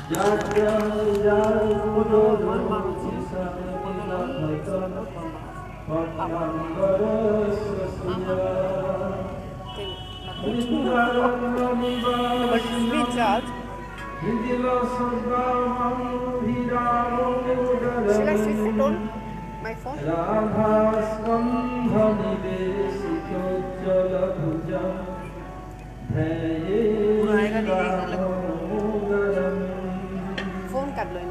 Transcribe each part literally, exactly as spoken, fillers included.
Shall I switch the tone? My phone? Phone कर लो इन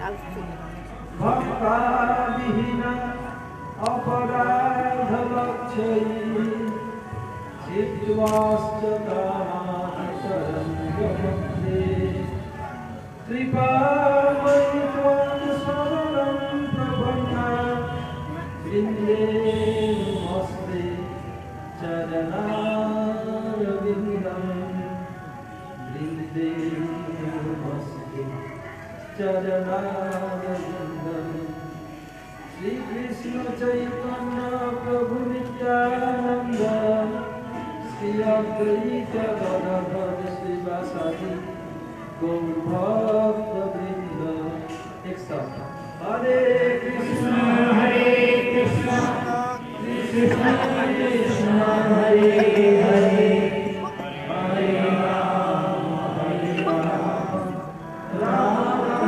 Shri Krishna Chaitanya Prabhu Nityananda Shri Advaita Gadadhar Srivasadi Gaur Bhakta Vrinda. Next up. Hare Krishna Hare Krishna Krishna Krishna Hare Hare Hare Rama Hare Rama Rama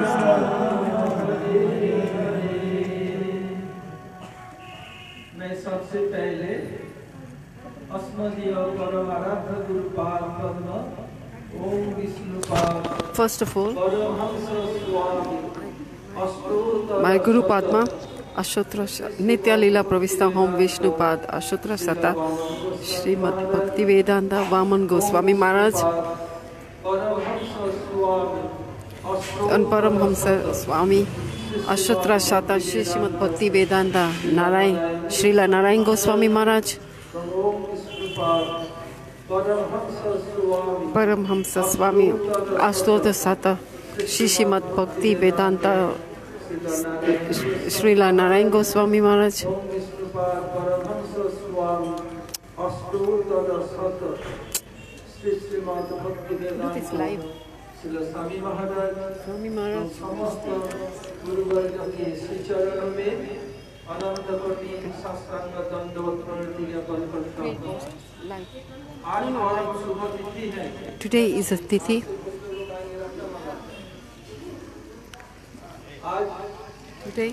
सबसे पहले अस्मदीय परम आराध्य गुरुपाद पद्म ओम Vishnupad. First of all, my Guru Padma, Ashotra Nitya Lila Pravista Home Vishnupad, Ashotra Sata, Srimad Bhakti Vedanta Vaman Goswami Maharaj, and Paramhamsa Swami, Ashotra Sata, Srimad Bhakti Vedanta Narayan, Srila Narayan Goswami Maharaj, Paramhamsa Swami, Ashtota Sata, Srimad Bhakti Vedanta Srila Narayan Goswami Maharaj, Look, it's live. Swami Maharaj, Swami Maharaj, Guru Varga ke Sri Charan mein Ananta Koti Sastranga Dandavot Pranati Gyapal karta hu. Aaj हमारी शुभ तिथि है. Today is a tithi. Today,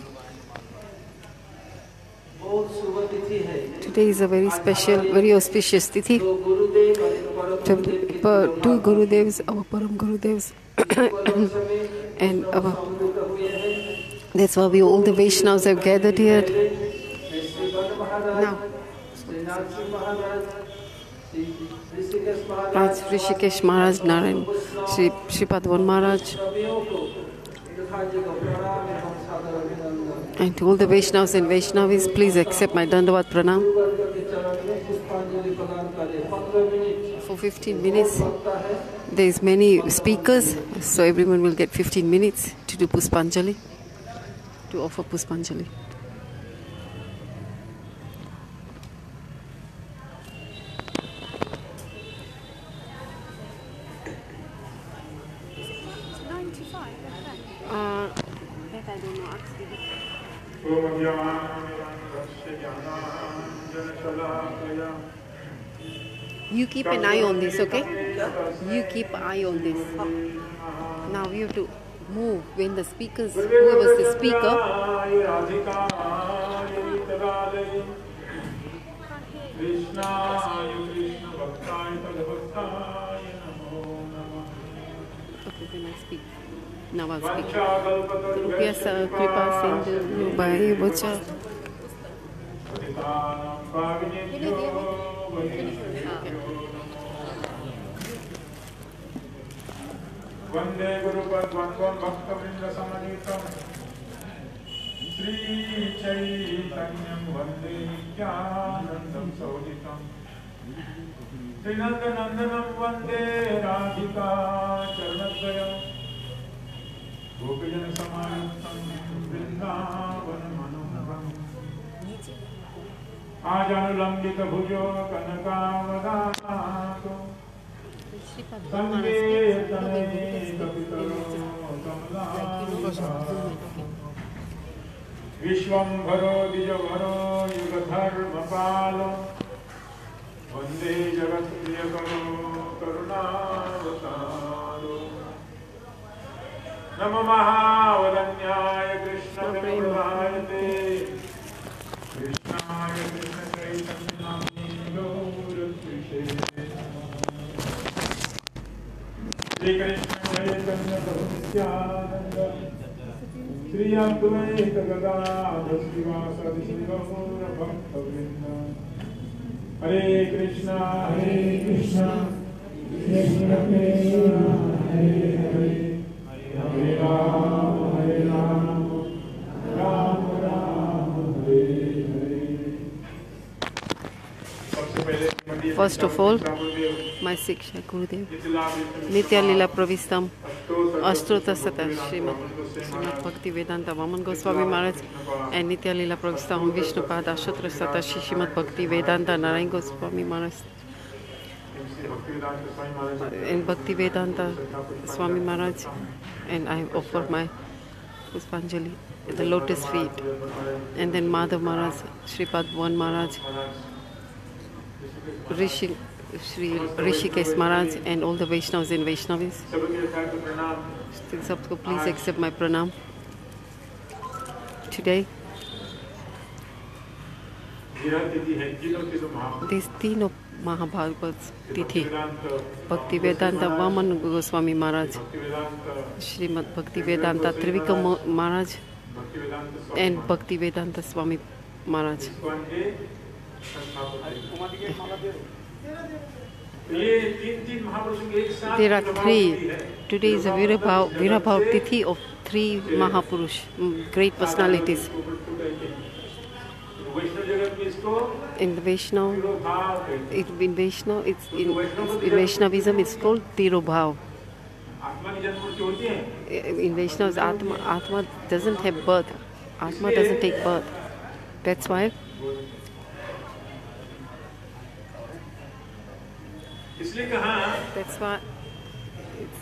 बहुत शुभ तिथि है. today is a very special, very auspicious tithi. तो गुरुदेव परम Two two Gurudevs, our Param Gurudevs, and our, that's why we all the Vaishnavas have gathered here. Now, Raj Rishikesh Maharaj, Narayan, Shri Sripadwan Maharaj, and to all the Vaishnavas and Vaishnavis, please accept my Dandavat Pranam. For fifteen minutes, there is many speakers, so everyone will get fifteen minutes to do Puspanjali, to offer Puspanjali. Uh, that I don't know, actually. You keep an eye on this, okay? You keep an eye on this. Now you have to move when the speakers, whoever's the speaker. Okay, then I speak. Now I'll speak. Kripya sa kripa sindhu bhai vacha. Vande Guru Padvam Bhaktavinda Samanitam Sri Chaitanyam Vande Nityanandam Soditam Trinandanandanam Vande Radhika Charanadvayam Gopijan Samayantam Vrindavanam Manoharam Ajanulambika Bhujo Kanakavadato Sangye Tanay Kapitaro Kamala विश्वंभरो द्विजभरो युगधर्मपालो वंदे जगत्प्रियकरो करुणावतारो नमो महावदन्याय कृष्णदेवराय ते कृष्णाय कृष्णचैतन्याय गौरद्विषे श्री कृष्ण चैतन्य प्रभु नित्यानंद श्री अद्वैत गदाधर श्रीवासादि श्री गौर भक्तवृंद हरे कृष्णा हरे कृष्णा कृष्ण कृष्ण हरे हरे हरे राम हरे Ram Ram Ram Hare Hare. First of all, my Siksha Gurudev, Nitya Lila Pravistam, Ashtota Sata Srimad Bhakti Vedanta Vaman Goswami Maharaj, and Nitya Lila Pravistam Vishnupada Ashtota Sata Srimad Bhakti Vedanta Narayan Goswami Maharaj, and Bhakti Vedanta Swami Maharaj, and I offer my Puspanjali at the lotus feet, and then Madhav Maharaj, Shripad Bhavan Maharaj, Rishi, Shri Rishikesh Maharaj, and all the Vaishnavas and Vaishnavis. Sabko, please accept my pranam. Today, these Tino Mahabhagavats Tithi, Bhakti Vedanta Vaman Goswami Maharaj, Srimad Bhakti Vedanta Trivikram Maharaj, and Bhakti Vedanta Swami Maharaj. There are three. Today is a Virabhav, Virabhav Tithi of three Mahapurush, great personalities. In the Vaishnav, it, in Vaishnav, it's in, in Vaishnavism, it's called Tirobhav. In Vaishnavas, Atma, Atma doesn't have birth. Atma doesn't take birth. That's why. That's why it's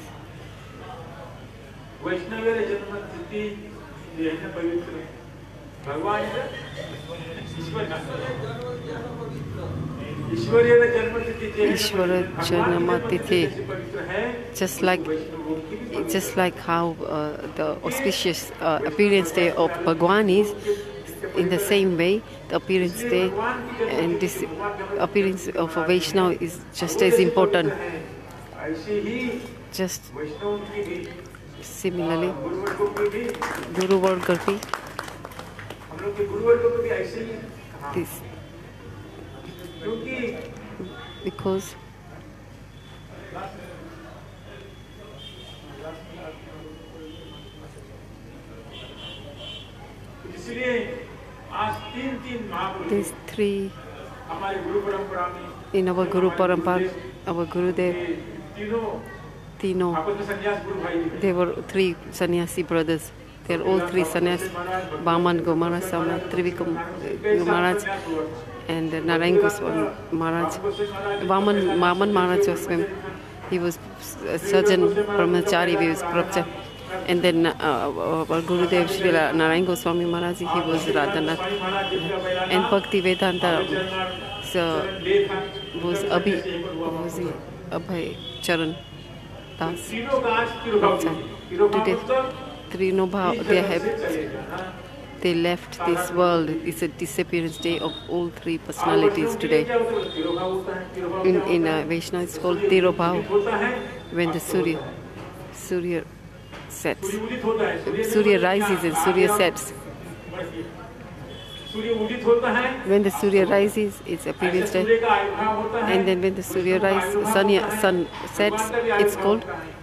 Ishvara Janama Tithi, just like just like how uh, the auspicious uh, appearance day of Bhagwan is, in the same way the appearance day and this appearance of a Vaishnava is just as important. Just similarly, Guru Varga, this, because these three in our Guru Parampara, our Gurudev, Tino, they were three sannyasi brothers. They are all three sannyasi, Vaman Gomarasama, Trivikram Maharaj, and Narayan Goswami Maharaj. Vaman, Vaman Maharaj was him. He was a surgeon, brahmachari, he was brahmachari. And then uh, our Gurudev Sri Narayan Goswami Maharaj, he was Radhanath. And Bhakti Vedanta so, was Abhi, was Abhay Charan Das. Today, Trinobha, they have, they left this world. It's a disappearance day of all three personalities today. In, in uh, Vaishnava, it's called Tirobhav, when the Surya, Surya sets. Surya rises and Surya sets. When the Surya rises, it's appearance day. And then when the Surya rises, sun, sun sets, it's called.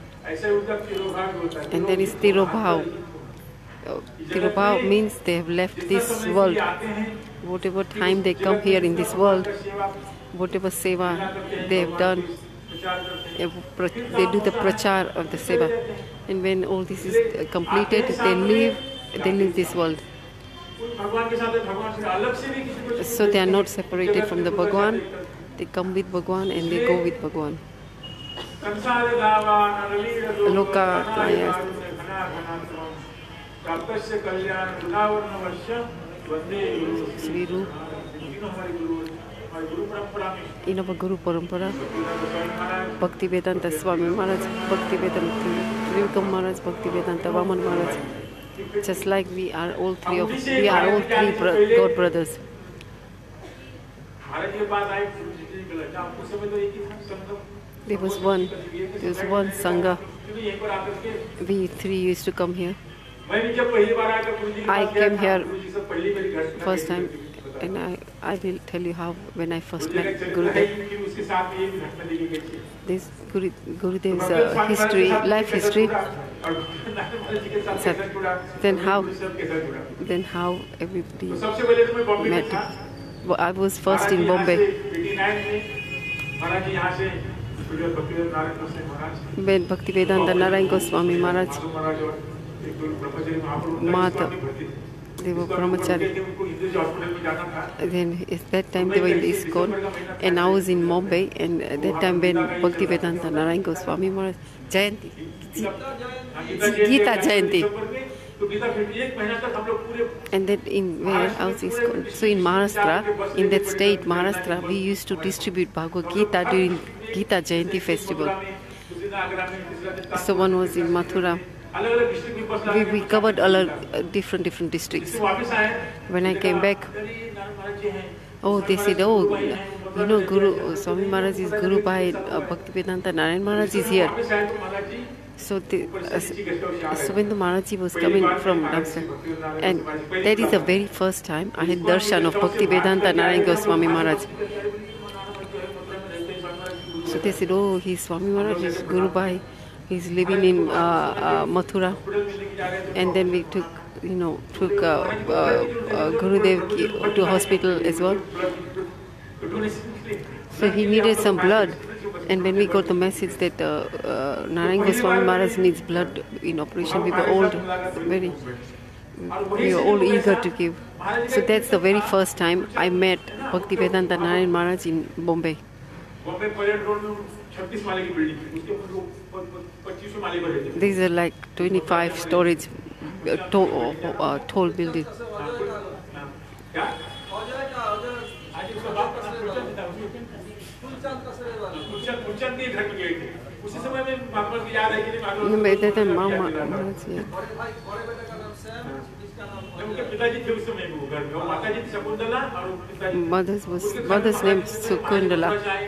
And then it's Tirobhav. Tirobhav means they have left this world. Whatever time they come here in this world, whatever seva they have done, they do the prachar of the seva. And when all this is completed, they leave, they leave this world. So they are not separated from the Bhagwan. They come with Bhagwan and they go with Bhagwan. Loka प्राप्तस्य कल्याण गुणावर्णवश्य वंदे गुरु Sri Rup. तीनों हमारे गुरु हमारे गुरु परंपरा में In our Guru Parampara, Maharaj Bhaktivedanta Swami Maharaj, Bhaktivedanta Trivikram Maharaj, Bhaktivedanta Vaman Maharaj. Just like we are all three of we are all three bro God brothers. महाराज के पास आए गुरु जी ने बोला जब उस समय तो एक ही था संगम There was one, there was one sangha. क्योंकि एक बार आकर के We three used to come here. मैं भी जब पहली बार आया गुरु जी के I पास गया came था, here गुरु जी से पहली मेरी घटना First time, बताया। and I I will tell you how when I first गुरु जी का met चरित्र है Gurudev. ही कि उसके साथ में ये भी घटना लिखी गई थी। This Guru, Gurudev's तो uh, history, life history. और नारायण जी के साथ Sir, कैसे जुड़ा, then how गुरु सब कैसे जुड़ा। then how everybody तो सबसे पहले तो मैं बॉम्बे में met. था। Well, I was first in Maharaj ji Bombay. यहाँ से eighty-nine में महाराज जी यहाँ से पूज्य भक्तिवेदांत नारायण गोस्वामी महाराज When Bhaktivedanta Narayan Goswami Maharaj, Madhav महाराज और एक दो ब्रह्मचारी महाप्रभु उनका Madhav, इस्कॉन में भर्ती थे। they were इस्कॉन में भर्ती brahmachari. थे, उनको हिंदू हॉस्पिटल में जाना था। Then at that time they were in ISKCON, and I was in Mumbai. And at that time when Bhaktivedanta Narayan Goswami Maharaj Jayanti, Gita Jayanti, तो गीता फिर एक महीना तक हम लोग पूरे and then in where I was ISKCON. So in Maharashtra, in that state Maharashtra, we used to distribute Bhagavad Gita during Gita Jayanti festival. दूसरी दिन आगरा में तीसरा दिन So one was in Mathura. अलग-अलग डिस्ट्रिक्ट में बस We, we covered all uh, different different districts. वापस आए। When I came back, अरे नारायण महाराज जी हैं। oh, they said, oh, you know, Guru Swami Maharaj is Guru by uh, Bhaktivedanta Narayan Maharaj is here. वापस आए तो Maharaj ji So, the, uh, so when the Maharaj ji was coming from downstairs, and that is the very first time I had darshan of Bhaktivedanta Narayan Goswami Maharaj. So they said, oh, he's Swami Maharaj, he's Guru Bhai, he's living in uh, uh, Mathura. And then we took, you know, took uh, uh, uh, Gurudev ki- to hospital as well. So he needed some blood. And when we got the message that uh, uh, Narayan Goswami Maharaj needs blood in operation, we were all very, we were all eager to give. So that's the very first time I met Bhaktivedanta Narayan Maharaj in Bombay. Bombay parade road में छत्तीस माले की building थी, उसके ऊपर पच्चीस माले पर रहते थे। These are like twenty-five storage uh, to, uh, uh, tall buildings. क्या? आज उसका बाप का नाम फुलचंद था, उसके फुलचंद फुलचंद के घर में गए थे। उसी समय में महात्मा की याद है कि नहीं महात्मा No, but that time Mama Maharaj, yeah. उनके पिताजी थे उस समय वो घर में, और माताजी थी शकुंतला और पिताजी Mother's was mother's name Sukundala.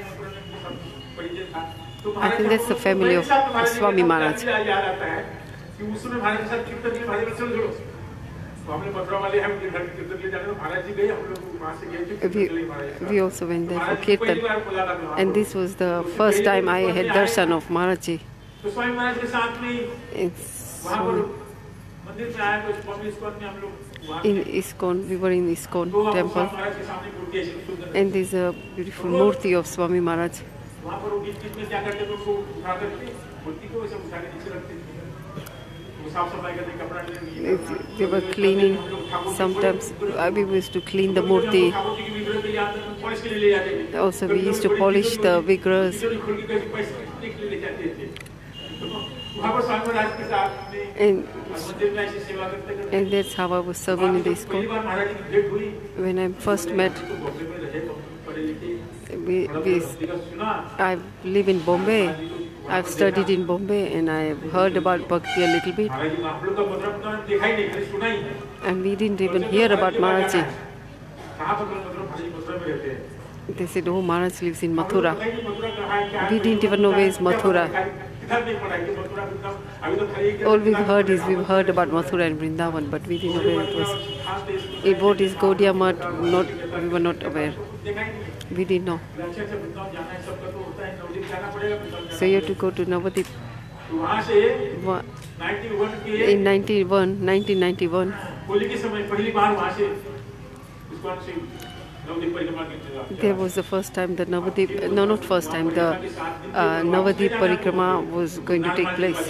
I think that's the family of Swami Maharaj. याद आता है कि उस समय महाराज के साथ कीर्तन के महाराज के साथ जुड़ो। तो हमने मथुरा वाले हैं उनके घर कीर्तन के जाने तो महाराज जी गए, हम लोग वहाँ से गए थे कीर्तन के लिए महाराज के We, we also went there for Kirtan. And this was the first time I had darshan of Maharaj ji. तो स्वामी महाराज के साथ में It's वहाँ पर मंदिर में आए तो स्वामी इस्कॉन में हम लोग वहाँ in ISKCON, we were in ISKCON तो हम temple. स्वामी महाराज के सामने मूर्ति ऐसी सुंदर And there's a beautiful murti of Swami Maharaj. वहाँ पर वो बीच बीच में क्या करते थे उसको उठा करके मूर्ति को वैसे उठा के नीचे रखते थे। वो साफ सफाई करते कपड़ा ले It's- They were cleaning. Sometimes uh, we used to clean the murti. Thakur ji की विग्रह के लिए आते थे, पॉलिश के लिए ले जाते थे। Also, we used to polish the vigras. खिचड़ी खोल के कैसे पैसे के लिए ले जाते थे। तो वहाँ पर स्वामी महाराज के साथ में And, मंदिर में ऐसी सेवा करते करते and that's how I was serving in the पहली ISKCON. बार महाराज जी की भेंट हुई When I first met, तो बॉम्बे में रहे तो पढ़े लिखे we, we, भक्ति का सुना I live in Bombay. I've studied in Bombay and I've heard about Bhakti a little bit. महाराज जी आप लोग का मथुरा में देखा ही नहीं, खाली सुना ही है। And we didn't even hear about Maharaj ji. कहाँ पर मथुरा महाराज जी मथुरा में रहते हैं। They said, oh, Maharaj lives in Mathura. पता ही नहीं मथुरा कहाँ है, क्या है। We didn't even know where is Mathura. किधर नहीं पढ़ा कि मथुरा कितना अभी तो खाली एक All we've heard is we've heard about Mathura and Vrindavan, but we didn't know where it was. खास देश में It, what is Gaudiya Math, not, we were not aware. देखा ही नहीं। We didn't know. अच्छे अच्छे वृंदावन जाना है, सबका तो होता है, नवदीप जाना पड़ेगा वृंदावन जाना। So you have to go to Navadip. तो वहाँ से Wa- इक्यानवे के In ninety-one, nineteen ninety-one, Holi के समय पहली बार वहाँ से इस्कॉन से नवदीप परिक्रमा की इंतजार there was the first time the Navadip, no, not first time, the uh, Navadip Parikrama was going to take place.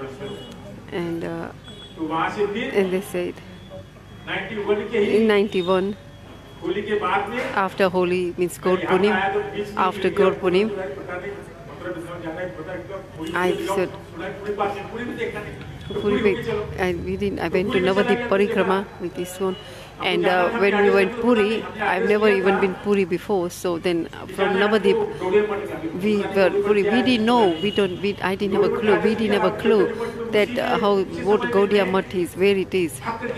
And, uh, तो वहाँ से फिर and they said, इक्यानवे के ही in ninety-one, होली के बाद में after Holi, means Gaur Punim, after Gaur Punim, I said, Puri, wait, I, we didn't, I went to Navadip Parikrama with this one. And uh, when we went Puri, I've never even been Puri before. So then uh, from Navadip, we were Puri. We didn't know. We don't. We, I didn't have a clue. We didn't have a clue that uh, how what Gaudiya Math is, where it is.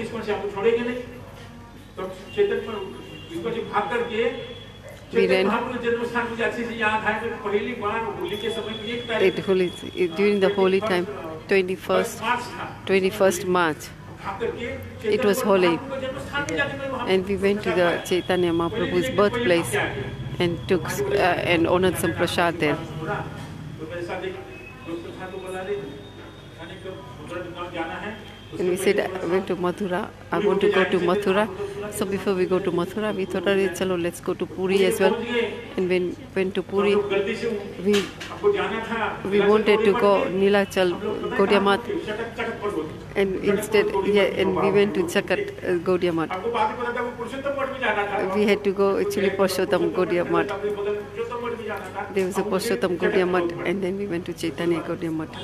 We ran. It holy, during the holy time, twenty-first, twenty-first March. It was holy, and we went to the Chaitanya Mahaprabhu's birthplace and took uh, and honored some prasad there. And we said, I went to Mathura. I want to go to Mathura. So before we go to Mathura, we thought, chalo, let's go to Puri as well. And when we went to Puri, we we wanted to go Nilachal, Gaudiya Math. And instead, yeah, and we went to Chakat, uh, Gaudiya Math. We had to go actually Purushottam Gaudiya Math. There was a Purushottam Gaudiya Math, and then we went to Chaitanya Gaudiya Math.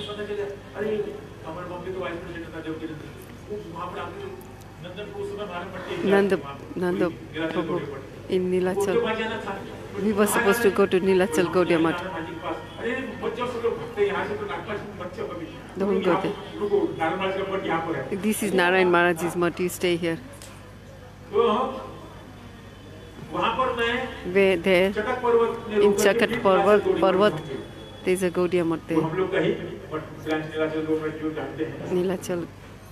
Nanda, Nanda Prabhu in Nilachal. We were supposed to go to Nilachal Gaudiya Math. Don't go there. This is Narayan Maharaj's Math. You stay here. Where there, in Chakat Parvat, Parvat, there is a Gaudiya Math there. Nilachal.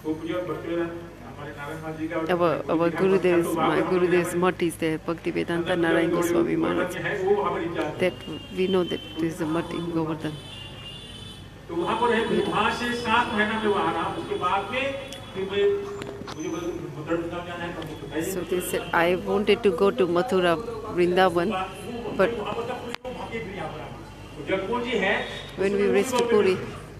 Our, our Gurudev's, my Gurudev's Math is there, Bhaktivedanta Narayan Goswami Maharaj. That we know that there is a Math in Govardhan. So they said, I wanted to go to Mathura, Vrindavan, but when we reached Puri,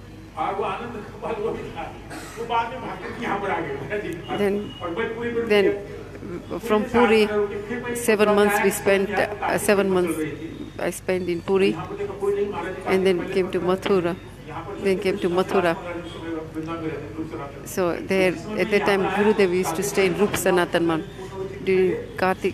then, then from Puri, seven months we spent, uh, seven months I spent in Puri, and then came to Mathura, then came to Mathura. So there, at that time, Gurudev used to stay in Rup Sanatan Man during Kartik.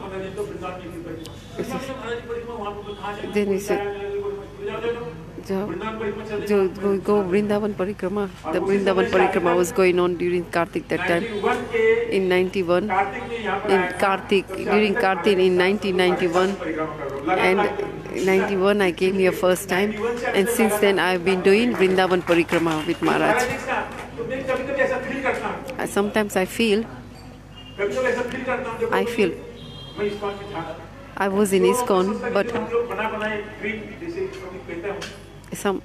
Then he said, Jo, jo, go, go Vrindavan Parikrama. The Vrindavan Parikrama was going on during Kartik that time, in ninety-one. In Kartik, during Kartik in nineteen ninety-one. And in ninety-one I came here first time. And since then I have been doing Vrindavan Parikrama with Maharaj. Sometimes I feel, I feel, I was in ISKCON, but some,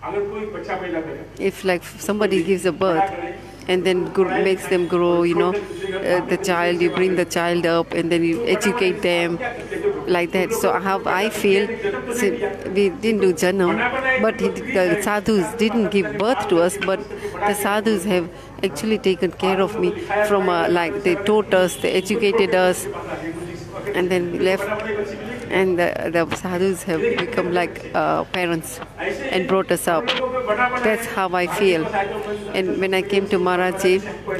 if like somebody gives a birth and then makes them grow, you know, uh, the child, you bring the child up and then you educate them like that. So how I feel, see, we didn't do Janam, but the sadhus didn't give birth to us, but the sadhus have actually taken care of me from uh, like they taught us, they educated us, and then we left. And the, the sadhus have become like uh, parents and brought us up. That's how I feel. And when I came to Maharaji,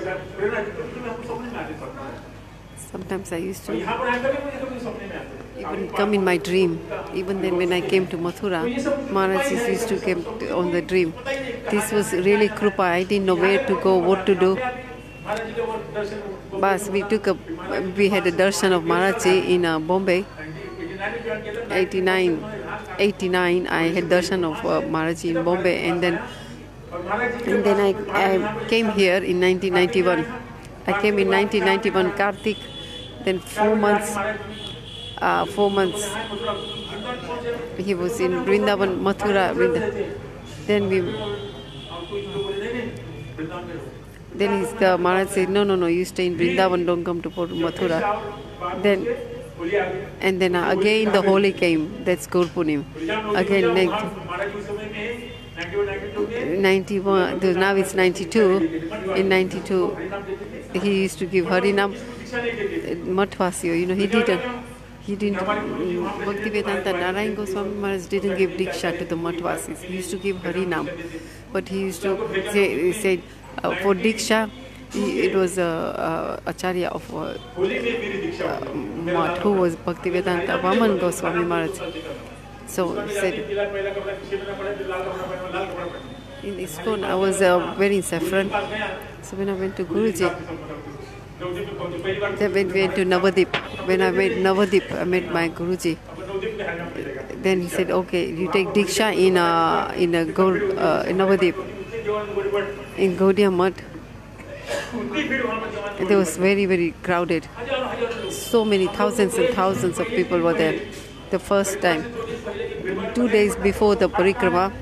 sometimes I used to even come in my dream. Even then when I came to Mathura, Maharaj used to come on the dream. This was really Krupa. I didn't know where to go, what to do. But we took a, we had a darshan of Maharaji in uh, Bombay. eighty-nine, eighty-nine, I had darshan of uh, Maharaji in Bombay, and then and then I, I came here in nineteen ninety-one. I came in nineteen ninety-one Kartik. Then four months, uh, four months he was in Vrindavan, Mathura, Vrindavan. Then we, then he's the Maharaj said, no, no, no, you stay in Vrindavan, don't come to Mathura. Then. And then uh, again the Holi came, that's Gurpunim. Again, ninety-one, now it's ninety-two. In ninety-two, he used to give Harinam, Mathvasya, you know, he didn't, he didn't, mm, Bhaktivedanta Narayan Goswami Maharaj didn't give Diksha to the Matvasis. He used to give Harinam. But he used to say, he said, uh, for Diksha, he, it was a uh, uh, Acharya of uh, uh, Math, who was Bhaktivedanta Vaman Goswami Maharaj. So he said, in ISKCON, I was uh, wearing saffron. So when I went to Guruji, then when we went to Navadip, when I went Navadip, I met my Guruji. Then he said, okay, you take Diksha in a, in a Gaur, uh, in Navadip, in Gaudiya Math. It was very, very crowded. So many, thousands and thousands of people were there. The first time, two days before the parikrama,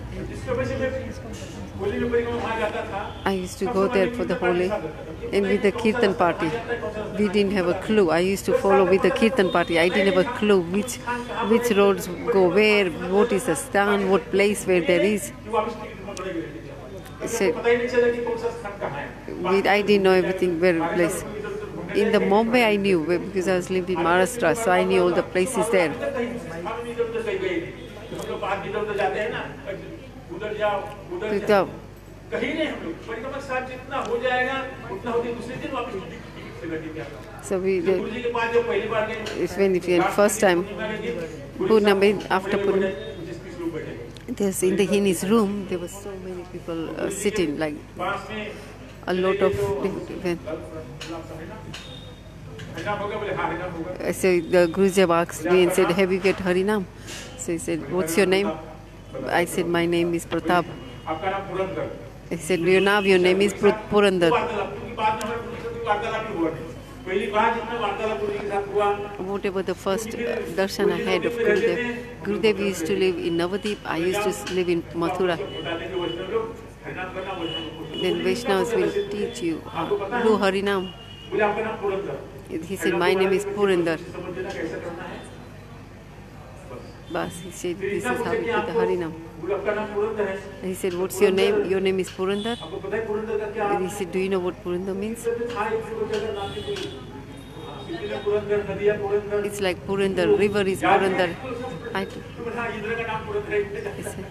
I used to go there for the holy, and with the kirtan party. We didn't have a clue. I used to follow with the kirtan party. I didn't have a clue which which roads go where, what is the stand, what place where there is. So, we, I didn't know everything where place. In the Mumbai I knew because I was living in Maharashtra, so I knew all the places there. The, so we did, it's when the first time Purnami, after Purnami, there's in the in his room there were so many people uh, sitting, like a lot of different. So the Guruji asked me and said, have you get Harinam? So he said, what's your name? I said, my name is Pratap. He said, your name, your name is Purandar. Whatever the first darshan I had of Gurudev, Gurudev used to live in Navadip, I used to live in Mathura. Then Vaishnavas will teach you, uh, do Harinam. He said, my name is Purandar. Bas, he said, this is how we do the Harinam. He said, what's your name? Your name is Purandar? And he said, do you know what Purandar means? It's like Purandar, river is Purandar. I, he said,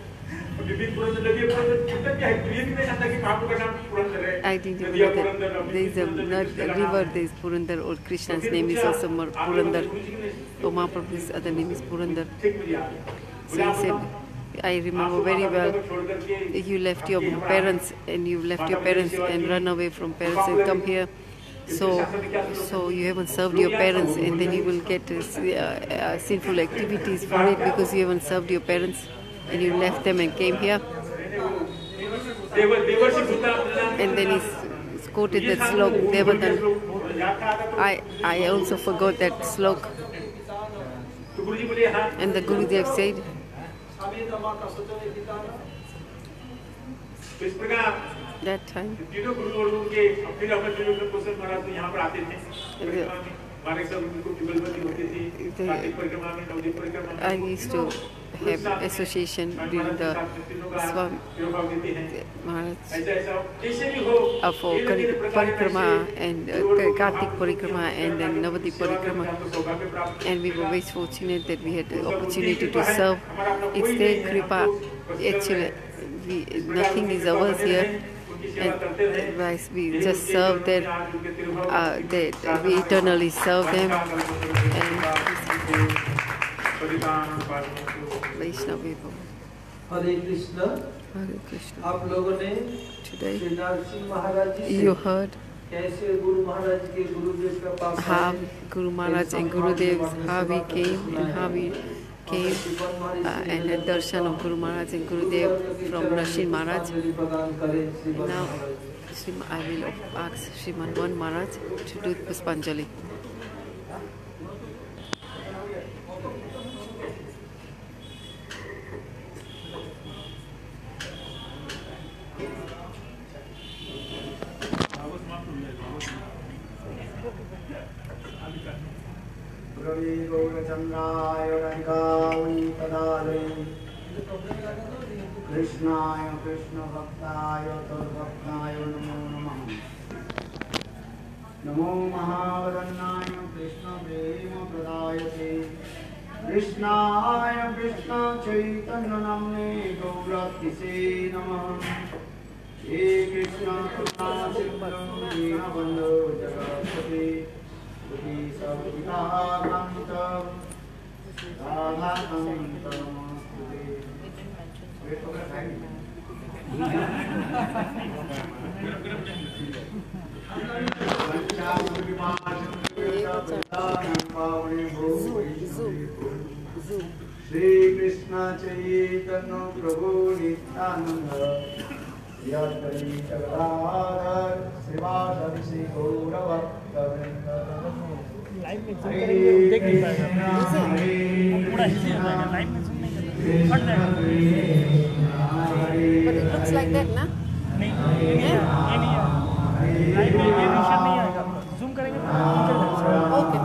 I didn't even know that there is a, not a river, there is Purandar, or Krishna's name is also Purandar, or Mahaprabhu's other name is Purandar. So he said, I remember very well, you left your parents and you left your parents and run away from parents and come here. So, so you haven't served your parents, and then you will get uh, uh, sinful activities for it because you haven't served your parents. And you left them and came here. And then he's quoted that slok, Devatan. I, I also forgot that slok. And the Gurudev said, that time, I used to have association during the Swami Maharaj uh, for Parikrama and uh, Kartik Parikrama and then Navadip Parikrama, and we were very fortunate that we had the opportunity to serve. It's their kripa. Actually, we, nothing is ours here, and we just serve them. Uh, they, we eternally serve them. And Vaishnava people. Hare Krishna. Hare Krishna. आप लोगों ने Today Shri Narasimha महाराज जी से you heard कैसे गुरु महाराज के गुरुदेव के पास how आए, Guru Maharaj and Gurudev, how we came and how we came uh, and had darshan of Guru Maharaj and Gurudev from Nashin Maharaj. And now I will ask Sriman Van Maharaj to do Puspanjali. Krishnaya Krishna Bhaktaya Tadbhaktaya Namo Namaha Namo Mahavarannaya Krishna Prema Pradayate कृष्णाय कृष्ण चैतन्य नामने गौरतिसे नमः। हे कृष्ण करुणा सिंधु दीनबंधु जगत्पते गोपी सद्गुणाकान्त राधाकान्त नमस्ते। श्री कृष्ण चैतन्य प्रभु नित्यानंद श्री अद्वैत गदाधर श्रीवासदि गौरभक्तवृंद। Live में zoom करेंगे देख नहीं पाएगा, पूरा हिस्से हो जाएगा, लाइव में जूम नहीं करेंगे फट जाएगा। But it looks like that, ना? नहीं ये नहीं है, ये नहीं है, लाइव में ये विषय नहीं आएगा, जूम करेंगे तो Okay.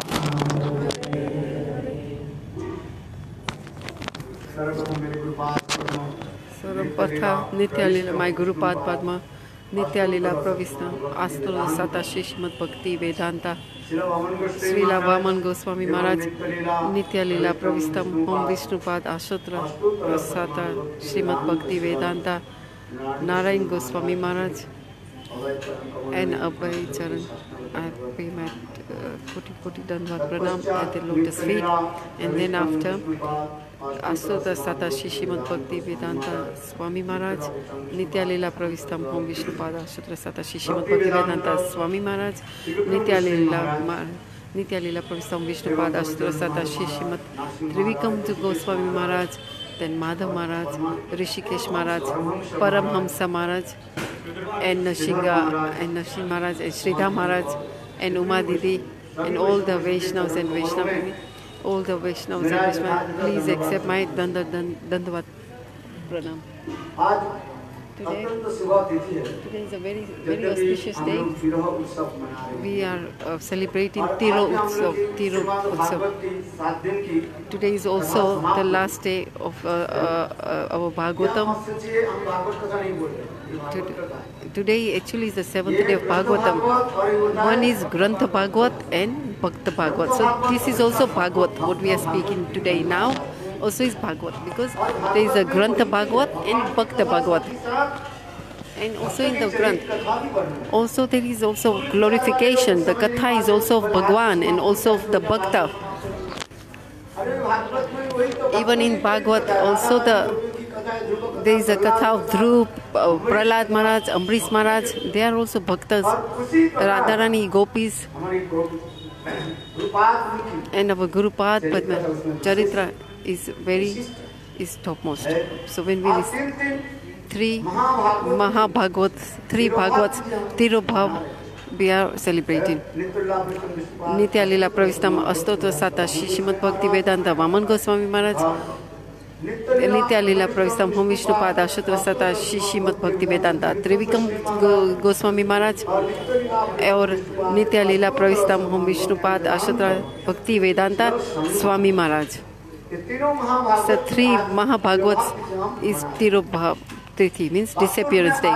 सर्वप्रथम नित्यालीला माय गुरुपाद पद्मा नित्यालीला प्रविष्टा आस्तुल सताशी श्रीमद् भक्ति वेदांता श्रीला वामन गोस्वामी महाराज नित्यालीला प्रविष्टम ओम विष्णुपाद आशुत्र साता श्रीमद् भक्ति वेदांता नारायण गोस्वामी महाराज and Abhay Charan. I pay my koti koti dandavat pranam at the lotus feet, and then after Asota Satashi Srimad Bhakti Vedanta Swami Maharaj, Nitya Leela Pravistam Om Vishnupada Asota Satashi Srimad Bhakti Vedanta Swami Maharaj, Nitya Leela Nitya Leela Pravistam Vishnupada Asota Satashi Srimad Trivikam Goswami Maharaj, then Madhav Maharaj, Rishikesh Maharaj, Paramhamsa Maharaj, and Nashinga and Nashin Maharaj and Sridhar Maharaj and Uma Didi and all the Vaishnavas and Vaishnavi, all the Vaishnavas and Vaishnavi, please accept my danda dandavat pranam. Today, today is a very very auspicious day. We are uh, celebrating Tiro Utsav. Tiro Utsav. Today is also the last day of uh, uh, our Bhagavatam. Today actually is the seventh day of Bhagavatam. One is Grantha Bhagavat and Bhakta Bhagavat. So this is also Bhagavat, what we are speaking today now. Also is Bhagavat, because there is a Grantha Bhagavat and Bhakta Bhagavat. And also in the Granth, also there is also glorification. The Katha is also of Bhagwan and also of the Bhakta. Even in Bhagavat, also the there is a Katha of Dhruv, uh, Prahlad Maharaj, Ambrish Maharaj. They are also Bhaktas. Radharani, Gopis, and our Gurupad Padma Charitra is very is topmost. So when we listen three Mahabhagavats, three Bhagavats, Tirobhav, we are celebrating. Nitya Leela Pravistam Astotra Sata Srimad Bhakti Vedanta Vaman Goswami Maharaj, Nitya Leela Pravistam Om Vishnupada Ashutra Sata Srimad Bhakti Vedanta Trivikam Goswami Maharaj, और Nitya Leela Pravistam Om Vishnupada Ashutra Bhakti Vedanta Swami Maharaj. So three Mahabhagavats is Tirobhav. Tithi means disappearance day.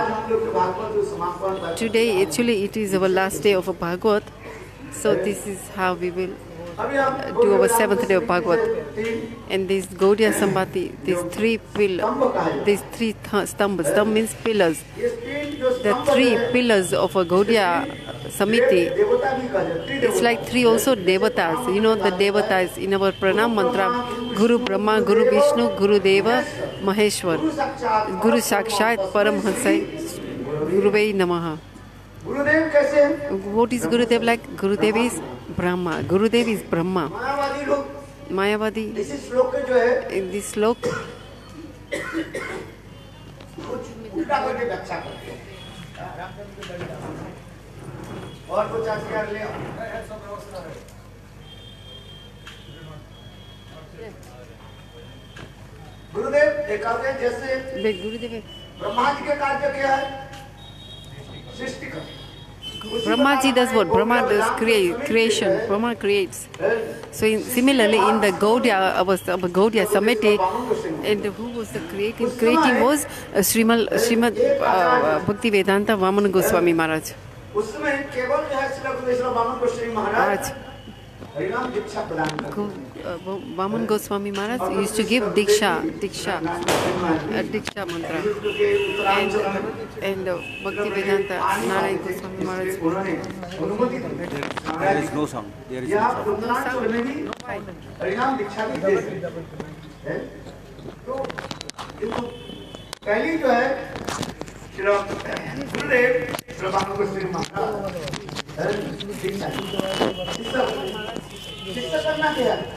Today actually it is our last day of a Bhagavat, so this is how we will do our seventh day of Bhagavat. And this Gaudiya Sambhati, these three pill, these three th stambhas, stambh means pillars. The three pillars of a Gaudiya Samiti, it's like three also devatas. You know the devatas in our pranam mantra: Guru Brahma, Guru Vishnu, Guru Deva, Maheshwar, Guru Sakshat, Paramhansai, Guruvei Namaha. What is Gurudev like? Gurudev is Brahma. Gurudev is Brahma. Mayavadi. In this slok, गुरुदेव देखा गया जैसे Gurudev, Brahma ji के कार्य क्या है? सृष्टि का। Brahma ji does what? Brahma does create, creation. Brahma creates. So in, similarly in the Gaudiya, our, our Gaudiya Samiti, and who was the creating? Creating was uh, Srimad, Srimad uh, Bhakti Vedanta Vaman Goswami Maharaj. उसमें केवल जो है श्री वामन गोस्वामी महाराज हरिनाम दीक्षा प्रदान करते Go, uh, Vaman Goswami Maharaj used to give Diksha, Diksha, uh, Diksha mantra. And, and uh, Bhakti Vedanta, Narayan Goswami Maharaj. उन्होंने अनुमति दी। There is no sound. There is यह no आप sound. उत्तरांचल में भी हरिनाम दीक्षा भी दे सकते हैं। तो किंतु पहली जो है श्री गुरुदेव प्रभाव को श्री महाराज दीक्षा दीक्षा करना क्या है?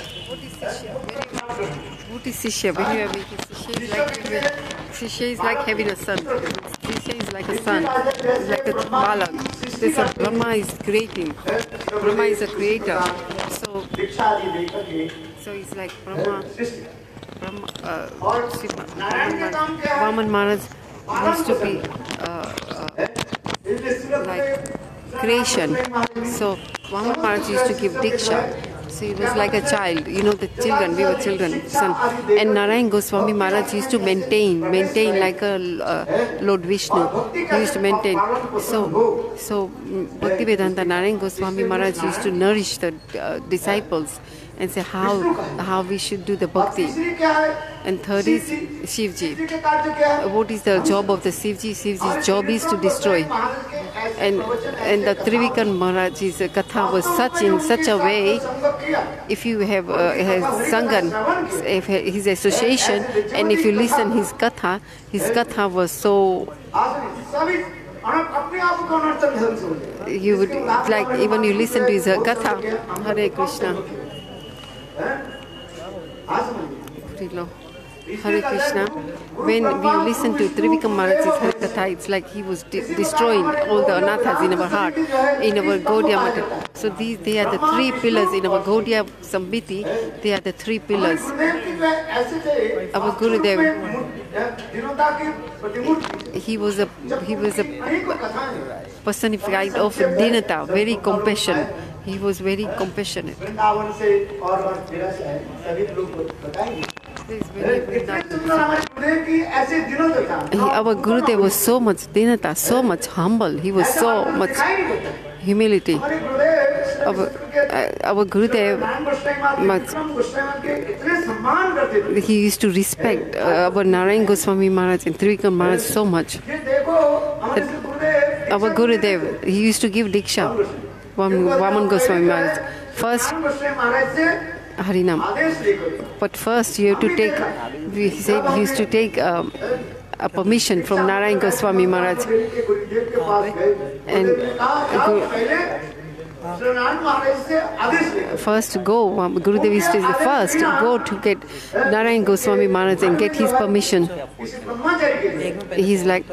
What is Sishya? When you are making Sishya, is like, Sishya is like having a son. Sishya is like a son, it's like a balak. This a Brahma is creating. Brahma is a creator. So, दीक्षा आदि देकर के so it's like Brahma. शिष्य Brahma, uh, Shiva, Vaman Maharaj used to be uh, uh, like creation. So Vaman Maharaj used to give Diksha. So he was like a child, you know, the children, we were children, son. And Narayan Goswami Maharaj used to maintain, maintain like a uh, Lord Vishnu. He used to maintain. So, so Bhakti Vedanta, Narayan Goswami Maharaj used to nourish the uh, disciples and say how how we should do the bhakti. And third is Shivji. What is the job of the Shivji? Shivji's job is to destroy. And and the Trivikram Maharaj's katha was such in such a way. If you have uh, has sangan, if his association, and if you listen his katha, his katha was so. You would like even you listen to his katha. Hare Krishna. Hare Krishna. When we listen to Trivikram Maharaj's Katha, it's like he was de destroying all the anathas in our heart, in our Gaudiya Mata. So these, they are the three pillars in our Gaudiya Sambhiti. They are the three pillars. Our Gurudev, he was a he was a personified of Dinata, very compassion. He was very compassionate. He, our Gurudev was so much Dinata, so much humble. He was so much humility. Our, uh, our Gurudev, much, he used to respect uh, our Narayan Goswami Maharaj and Trivikram Maharaj so much. That our Gurudev, he used to give Diksha, Vaman Goswami Maharaj. First, Harinam. But first you have to take, he said he used to take um, a permission from Narayan Goswami Maharaj. And go, first go, Gurudev used to say first go to get Narayan Goswami Maharaj and get his permission. He's like,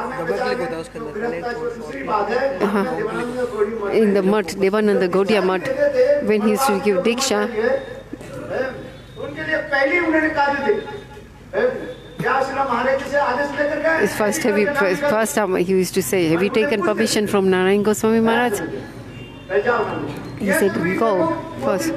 uh-huh. In the mud, Devananda Gaudiya mud, when he used to give Diksha, first, have you, first time he used to say, have you taken permission from Narayan Goswami Maharaj? He said, go first.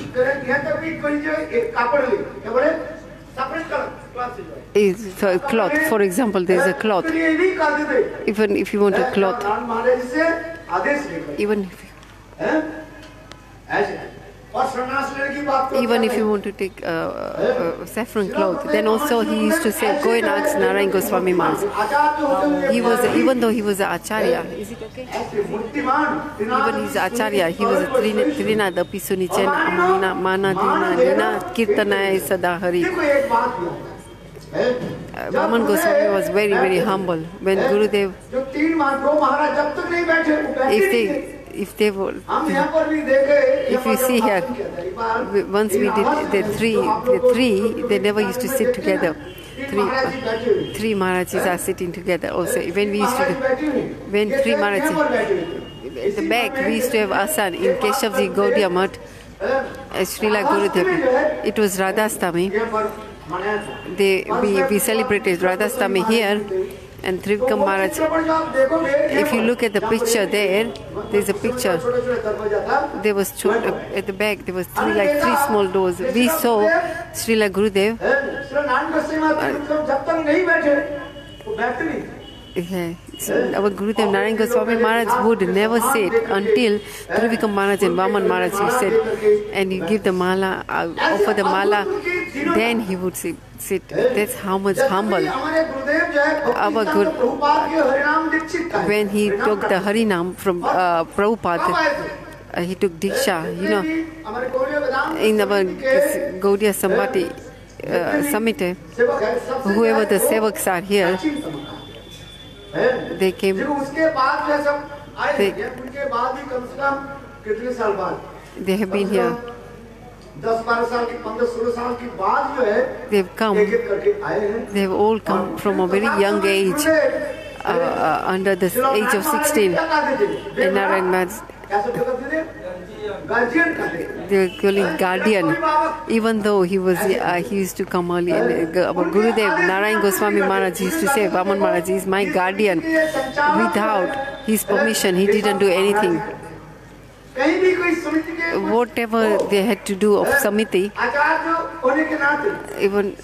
Is a cloth, for example, there is a cloth. Even if you want a cloth, even if you, even if you want to take a, a, a saffron cloth, then also he used to say, go and ask Narayan Goswami Maharaj. He was, a, even though he was an acharya, is it okay? Even he's an acharya, he was a Trina Dapi Sunichen Amana Manadina Nina Kirtanaya Sadahari. Uh, Vaman Goswami was very, very humble. When Gurudev, if they If they were, if you see here, once we did the three, the three, they never used to sit together. Three, uh, three Maharajas are sitting together also. When we used to, when three Maharajas, at the back we used to have asan in Keshavji Gaudiya Math, Srila Gurudev. It was Radhastami. They we we celebrated Radhastami here. And Trivikram Maharaj, if you look at the picture there, there's a picture. There was two, uh, at the back, there was three, like three small doors. We saw Srila Gurudev. Yeah. So our Gurudev Narayan Goswami Maharaj would never sit until Trivikram Maharaj and Vaman Maharaj he said, and you give the mala, uh, offer the mala, then he would sit. sit. That's how much humble our Guru. When he took the Harinam from uh, Prabhupada, uh, he took Diksha, you know, in our Gaudiya Sambati uh, Samite, whoever the Sevaks are here, they came, they, they have been here. They've come, they've all come from a very young age, uh, uh, under the age of sixteen. And Narayan Maharaj, they were calling guardian, even though he was uh, he used to come early. And uh, our Gurudev Narayan Goswami Maharaj used to say, Vaman Maharaj is my guardian. Without his permission, he didn't do anything. Whatever they had to do of Samiti, even,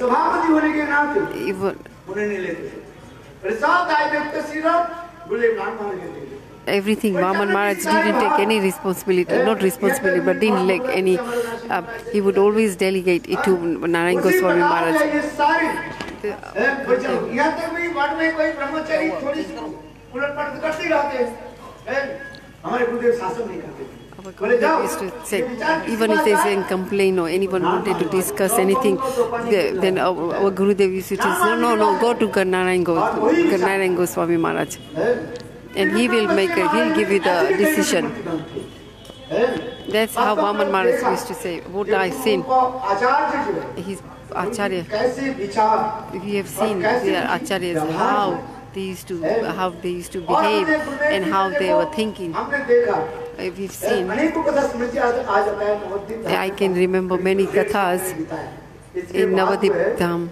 even everything, Vaman Maharaj didn't take any responsibility, not responsibility, but didn't like any, uh, he would always delegate it to Narayan Goswami Maharaj. Our Gurudev used to say, even if there's a complaint or anyone wanted to discuss anything, then our, our Gurudev used to say, no, no, no, go to Narayan Goswami Maharaj. And he will make a, he'll give you the decision. That's how Vaman Maharaj used to say, what I seen. He's Acharya. We have seen their Acharyas, how they used to, how they used to behave and how they were thinking. We've seen. I can remember many kathas in Navadip Dham.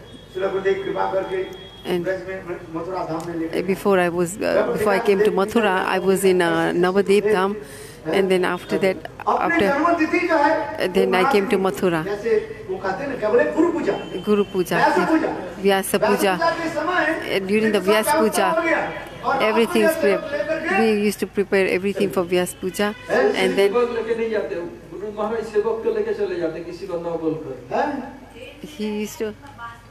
And before I was, uh, before I came to Mathura, I was in uh, Navadip Dham, and then after that, after, uh, then I came to Mathura. Guru Puja, Vyasa Puja. And during the Vyasa Puja, everything is prepared. We used to prepare everything for Vyasa Puja, and then he used to.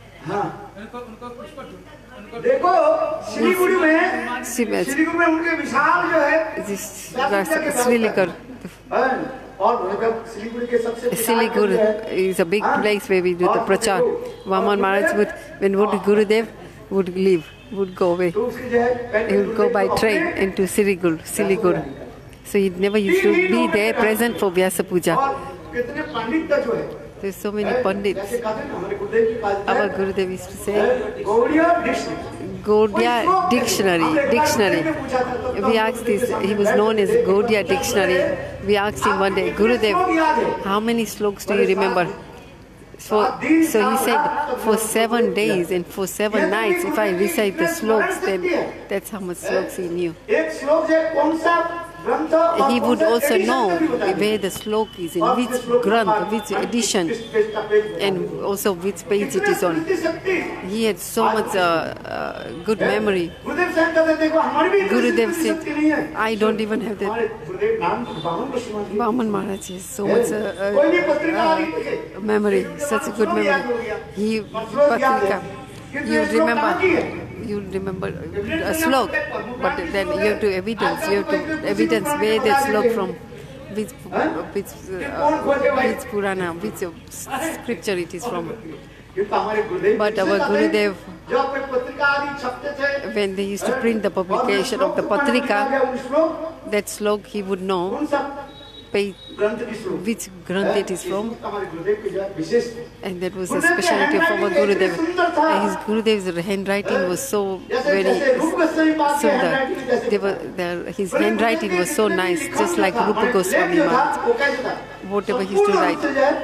देखो सिलीगुड़ी में सिलीगुड़ी में उनके विशाल जो है Srinagar. और सिलीगुड़ी के सबसे Siliguri is a big place where we do the prachar. Vaman Maharaj would, when would Gurudev would leave, would go away. He would go by train into Siliguri. Siliguri. So he never used to be there present for Vyasa Puja. There's so many pandits. Our Gurudev used to say, Gaudiya Dictionary. Dictionary. We asked this, he was known as Gaudiya Dictionary. We asked him one day, Gurudev, how many sloks do you remember? So, so he said, for seven days and for seven nights, if I recite the sloks, then that's how much sloks he knew. He would also know where the slok is, in which granth, which edition, and also which page it is on. He had so much uh, uh, good memory. Gurudev said, I don't even have that. Vaman Maharaj has so much uh, uh, uh, memory, such a good memory. He, Patrika, you remember. You remember a slok, but then you have to evidence, you have to evidence where that slok from, which, which, uh, which Purana, which uh, scripture it is from. But our Gurudev, when they used to print the publication of the Patrika, that slok he would know page, which granth it is from, and that was a specialty of our Gurudev. And his Gurudev's handwriting was so very sundar. They were, their, his handwriting was so nice, just like Rupa Goswami Maharaj. Whatever he used to write,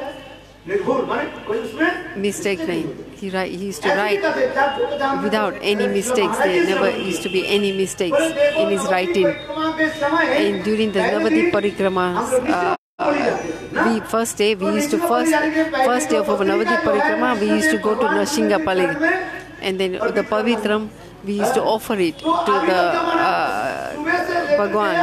mistake nahi. He, write, he used to write without any mistakes. There never used to be any mistakes in his writing. And during the Navadip Parikramas, uh, we first day we used to first first day of our Navadip Parikrama we used to go to Nrsingapalig, and then the Pavitram we used to offer it to the uh, Bhagwan.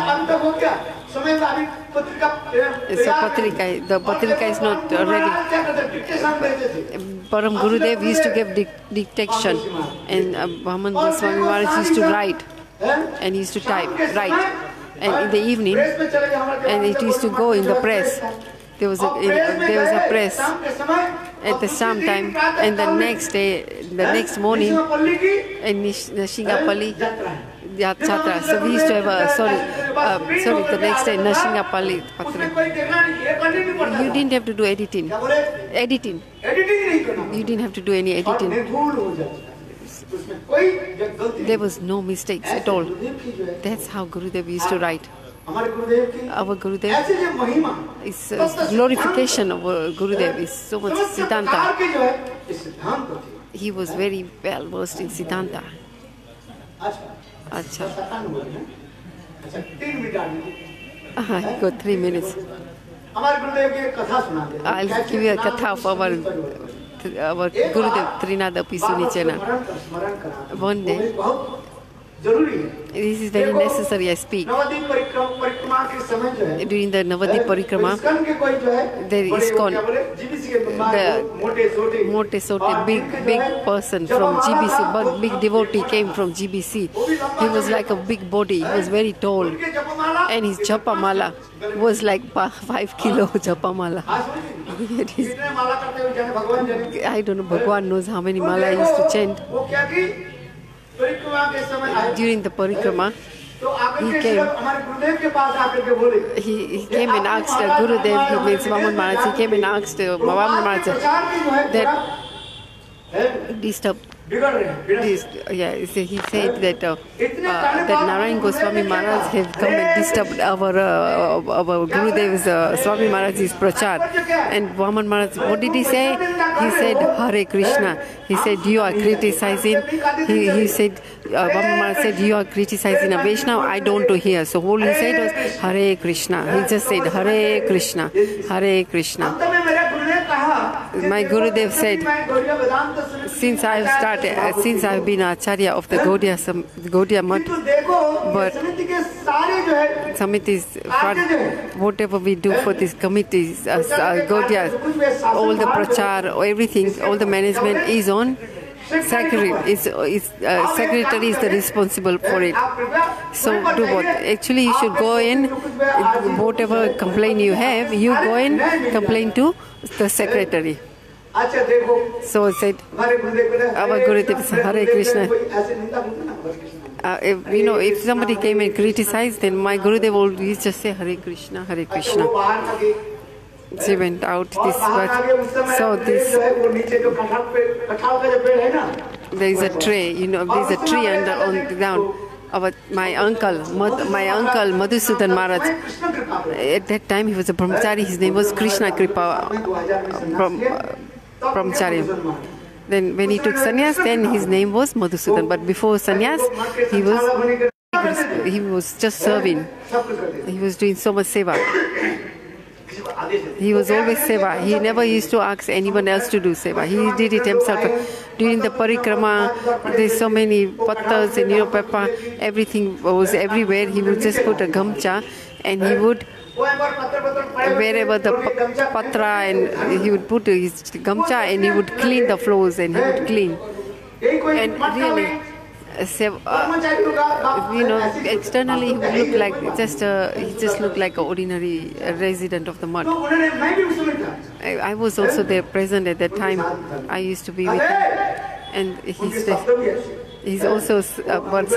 So Patrika, the Patrika is not ready. Param Gurudev used to give dic dictation, and uh, Vaman Goswami Maharaj used to write, and he used to type, write. And in the evening, and it used to go in the press. There was a, in, there was a press at the same time, and the next day, the next morning, in Nashingapalli Yatra. So we used to have a, sorry, uh, sorry, the next day, Nashingapalli Patra. You didn't have to do editing. Editing. You didn't have to do any editing. There was no mistakes at all. That's how Gurudev used to write. Our Gurudev is uh, glorification of uh, Gurudev is so much Siddhanta. He was very well versed in Siddhanta. Acha. Uh, I got three minutes. I'll give you a katha of our, our Gurudev Trinadapi Sunichana. One day. This is very necessary, I speak. During the Navadip Parikrama, there is called the Mote Sote, big, big person from G B C, but big devotee came from G B C. He was like a big body, he was very tall. And his Japamala was like five kilo Japamala. I don't know, Bhagwan knows how many mala I used to chant. During the parikrama, he came, he, he came and asked uh, Gurudev, he means Vaman Maharaj, he came and asked uh, Vaman Maharaj that disturbed, this, yeah, he said that uh, uh, that Narayan Goswami Maharaj have come and disturbed our, uh, our Gurudev's uh, Swami Maharaj's prachar. And Vaman Maharaj, what did he say? He said, Hare Krishna. He said, you are criticizing. He, he said, uh, Vaman Maharaj said, you are criticizing a Vaishnava. I don't to hear. So all he said was, Hare Krishna. He just said, Hare Krishna, Hare Krishna. My Gurudev said, since I have started, uh, since I have been Acharya of the Gaudiya, Gaudiya Math, but Samitis, whatever we do for these committees, uh, uh, Gaudiya, all the prachar, everything, all the management is on secretary. Is is uh, secretary is the responsible for it. So do what? Actually, you should go in. Whatever complaint you have, you go in complain to the secretary. So I said, our Gurudev said, Hare Krishna. Uh, if, you know, if somebody came and criticized, then my Gurudev would just say Hare Krishna, Hare Krishna. She went out this but so this there is a tray, you know, there is a tree under on the ground. Our, my uncle, my uncle Madhusudan Maharaj, at that time he was a brahmachari, his name was Krishna Kripa Brahmachari. Then when he took sannyas, then his name was Madhusudan, but before sannyas, he was he was just serving. He was doing so much seva. He was always seva. He never used to ask anyone else to do seva. He did it himself. During the parikrama, there's so many pattas and, you know, pepper, everything was everywhere. He would just put a gamcha and he would, wherever the patra, and he would put his gamcha and he would clean the floors and he would clean. And really, Uh, you know, externally he would look like just a, he just looked like an ordinary resident of the mud. I, I was also there present at that time. I used to be with him, and he's he's also uh, once.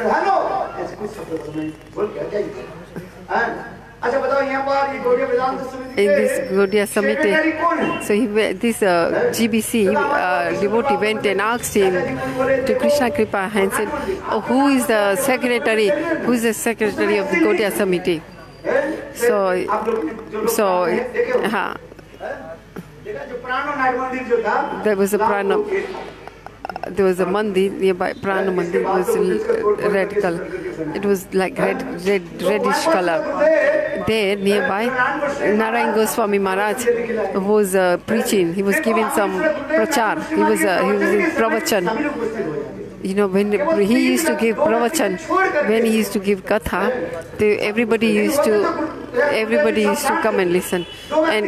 In this Gaudiya Samiti, so he, this uh, G B C uh, devotee went and asked him to Krishna Kripa and said, oh, who is the secretary? Who is the secretary of the Gaudiya Samiti? So, so, uh, there was a prana. There was a mandir nearby, Prana Mandir. It was red color. It was like red, red, reddish color. There nearby, Narayan Goswami Maharaj was uh, preaching. He was giving some prachar. He was uh, he was in pravachan. you know, when he used to give pravachan, when he used to give katha, they, everybody used to, everybody used to come and listen. And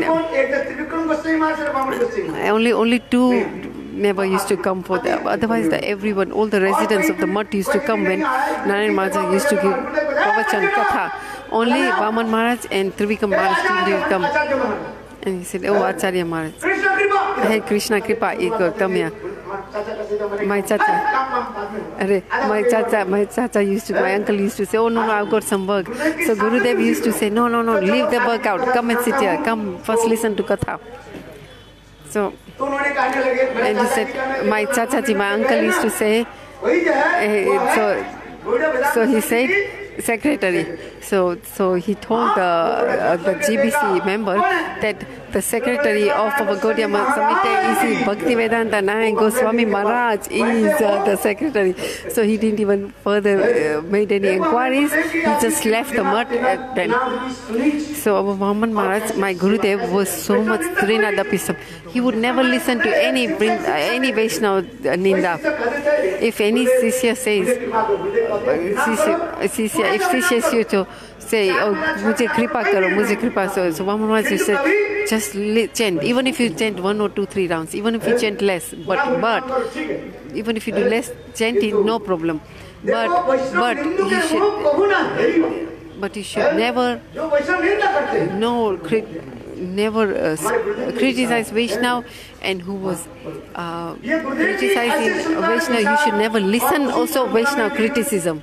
only, only two never used to come for that. Otherwise, the, everyone, all the residents of the mutt used to come when Narayan Maharaj used to give pravachan katha. Only Vaman Maharaj and Trivikram Maharaj used to come. And he said, "Oh, Acharya Maharaj, hey Krishna Kripa, come here." My chacha, my chacha, my chacha used to, my uncle used to say, "Oh no, no, I've got some work." So Gurudev used to say, "No, no, no, leave the work out. Come and sit here. Come first listen to katha." So, and he said, my chacha ji, my uncle used to say, so, so he said, secretary. So, so he told the uh, the G B C member that the secretary of our Gaudiya Samiti is Bhaktivedanta Narayan Goswami Maharaj is uh, the secretary. So he didn't even further uh, made any inquiries. He just left the mutt at then. So our Vaman Maharaj, my Gurudev, was so much Trinadapisam. He would never listen to any any Vaishnava Ninda. If any Sishya says, Sishya, Sishya, if Sishya used to say, "Oh, mujhe kripa karo, mujhe kripa," so, so Vaman Maharaj said, just chant. Even if you chant one or two, three rounds, even if you chant less, but but even if you do less chanting, no problem. But but you should, but you should never, no, never uh, criticize Vaishnava, and who was uh, criticizing Vaishnava, you should never listen also Vaishnava criticism.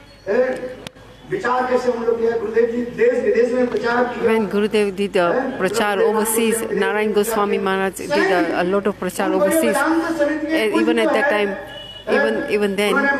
When Gurudev did uh, prachar overseas, Narayan Goswami Maharaj did a, a lot of prachar overseas. And even at that time, even even then, uh,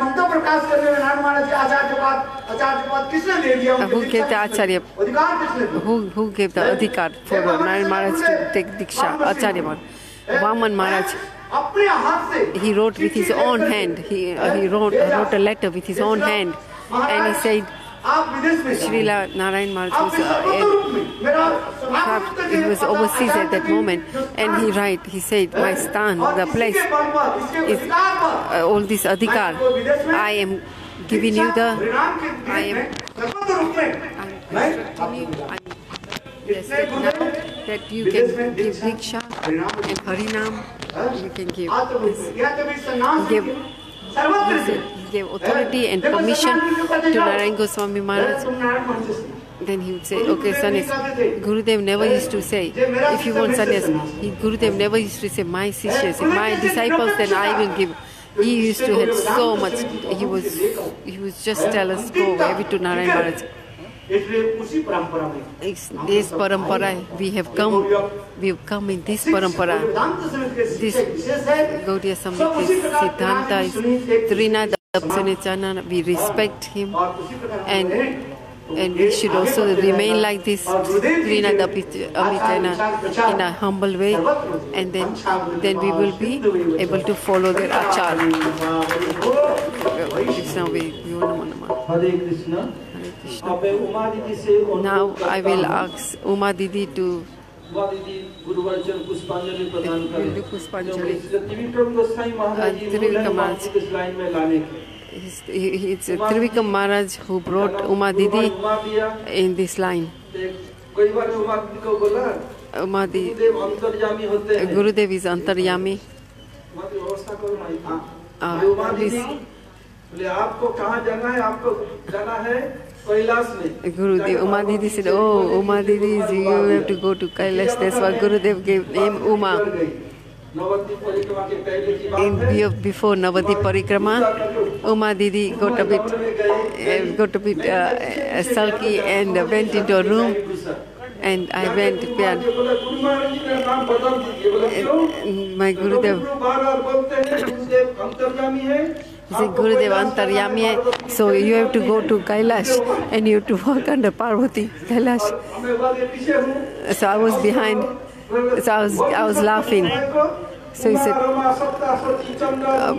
who gave the Acharya, who, who gave the adhikar for uh, Narayan Maharaj to take Diksha, Acharya Maharaj? Vaman Maharaj. He wrote with his own hand, he, uh, he wrote, uh, wrote a letter with his own hand, and he said, Srila Narayan Maharaj was, uh, he was overseas at that moment, and he write, he said, my stan, the place is uh, all this adhikar. I am giving you the, I am, I'm instructing you, I'm, yes, that now that you can give Diksha and Harinam, you can give. He gave, he said, he gave authority and permission to Narayan Goswami Maharaj. Then he would say, okay, sannyas. Gurudev never used to say, if you want sannyas, he, Gurudev never used to say, my sishyas, my disciples, then I will give. He used to have so much, he was, he was just tell us, go every to Narayan Maharaj. It's this parampara, we have come, we have come in this parampara. This Gaudiya Samiti Siddhanta is Trinadapisam, we respect him, and and we should also remain like this Trinadapisam in a humble way, and then then we will be able to follow their achar. Krishna way, Hare Krishna. Now I will ask Uma Didi to will do Puspanjali. Trivikram Maharaj. It's Trivikram Maharaj who brought Uma Didi in this line. Uma Didi, Gurudev is Antaryami. Uh, this, Gurudev, Uma Didi said, oh, Uma Didi, you have to go to Kailash. That's why Gurudev gave name Uma. In, before Navati Parikrama, Uma Didi got a bit, uh, got a bit uh, sulky and went into a room. And I went, and my Gurudev, he said, Gurudev Antaryami, so you have to go to Kailash and you have to walk under Parvati, Kailash. So I was behind, so I was, I was laughing. So he said, uh,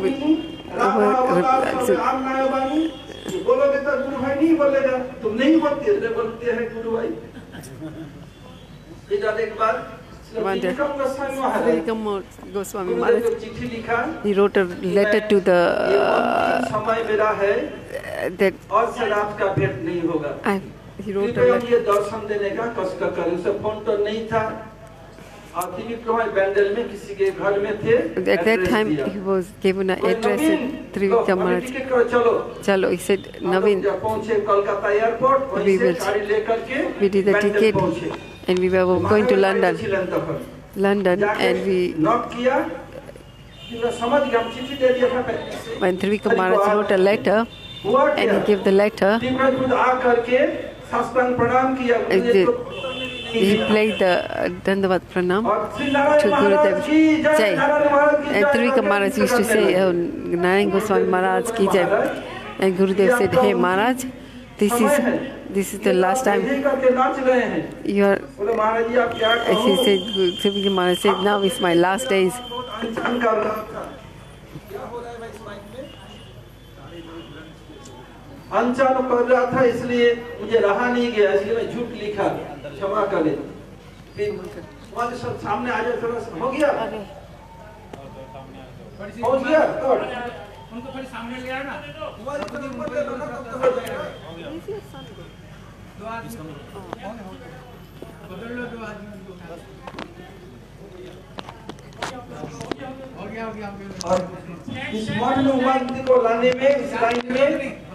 One day, Trivikram Goswami Maharaj Trivikram Goswami Maharaj, गुरुदेव को चिट्ठी लिखा he wrote a letter to ये the अंतिम समय मेरा है uh, that और से आपका भेंट नहीं होगा, I, he wrote a कृपया letter. मुझे दर्शन देने का कष्ट करें। उसे फोन तो नहीं था और त्रिविक्रम बैंडल में किसी के घर में थे। At that address time, दिया। he was given an कोई address नवीन, in Trivikram लो, Maharaj. अभी टिकट करो, चलो Chalo, he said, हम लोग Naveen, जब पहुंचे कोलकाता एयरपोर्ट वहीं We से will- गाड़ी लेकर के we did the बैंडल ticket पहुंचे। and we were going to London, छिलन तक London, जाके and we, नॉक किया, फिर समझ गया, हम चिट्ठी दे दिया था पहले से। when Trivikram Maharaj wrote a letter, हुआ and क्या? he gave the letter, तीव्र खुद आ करके साष्टांग प्रणाम किया, and गुरुदेव the, को उत्तर नहीं he दिया। played the uh, Dandavat Pranam और Shri Narayan to Maharaj Gurudev की जय, Jai. नारायण महाराज की And जय, Trivikram Maharaj used to say, oh, Narayan Goswami Maharaj ki jai. And Gurudev said, hey Maharaj, this is this is the last time यही करके नाच रहे हैं। you are. बोले महाराज जी आप क्या As कहो? he said, Trivikram Maharaj said, now is my last days. अनजान कर रहा था। क्या हो रहा है भाई इस माइक में? अनजान कर रहा था, इसलिए मुझे रहा नहीं गया, इसलिए मैं झूठ लिखा, क्षमा करें। फिर तुम्हारे सब सामने आ जाए, थोड़ा सा हो गया, हो गया तो उनको थोड़ी सामने ले आना तुम्हारे खुद ऊपर दे दो ना, तब तो हो जाएगा। दो आदमी बदल लो, दो आदमी हो गया हो गया हो गया। और इस मन उमंग को लाने में, इस लाइन में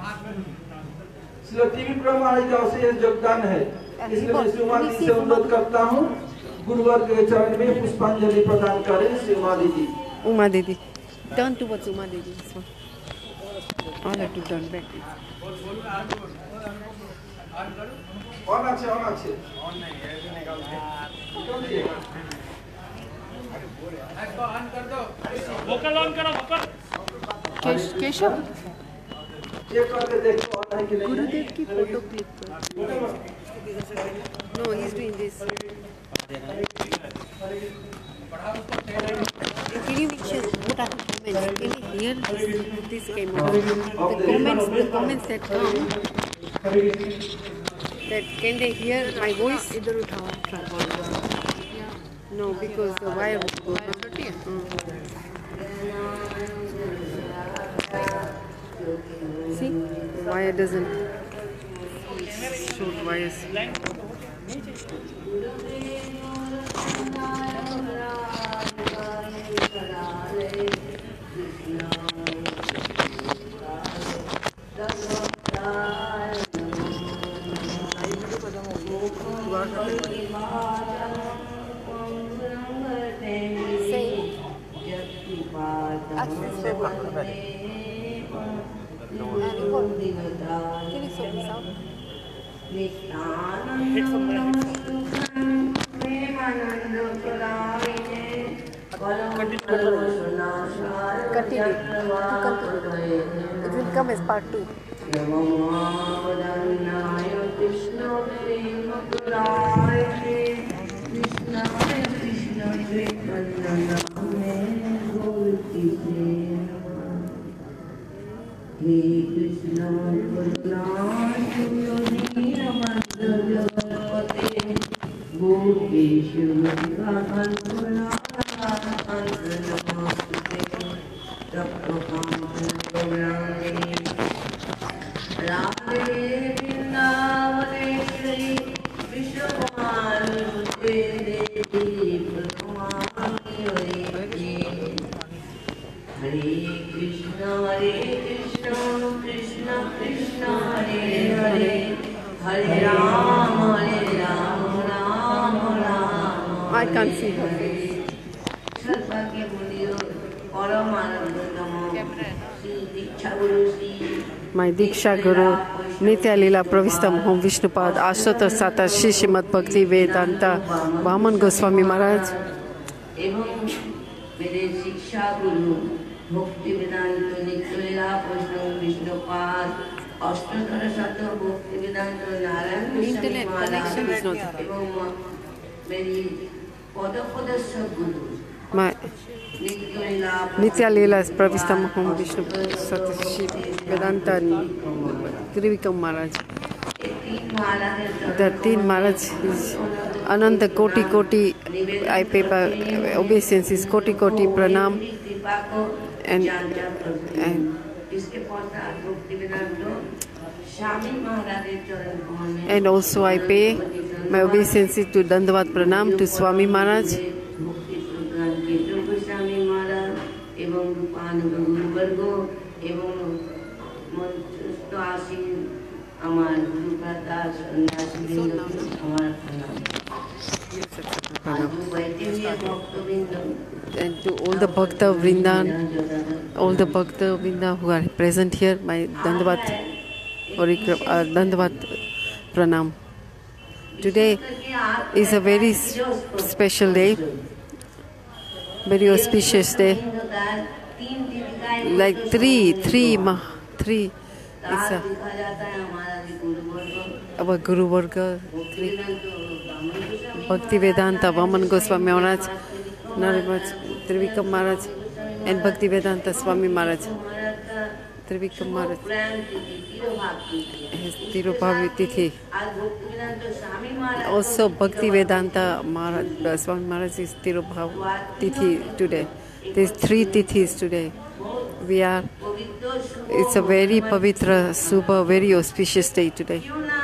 श्री त्रिविक्रम महाराज का विशेष योगदान है। इसलिए मैं श्री उमा जी से अनुरोध करता हूँ, गुरुवर के चरण में पुष्पांजलि प्रदान करें। श्री उमा दीदी, Uma Didi. Turn towards Uma Didi. This one. All have to turn back. और अच्छे और अच्छे वोकल ऑन करो, वोकल Kesh- Keshav, चेक करके देखो और है कि नहीं है। Gurudev ki photo click kar. No, he's doing this. Can you make sure what are the comments? Can you hear this, this came out? The comments, the comments that come, that can they hear my voice? Idhar uthao. No, because the wire goes mm. See, the wire doesn't show the wires. Continue. Continue. It will come as part two. I can't see her face. My Diksha Guru, Nitya Lila Pravistam Home Vishnupad, Ashtotar Sata Shri Srimad Bhakti Vedanta, Vaman Goswami Maharaj. एवं मेरे शिक्षा गुरु भक्ति वेदांत नित्य प्रश्न विष्णुपाद अष्टोत्तर शत भक्ति वेदांत Narayan Internet connection is not there. एवं मेरी पद पदस्थ गुरु My Nitya Lila Pravistam Home Vishnupad, Sata Shri Vedanta and Trivikram Maharaj. The Teen Maharaj is Ananda Koti Koti, I pay my obeisances, Koti Koti Pranam, and, and, and also I pay my obeisances to Dandavat Pranam to Swami Maharaj. And to all the Bhakta Vrindan, all the Bhakta Vrindan who are present here, my Dandavat, uh, Dandavat Pranam. Today is a very special day, very auspicious day. Like three, three, three. It's a, our Guru Varga, three. Bhakti Vedanta, Vaman Goswami Maharaj, Narasimha Trivikram Maharaj, and Bhakti Vedanta Swami Maharaj. Trivikram Maharaj. His Tirubhavi Tithi. Also Bhakti Vedanta Maharaj, Swami Maharaj is Tirubhavi Tithi today. There's three Tithis today. We are, it's a very pavitra, super, very auspicious day today.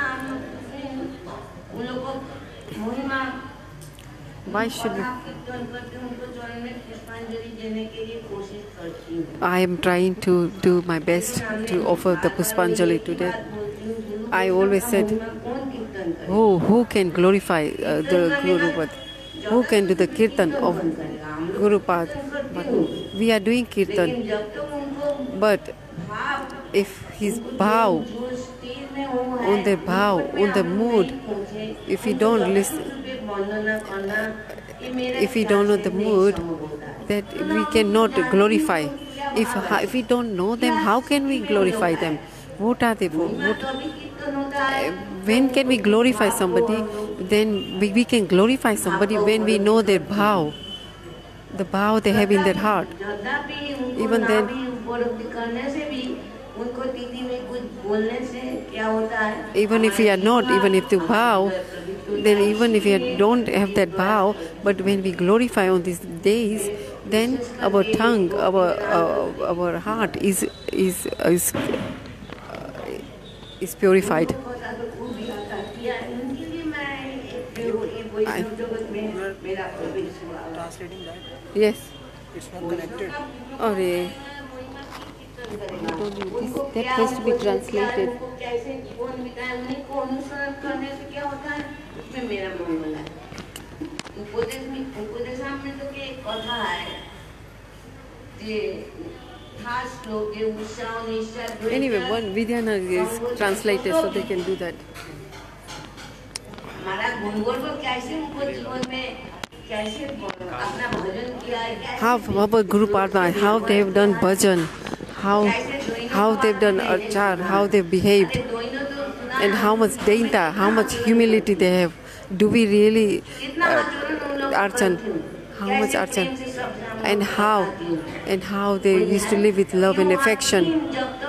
Why should we? I am trying to do my best to offer the Puspanjali today. I always said, oh, who can glorify uh, the Guru Pad? Who can do the Kirtan of Guru Pad? But we are doing Kirtan. But if his bhav, on the bhav, on the mood, if we don't listen, if we don't know the mood, that we cannot glorify. If if we don't know them, how can we glorify them? What are they for? What, when can we glorify somebody? Then we, we can glorify somebody when we know their bhav, the bhav they have in their heart. Even then, even if we are not, even if the bhav, then even if we don't have that bhav, but when we glorify on these days, then our tongue, our uh, our heart is is is, uh, is purified. I, translating that? Yes. It's not connected. Oh, yeah. This, that has to be translated. Anyway, one Vidyana is translated, so they can do that. How about Guru Padma, how they have done bhajan, how how they've done achar, how they've behaved, and how much dainta, how much humility they have. Do we really uh, archan? How much archan? And how and how they used to live with love and affection.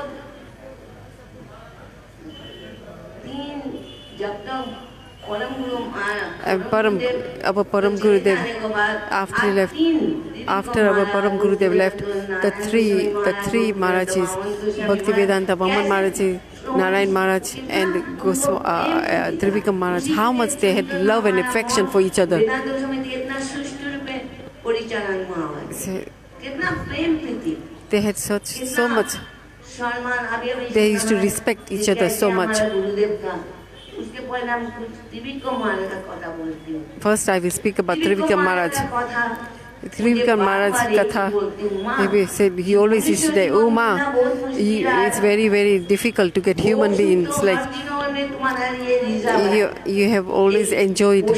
And Param, our Param Gurudev, after he left, after our Param Gurudev left, the three, the three Maharajas, Bhakti Vedanta, Vaman Maharaj, Narayan Maharaj, and Goswami, uh, uh, Trivikram Maharaj, how much they had love and affection for each other. So, they had such so much. They used to respect each other so much. First, I will speak about Trivikram Maharaj. Trivikram Maharaj Katha. He said he always used to say, "Oh ma, it's very very difficult to get human beings like you. You have always enjoyed.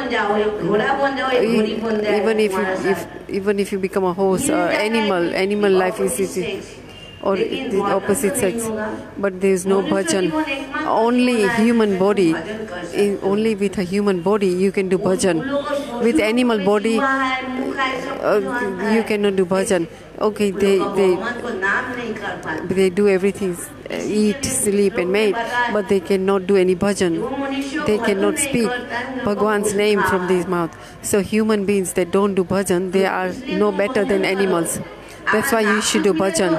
Even if you, if even if you become a horse or animal, animal life is easy." Or the opposite sex, but there is no bhajan. Only human body, in, only with a human body you can do bhajan. With animal body, uh, you cannot do bhajan. Okay, they they they do everything, uh, eat, sleep and mate, but they cannot do any bhajan. They cannot speak Bhagwan's name from their mouth. So human beings that don't do bhajan, they are no better than animals. That's why you should do bhajan.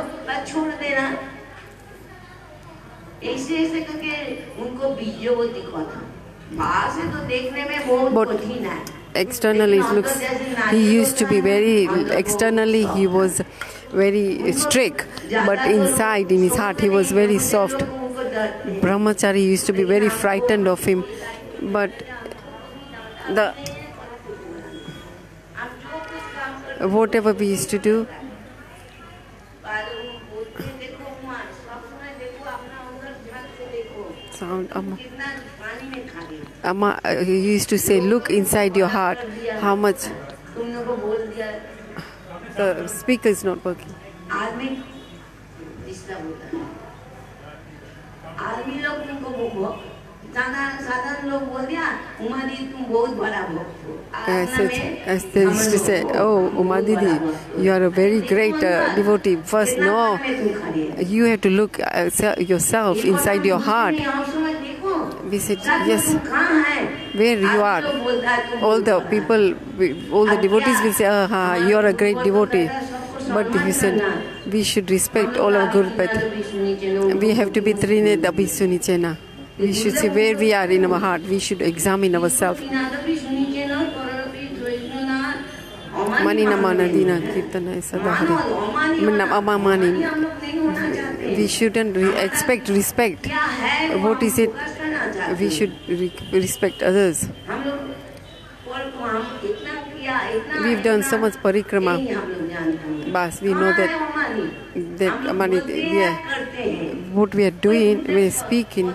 But externally it looks, he used to be very, externally he was very strict, but inside in his heart he was very soft. Brahmachari used to be very frightened of him, but the whatever we used to do, sound Amma. Amma uh, he used to say, look inside your heart, how much. The speaker is not working. As, as they used to say, oh, Uma Didi, you are a very great uh, devotee. First, no, you have to look uh, yourself inside your heart. We said, yes, where you are. All the people, all the devotees will say, ah, you are a great devotee. But he said, we should respect all our Gurupat. We have to be Trined Abhisunichena. We should see where we are in our heart. We should examine ourselves. Manina Manadina Kirtana Sadahari. We shouldn't re expect respect. What is it? We should re respect others. We've done so much parikrama. Bas, we know that, that Amani, we are, what we are doing, we are speaking.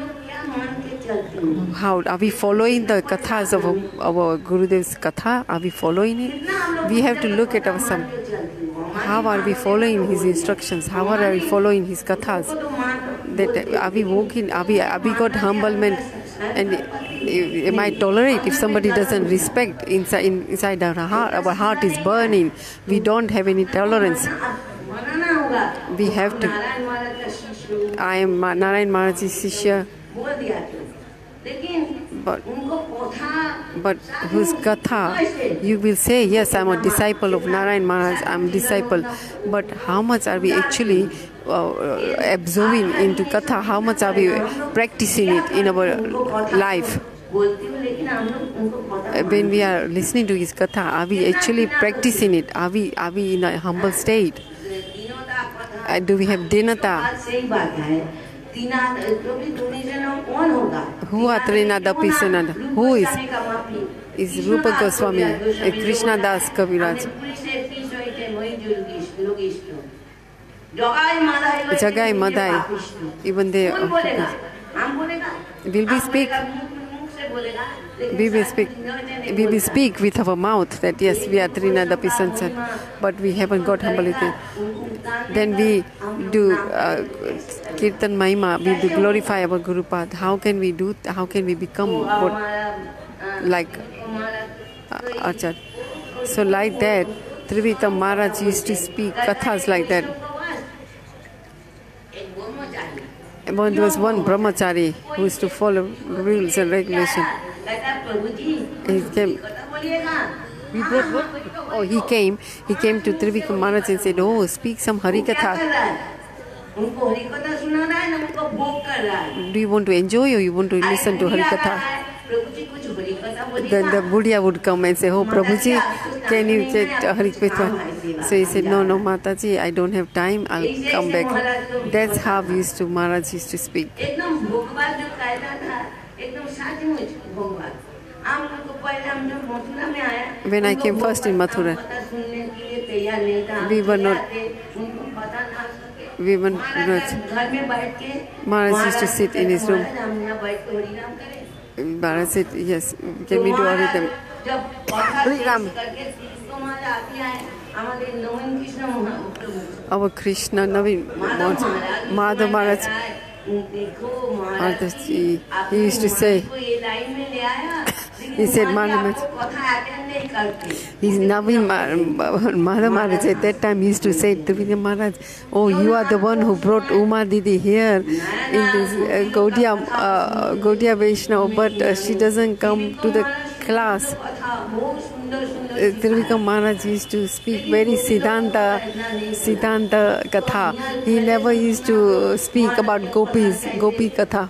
How are we following the kathas of our, our Gurudev's katha? Are we following it? We have to look at ourselves. How are we following his instructions? How are we following his kathas? That are we walking? Are we are we got humblement? And am I tolerate if somebody doesn't respect inside inside our heart? Our heart is burning. We don't have any tolerance. We have to. I am Narayan Maharaj's Shishya. But, but whose katha, you will say, yes, I am a disciple of Narayan Maharaj, I am a disciple. But how much are we actually uh, absorbing into katha? How much are we practicing it in our life? When we are listening to his katha, are we actually practicing it? Are we, are we in a humble state? Uh, do we have dinata? Who are Trinada Pisananda? Who is? Is Rupa Goswami, Krishna Das Kaviraj. Jagai Madai. Even they. Will we speak? We will speak. We will speak with our mouth that yes, we are Trinada Pisansan, but we haven't got humility. Then we do uh, Kirtan Mahima, we do glorify our Guru Path. How can we do, how can we become what, like uh, Acharya? So like that, Trivikram Maharaj used to speak kathas like that. And there was one brahmachari who used to follow rules and regulations. He came. We brought what? Oh, he came. He came to Trivikram Maharaj and said, "Oh, speak some Harikatha. Do you want to enjoy or you want to listen to Harikatha?" Then the Buddha would come and say, "Oh, Prabhuji, can you get Harikatha?" So he said, "No, no, Mataji, I don't have time. I'll come back." That's how we used to, Maharaj used to speak. When I came first in Mathura, we were not, we were not, Maharaj used to sit in his room. Maharaj said, yes, can we do Haridam? Haridam. Our Krishna, Navin, Madhav Maharaj, he used to say, He said, Maharaj, he's Naveen Maharaj at that time he used to say to Vinay Maharaj, oh, you are the one who brought Uma Didi here in this uh, Gaudiya, uh, Gaudiya Vaishnava, but uh, she doesn't come to the class. Uh, Trivikram Maharaj used to speak very Siddhanta, Siddhanta Katha. He never used to speak about gopis, Gopi Katha.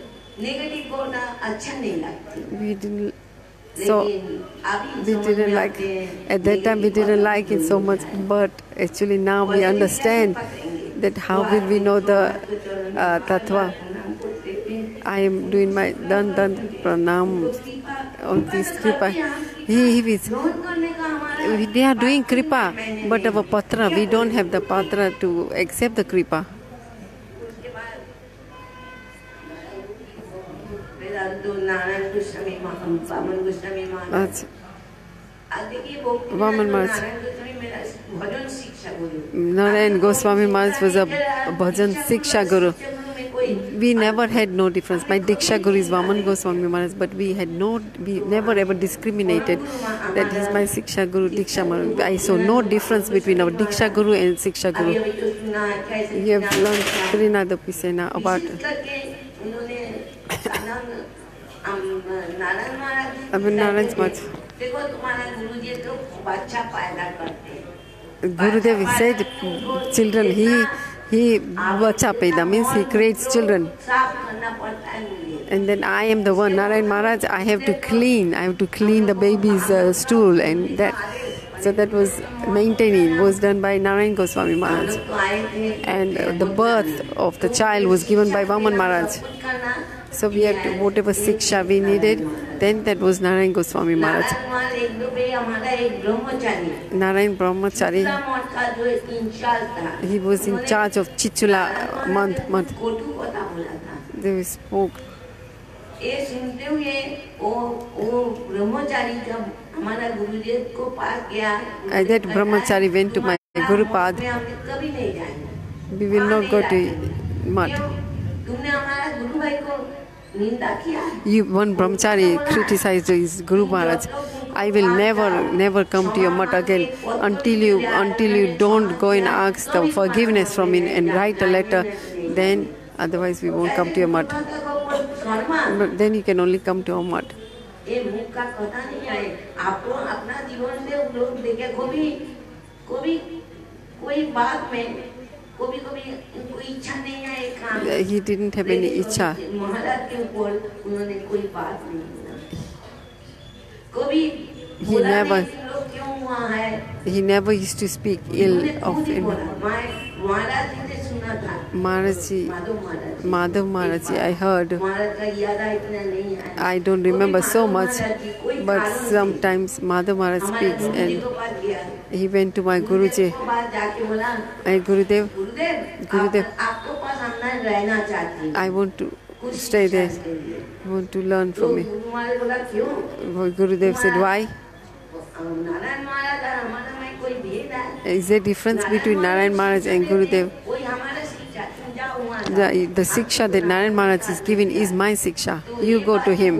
We didn't, so we didn't like, at that time we didn't like it so much, but actually now we understand that how will we know the uh, Tattva. I am doing my Dan Dan Pranam on this Kripa. He, he is, they are doing Kripa, but our Patra, we don't have the Patra to accept the Kripa. Vaman Maharaj. Narayan Goswami Maharaj was a bhajan Siksha Guru. We never had no difference. My Diksha Guru is Vaman Goswami Maharaj, but we had no, we never ever discriminated that he's my Siksha Guru, Diksha Maharaj. I saw no difference between our Diksha Guru and Siksha Guru. We have learned Trinada Pisena about Abhin Narayan Maharaj. Gurudev said, children, he he bacha paida means he creates children. And then I am the one, Narayan Maharaj, I have to clean, I have to clean the baby's uh, stool, and that. So that was maintaining, was done by Narayan Goswami Maharaj. And uh, the birth of the child was given by Vaman Maharaj. So we have to, whatever Siksha we needed, then that was Narayan Goswami Maharaj. Narayan Brahmachari, he was in charge of Chichula month. month. They spoke. I, that Brahmachari went to my Guru Pad. We will not go to Mat. You, one Brahmachari criticized his Guru Maharaj. I will never, never come to your mat again until you, until you don't go and ask the forgiveness from him and write a letter. Then, otherwise we won't come to your mat. But then you can only come to our mat. He didn't have any icha. He never, he never used to speak ill of anyone. Maharaji, Madhav Maharaji, I heard. I don't remember so much, but sometimes Madhav Maharaj speaks, and he went to my Guruji. I Gurudev, Gurudev, I want to stay there. I want to learn from me. Gurudev said, why? Is there a difference between Narayan Maharaj and Gurudev? The, the Siksha that Narayan Maharaj is giving is my Siksha. You go to him.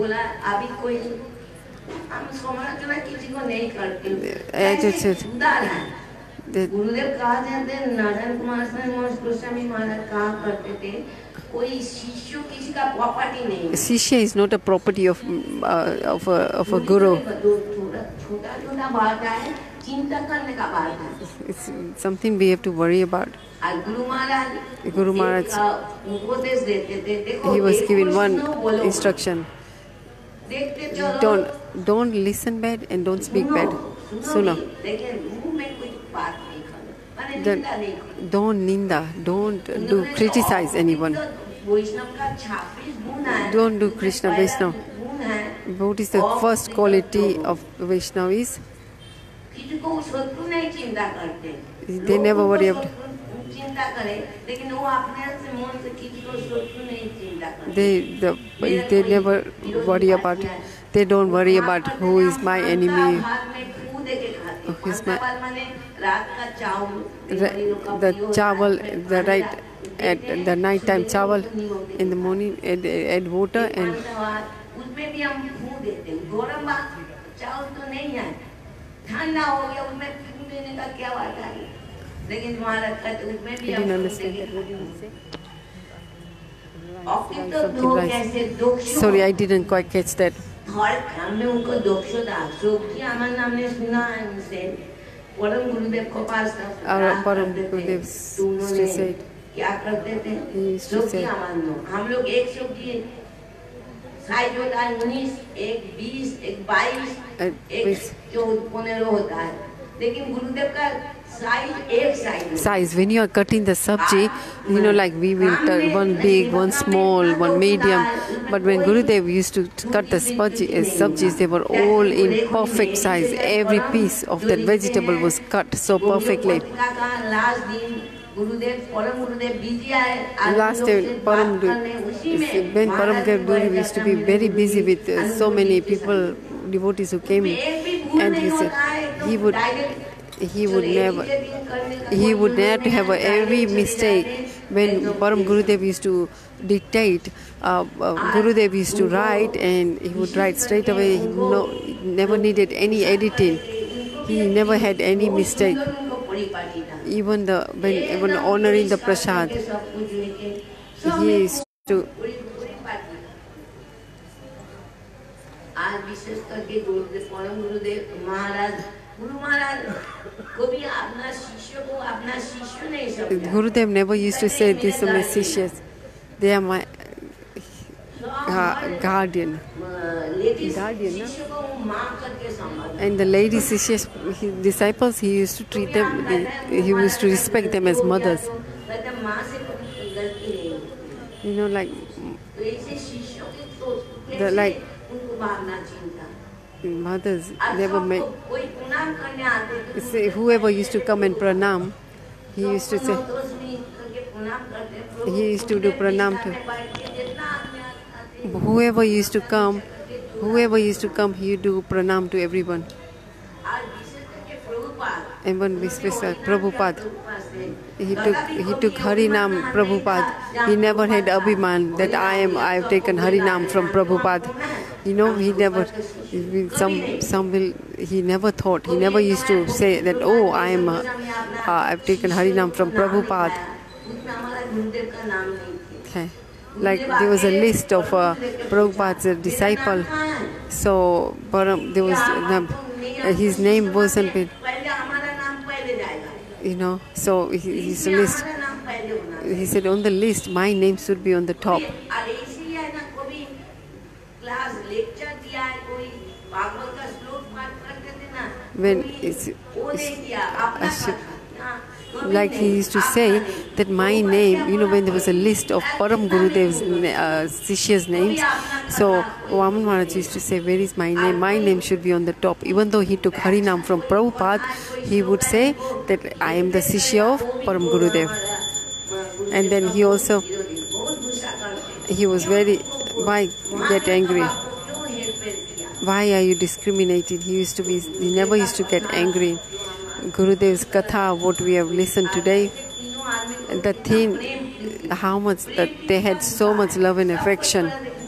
I just said, that Shishya is not a property of, uh, of, a, of a guru. It's something we have to worry about. Guru Maharaj, he was given one instruction. Don't, don't listen bad and don't speak bad. Suno. Then, don't ninda, don't do criticize anyone. Don't do Krishna Vaishnava. What is the first quality of Vaishnava is? They never worry about. They, the, they never worry about. They don't worry about who is my enemy. Who is my, the chawal, the right at the night time chawal, in the morning add, add water and देते हैं, गरम बात चावल तो नहीं है, ठंडा हो गया उसमें फिर देने का क्या बात है, लेकिन महाराज कहते उसमें भी हम देंगे। Sorry, I didn't quite catch that. हर काम में उनको दोष था, सोची हमारे नामने सुना है उनसे, परम गुरुदेव को पास Our Param Gurudev used to say, क्या करते थे, used to say, सोची हमारे हम लोग एक सोची साइज होता है उन्नीस, एक बीस, एक बाईस, एक चौदह पंद्रह होता है, लेकिन गुरुदेव का size एक size. Size. When you are cutting the sabji, you know, like we will turn one big, one small, one medium. But when Gurudev used to cut the sabji, uh, sabjis, they were all in perfect size. Every piece of that vegetable was cut so perfectly. Last day, Param when Param Gurudev used to be very busy with uh, so many people, devotees who came, and he said he would he would never he would never have a, every mistake. When Param Gurudev used to dictate, uh, uh, Gurudev used to write, and he would write straight away. He no, never needed any editing. He never had any mistake. Even the when even honoring the prasad, he used to. आज विशेष करके गुरुदेव परम गुरुदेव महाराज गुरु महाराज को भी अपना शिष्य को अपना शिष्य नहीं समझा। Gurudev never used to say these are my sishyas, they are my uh, guardian. Guardian, no? And the lady sishyas, his disciples, he used to treat them, he, he used to respect them as mothers. You know, like the like. Mothers never made. Say, whoever used to come and pranam, he used to say, he used to do pranam to whoever used to come, whoever used to come, he do pranam to everyone. And when we special Prabhupada, he took he took Harinam Prabhupada. He never had abhiman that I am I have taken Harinam from Prabhupada. You know, he never some some will he never thought he never used to say that, oh, I am uh, uh, I've taken Harinam from Prabhupada. Okay. Like there was a list of uh, Prabhupada's disciple, so Param, there was uh, his name wasn't been, you know, so his list, he said on the list my name should be on the top. When it's, it's like he used to say that my name, you know, when there was a list of Param Gurudev's uh, Sishyas names, so Vaman Maharaj used to say, where is my name? My name should be on the top. Even though he took Harinam from Prabhupada, he would say that I am the Sishya of Param Gurudev. And then he also, he was very, why get angry? Why are you discriminated? He used to be, he never used to get angry. Gurudev's Katha, what we have listened today, the thing, how much that they had so much love and affection.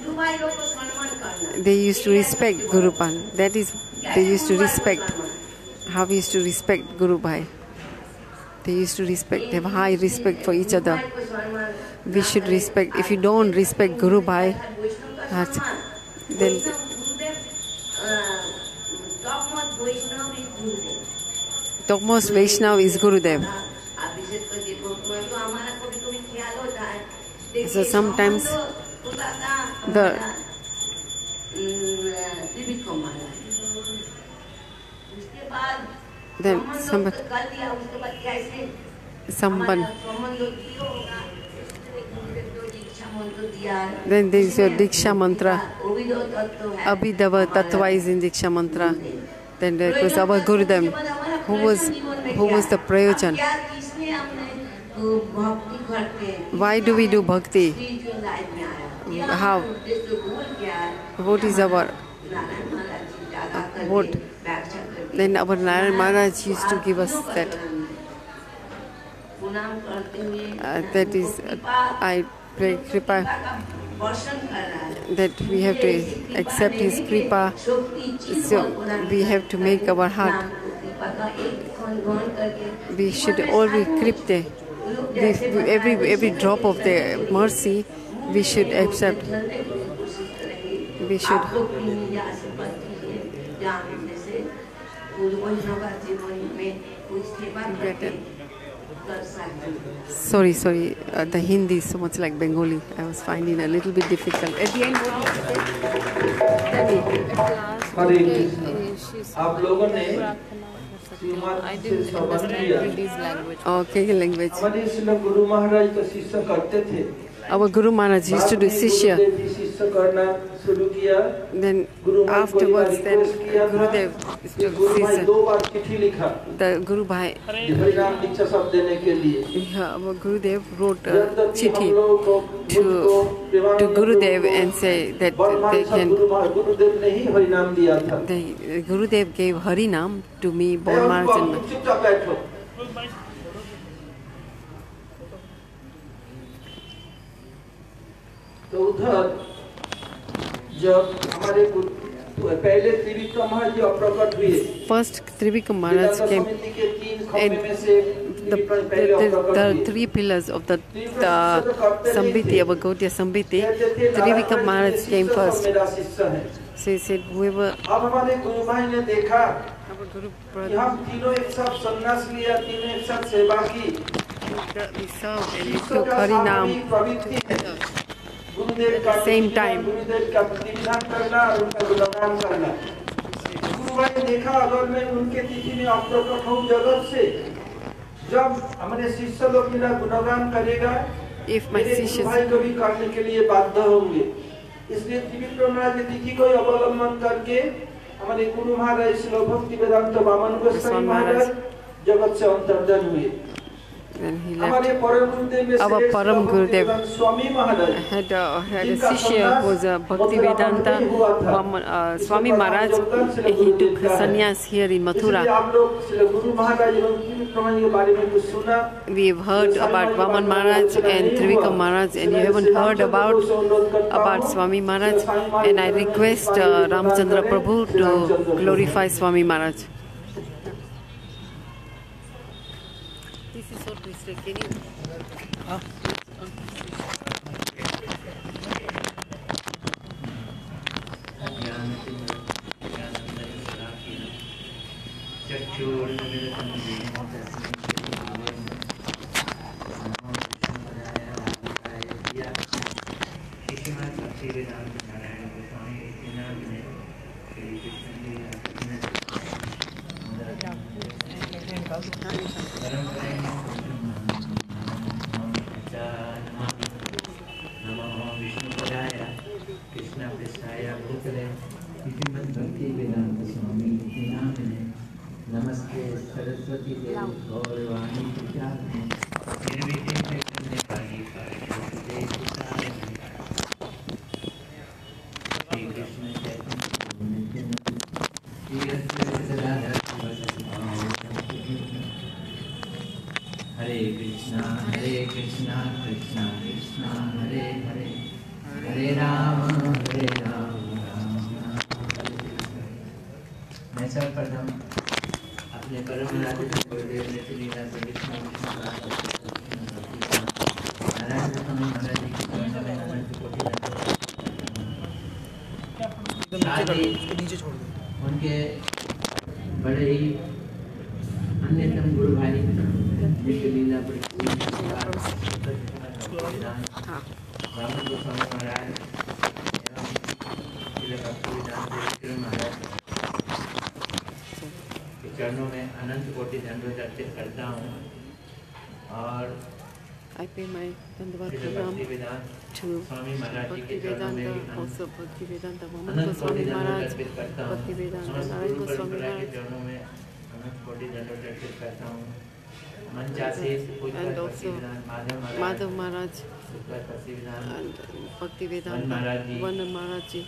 They used to respect Gurupan. That is, they used to respect. How we used to respect Guru Bhai. They used to respect, have high respect for each other. We should respect. If you don't respect Guru Bhai, then topmost Vaishnava is Gurudev. So sometimes the then somebody someone then there is your Diksha mantra. Abhidava Tattva is in Diksha mantra. Then there was our Gurudev, who was who was the Prayojan. Why do we do bhakti? How? What is our what? Then our Narayan Maharaj used to give us that. Uh, that is, uh, I pray Kripa. that we have to accept His kripa. So we have to make our heart. We should all be kripte. Every every drop of the mercy, we should accept. We should. Sorry, sorry. Uh, the Hindi is so much like Bengali. I was finding a little bit difficult. At the end, हरे आप लोगों ने I didn't understand this language. Okay, language. हमारे इसलिए गुरु महाराज का शिष्य करते थे. Our Guru Maharaj used to do Sishya. Then afterwards, then Gurudev used to do Sishya. The Guru Bhai, yeah, our Gurudev wrote a chithi to, to Gurudev and say that they can. The Gurudev gave Harinam to me, Bon Maharaj and तो उधर जब हमारे पहले त्रिविक्रम महाराज प्रकट हुए first Trivikram Maharaj came and the, the, the three pillars of the, the Sambhiti, our Gaudiya Sambhiti, Trivikram Maharaj came first. So he said, whoever अब हमारे गुरु भाई ने देखा our Guru कि brother, हम तीनों एक साथ संन्यास लिया, तीनों एक साथ सेवा की, we served and we took Harinam प्रवृत्ति है गुरुदेव का same time. गुरुदेव का प्रतिविधान करना और उनका गुणगान करना. गुरु भाई ने देखा अगर मैं उनके तिथि में अप्रकट हूँ जगत से, जब हमारे शिष्य लोग मेरा गुणगान करेगा, If my मेरे शिष्य गुरु भाई को भी करने के लिए बाध्य होंगे. इसलिए त्रिविक्रम महाराज की तिथि को अवलंबन करके हमारे गुरु महाराज श्री भक्ति वेदांत वामन गोस्वामी महाराज जगत से अंतर्धान हुए. Then he left. Our Param Gurudev had a, had a Sishya who was a Bhakti Vedanta uh, Swami Maharaj. He took sannyas here in Mathura. We have heard about Vaman Maharaj and Trivikram Maharaj, and you haven't heard about about Swami Maharaj. And I request uh, Ramchandra Prabhu to glorify Swami Maharaj. This is what we say. Can you? Ah. नमस्ते सरस्वती देव गौरवाणी प्रचारणे निर्विघ्नं करने वाली सरस्वती श्री कृष्ण चैतन्य हरे कृष्णा हरे कृष्णा कृष्णा कृष्णा हरे हरे हरे राम हरे राम राम मैं सर्वप्रथम अपने परम राधिका गुरुदेव ने लीला नारायण स्वामी महाराज जी की चरणों में अनंत कोटि नीचे छोड़ दो. उनके बड़े ही अन्यतम गुरु भाई जिनके लीला रामन गोस्वामी महाराज एवं महाराज चरणों में अनंत कोटि दंडवत अर्पित करता हूँ. और I pay my Dandavat Pranam to Bhakti Vedanta, also Bhakti Vedanta, Vaman Goswami Maharaj, Bhakti Vedanta, Narayan Goswami Maharaj, and also Madhav Maharaj, and Bhakti Vedanta, Vanan Maharaj ji,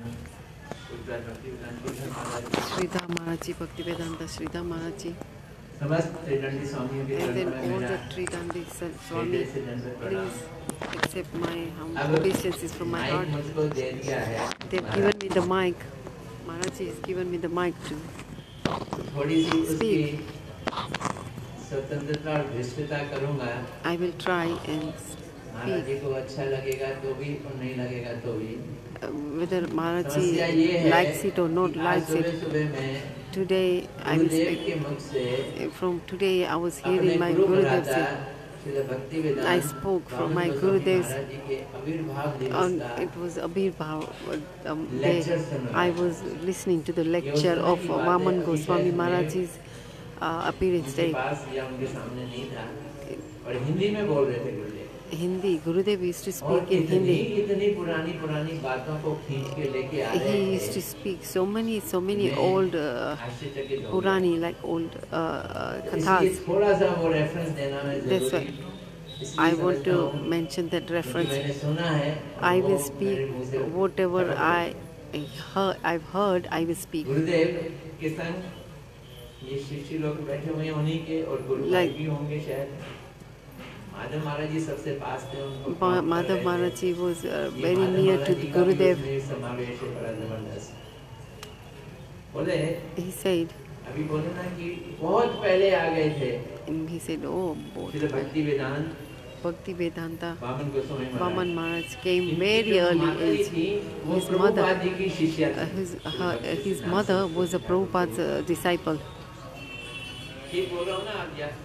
Sridhar Maharaj ji, Bhakti Vedanta, Sridhar Maharaj ji, समस्त त्रिदंडी स्वामियों के And then चरणों में all मेरा the three Dandi Swami, हृदय से दंडवत प्रणाम। please accept my humble अब obeisances from my mic heart. मुझको दे दिया है They've given me the mic. Maharaj has given me the mic to थोड़ी सी उसकी speak. स्वतंत्रता और धृष्टता करूंगा। I will try and Maharaj ji speak. को अच्छा लगेगा तो भी और नहीं लगेगा तो भी। Uh, whether Maharaj समस्या ये है likes it or not कि आज likes सुबह it, सुबह मैं today I will Gurudev speak. के मुख से From today I was अपने hearing my गुरु Gurudev भ्राता say, Srila Bhaktivedanta I spoke from my Swami Gurudev's महाराज जी के आविर्भाव दिवस on, का it was Abir Bhav um, lecture day. सुन रहा I था। was listening to the lecture of की बात है, Vaman अभी Goswami शायद Maharaj's uh, appearance उनके day. पास या उनके सामने नहीं था और हिंदी में बोल रहे थे गुरुदेव। Hindi, Gurudev used to और speak in इतनी Hindi. इतनी पुरानी पुरानी बातों को खींच के लेके आ रहे He used to थे। speak so many, so many मैं old uh, आश्चर्यचकित हो गया। Purani, like old uh, uh, इसलिए kathas. थोड़ा सा वो रेफरेंस देना मैं That's जरूरी why इसलिए I want समझता to हूँ, mention that क्योंकि reference. मैंने सुना है I वो will मेरे speak मुंह से whatever खत्म हो I I heard, I've heard, I will speak. गुरुदेव के संग ये शिष्य लोग बैठे हुए हैं उन्हीं के और गुरु भाई Like- भी होंगे शायद। माधव महाराज जी सबसे पास थे उनको Ma- काम कर Madhav रहे थे। Maharaj ji was uh, ये very Madhav near Maharaj to ji the का भी Gurudev. उसमें समावेश है बड़ा जबरदस्त। बोले He said, अभी बोले ना कि बहुत पहले आ गए थे and he said, oh, both Shri भक्ति वेदांत Bhakti Vedanta, Vaman Goswami Vaman महाराज Maharaj came इनकी very जो early माताजी age. थी, वो His प्रभुपाद mother, जी की शिष्या uh, थी। his her, his mother was a Prabhupada's uh, disciple. ठीक बोल रहा हूँ ना आप याद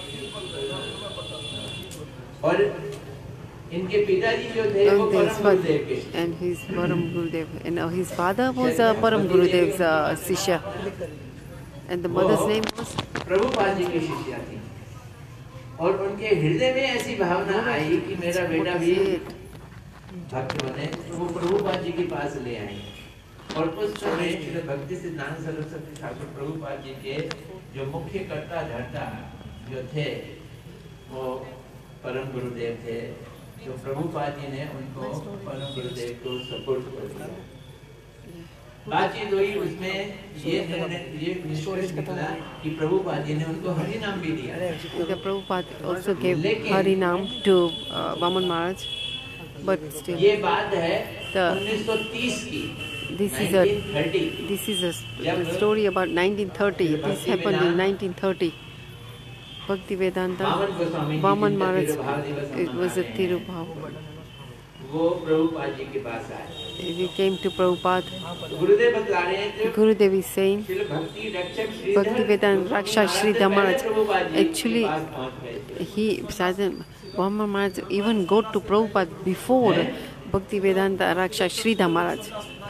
और इनके पिताजी जो थे वो And परम his गुरुदेव के father, and his Param Gurudev, and uh, his father was uh, Param Gurudev's uh, Sishya, and the mother's name was. Prabhupada ji की शिष्या थी और उनके हृदय में ऐसी भावना आई कि मेरा बेटा भी भक्त बने, तो वो प्रभुपाद जी के पास ले आए और उस समय श्री भक्ति सिद्धांत सरस्वती ठाकुर प्रभुपाद जी के जो मुख्य कर्ता धर्ता जो थे वो परम गुरुदेव थे। तो प्रभुपाद जी ने उनको परम गुरुदेव को सपोर्ट कर दिया। बातचीत हुई उसमें ये ये निष्कर्ष निकला कि प्रभुपाद जी ने उनको हरि नाम भी दिया। The Prabhupada also gave Harinam to uh, Vaman Maharaj, but still, ये बात है The- उन्नीस सौ तीस की। this is a उन्नीस सौ तीस this is a s- a story about nineteen thirty. This happened in nineteen thirty. Bhakti Vedanta, Vaman Goswami ji Vaman जिनका Maharaj, तिरुभाव दिवस it हम was a मनाते हैं, Tirubhav. वो प्रभुपाद जी के पास आए। We came to Prabhupada. गुरुदेव बतला रहे हैं Gurudev is saying, श्री भक्ति रक्षक Shri Bhakti Vedanta Raksha Sri Damaraj. Actually, Actually, he, Sajan, Vaman Maharaj even got to Prabhupada before Bhakti Vedanta Raksha Sri Damaraj.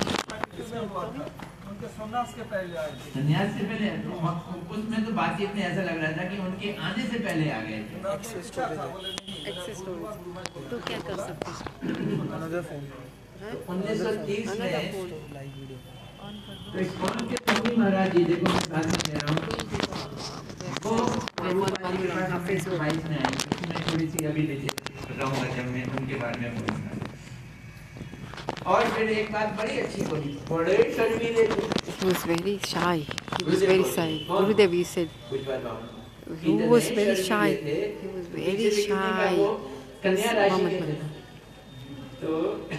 संन्यास से पहले तो उसमें तो बातचीत में ऐसा लग रहा था कि उनके आने से पहले आ गए थे। Access stories. तो क्या कर सकते हैं? उन्नीस सौ तीस Another में phone. तो इस्कॉन के स्वामी महाराज जी देखो मैं साथ में कह रहा हूँ वो प्रभुपाद जी के पास अपने जो वाइफ ने आई मैं थोड़ी सी अभी नीचे बताऊंगा जब मैं उनके बारे में बोलूंगा। और फिर एक बात बड़ी अच्छी बोली, बड़े शर्मीले थे। He was very shy. He was very shy. Gurudev, you said, कुछ बात बाबा he was very shy. He was very shy. कन्या राशि के थे। तो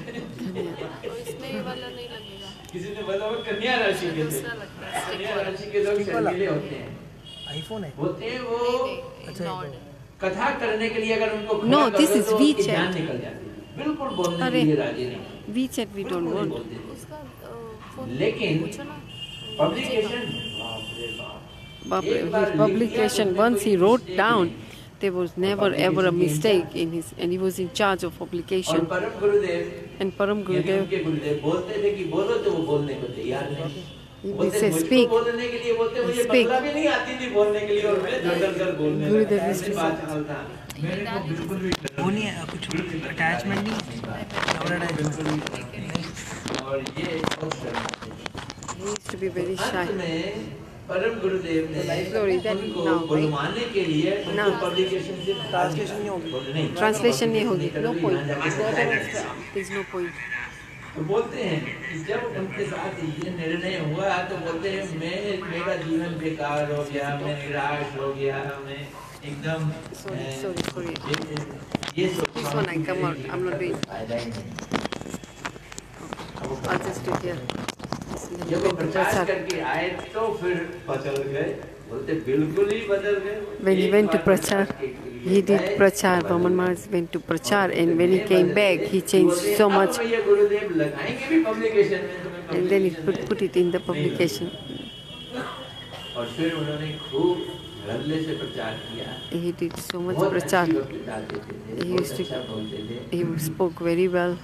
किसी ने बोला वो कन्या राशि के थे। कन्या राशि के लोग शर्मीले होते हैं। आईफोन है होते हैं वो कथा करने के लिए अगर उनको No, खड़ा this करो is तो उसकी WeChat. जान निकल जाती है। बिल्कुल बोलने के अरे, लिए राजी नहीं। WeChat we don't बिल्कुल नहीं want. बोलते। लेकिन publication But his publication, once he wrote down, there was never ever a mistake in his, and he was in charge of और publication. परम गुरुदेव And Param यानी Gurudev, उनके गुरुदेव बोलते थे कि बोलो तो वो बोलने को तैयार नहीं। he बोलते said, मुझको speak. बोलने के लिए बोलते मुझे Speak. बतला भी नहीं आती थी बोलने के लिए और मैं धड़धड़ कर बोलने गुरुदेव लगा। used to ऐसी say- बात चलता मेरे को बिल्कुल भी वो नहीं है कुछ अटैचमेंट नहीं और ये बहुत शर्म he used to be very अंत shy. में परम गुरुदेव ने Sorry, that उनको now, right? बुलवाने के लिए उनको Now. पब्लिकेशन से ट्रांसलेशन नहीं होगी नहीं Translation नहीं होगी. No point. यहाँ जाके There's no point. तो बोलते हैं कि जब उनके साथ ये निर्णय हुआ तो बोलते हैं मैं मेरा जीवन बेकार हो गया, मैं निराश हो गया, मैं एकदम Sorry, sorry, sorry. ये This one I come out. I'm not doing. I'll just do here. जब वो प्रचार करके आए तो फिर बदल गए, बोलते बिल्कुल ही बदल गए। When he went to Prachar, he did Prachar. Vaman Maharaj went to Prachar, and when he came back, he changed so much. And then he put, put it in the publication. और फिर उन्होंने खूब धड़ल्ले से प्रचार किया। He did so much Prachar. He used to, he spoke very well.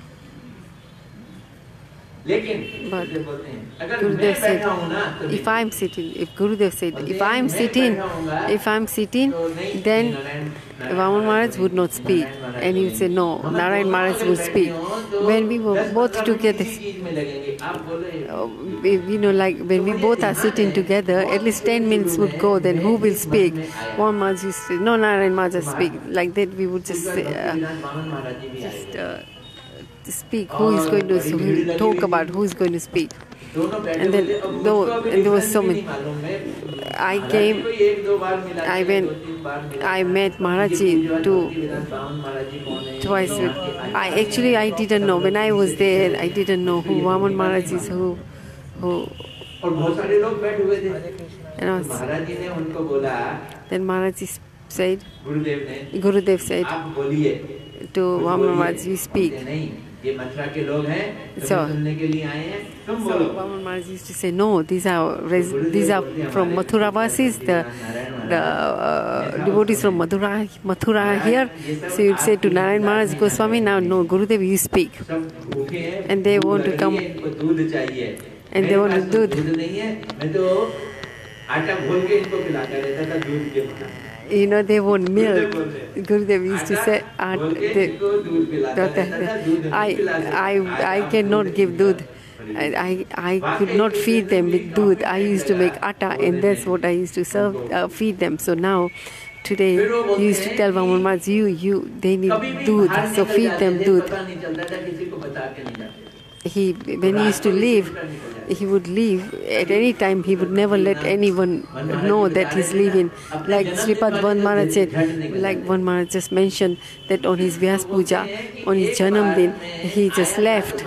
But Gurudev said, if I am sitting, if Gurudev said, if I am sitting, if I am sitting, then Vaman Maharaj would not speak. And he would say, no, Narayan Maharaj would speak. When we were both together, you know, like when we both are sitting together, at least ten minutes would go, then who will speak? Vaman Maharaj used to say, no, Narayan Maharaj speak. Like that we would just say, uh, just, uh, speak, who is going to talk about, who is going to speak. And then though, and there was so many. I came, I went, I met Maharaji too, twice. With, I actually, I didn't know, when I was there, I didn't know who Vaman Maharaj is, who, who. And I was, then Maharaji said, Gurudev said to Vaman Maharaj, you speak. So, so Vaman Maharaj used to say, no, these are these are from Mathura Vasis, the, the uh, devotees from Mathura, Mathura here. So you'd say to Narayan Maharaj, Goswami, now no, Gurudev, you speak. And they want to come, and they want to do it. You know, they want milk. Gurudev used to say, I, I, I cannot give doodh. I, I, I could not feed them with doodh. I used to make atta, and that's what I used to serve, uh, feed them. So now, today, he used to tell Vaman Maharaj, you, you, they need doodh, so feed them doodh. He, when he used to leave, he would leave at any time. He would never let anyone know that he's leaving. Like Sripad Van Maharaj said, like Van Maharaj just mentioned that on his Vyas Puja, on his Janam Din, he just left.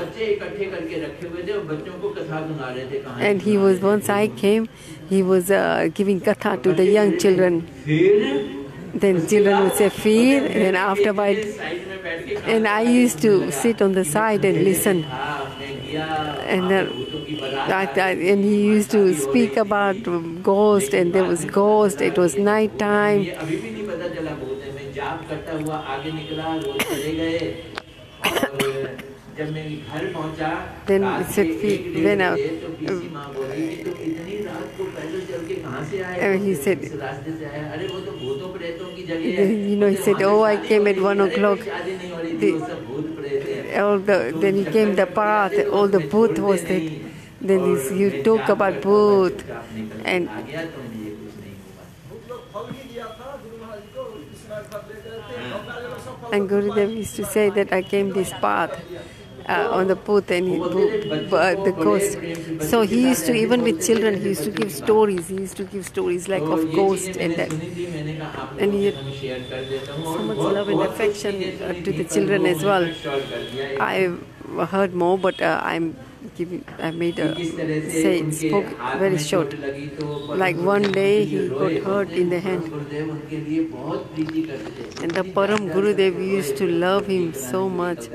And he was, once I came, he was uh, giving katha to the young children. Then children would say, feed, and then after a while, and I used to sit on the side and listen. And then, and he used to speak about ghost, and there was ghost, it was night time. Then he said, when I, uh, he said, you know, he said, oh, I came at one o'clock. The, all the, then he came the path, all the booth was there. Then he, you talk about booth. And And Gurudev used to say that I came this path uh, on the booth and he, uh, the ghost. So he used to, even with children, he used to give stories. He used to give stories like of ghosts and that. And he had so much love and affection uh, to the children as well. I heard more, but uh, I'm giving. I made a say spoke very short. Like one day he got hurt in the hand, and the Param Gurudev used to love him so much.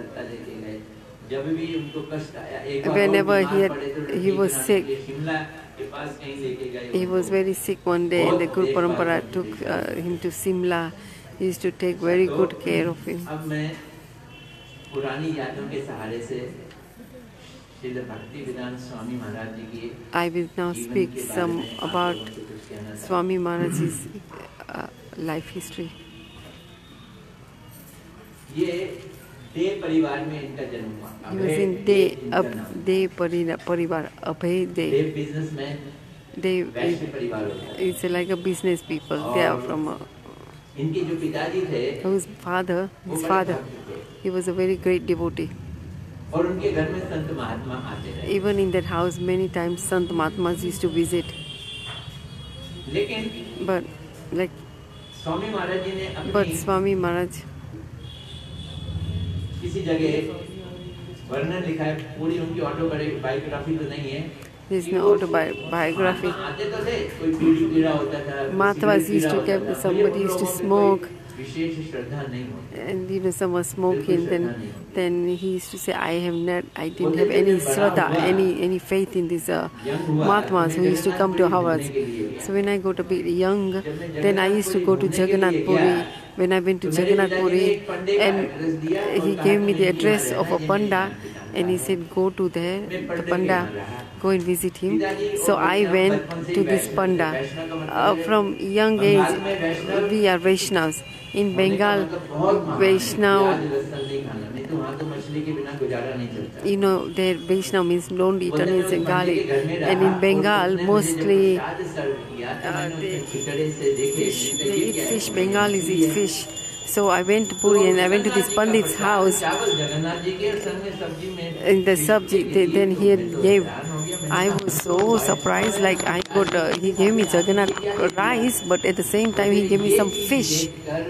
Whenever he had, he was sick, he was very sick one day, and the Guru Parampara took uh, him to Simla. He used to take very good care of him. I will now speak some about Swami Maharaj's uh, life history. He was in De, Ab, De Parivar, Abhay De. They it's like a business people. They are from a, whose father, his father, he was a very great devotee. और उनके घर में संत महात्मा आते रहे। Even in that house, many times Sant Mahatmas used to visit. लेकिन But like, Swami Maharaj जी ने अपनी but Swami Maharaj, किसी जगह वर्णन लिखा है, पूरी उनकी ऑटोबायोग्राफी तो नहीं है। there's no autobiography. आते तो थे, कोई पीड़ी पीड़ा होता था, Mahatmas used to get, somebody used to smoke, विशेष श्रद्धा नहीं होती। and you know, some was smoking. Then, then he used to say, "I have not, I didn't have any shraddha, any any faith in these uh, Mahatmas who used to come to ours." So when I got a bit young, then I used to go to Jagannath Puri. When I went to Jagannath Puri, and he gave me the address of a Panda, and he said, "Go to there, the Panda, go and visit him." So I went to this Panda. Uh, from young age, we are Vaishnavas. In Bengal, Vaishnav, you know, their Vaishnav means don't eat onions and garlic. And in Bengal, mostly uh, they, fish, they eat fish. Bengalis eat fish. So I went to Puri and I went to this Pandit's house. In the subject, then he gave. I was so surprised. Like I got, uh, he gave me Jagannath rice, but at the same time he gave me some fish.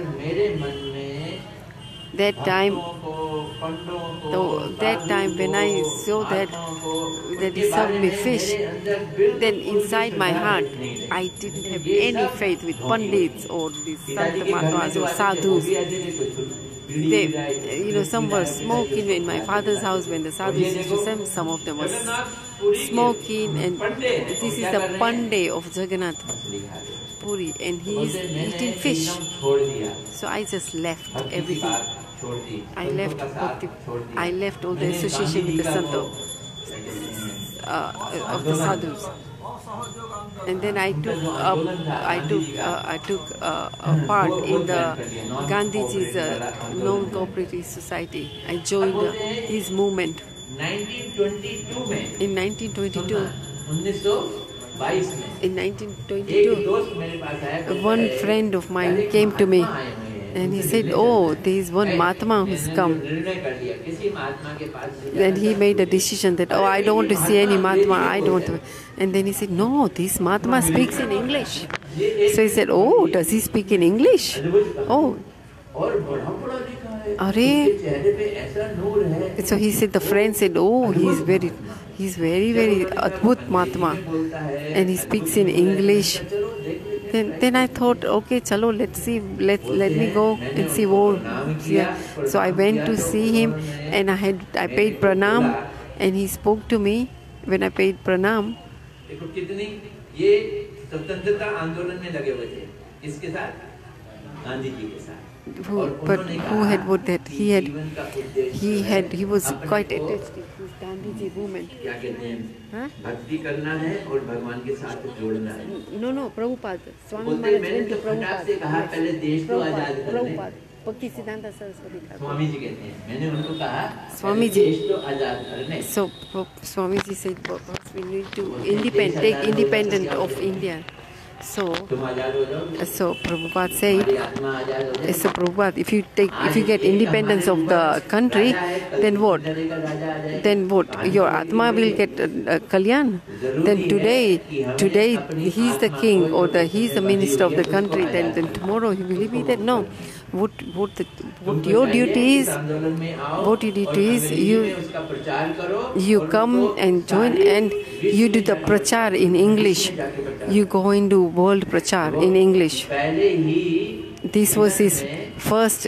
That time, though, that time when I saw that that he served me fish, then inside my heart I didn't have any faith with Pandits or these Sant Mahatmas or Sadhus. They, you know, some were smoking in my father's house when the Sadhus used to send. Some of them were smoking, and this is the Pandey of Jagannath Puri, and he is eating fish. So I just left everything. I left Bhakti, I left all the association with the Santo, uh, of the Sadhus. And then I took up, I took, uh, I took uh, a part in the Gandhiji's uh, non-cooperative society. I joined uh, his movement. In nineteen twenty-two, in nineteen twenty-two, one friend of mine came to me. And he said, "Oh, there is one Mahatma who's come." Then he made a decision that, "Oh, I don't want to see any Mahatma, I don't want to." And then he said, "No, this Mahatma speaks in English." So he said, "Oh, does he speak in English?" Oh. Are. So he said, the friend said, "Oh, he's very, he's very, very Adbhut Mahatma. And he speaks in English." Then, then I thought, okay, chalo, let's see, let let me go and see what. Yeah. So I went to see him, and I had I paid pranam, and he spoke to me when I paid pranam. Who, but who had what that he had he had he was quite attached to his Gandhiji movement. Huh? No, no, Prabhupada. Swami Maharaj went to Prabhupada. Prabhupada. Bhakti Siddhanta Saraswati Thakur. Swamiji. So Swamiji said, we need to independ, take independent of India. So, so Prabhupada said, so Prabhupada, if you take, if you get independence of the country, then what? Then what? Your Atma will get uh, uh, Kalyan. Then today, today he's the king or the he's the minister of the country. Then, then tomorrow he will be there. No. What what the, what your duty is? What your duty is? You you come and join and you do the prachar in English. You go into world prachar in English. This was his first.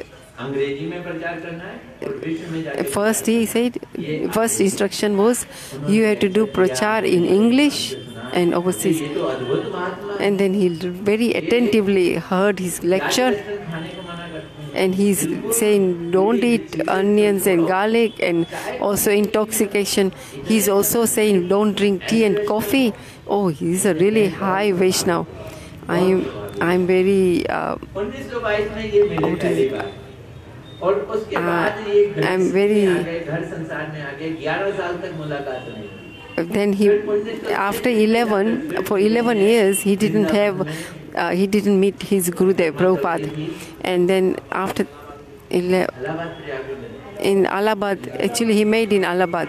First he said, first instruction was you have to do prachar in English and overseas. And then he very attentively heard his lecture. And he's saying don't eat onions and garlic and also intoxication. He's also saying don't drink tea and coffee. Oh, he's a really high Vaishnav. I'm I'm very uh, what is it? Uh, I'm very then he after eleven for eleven years he didn't have uh, he didn't meet his Gurudev Prabhupada, and then after ele- Allahabad Prayag में in Allahabad. Actually, he made in Allahabad.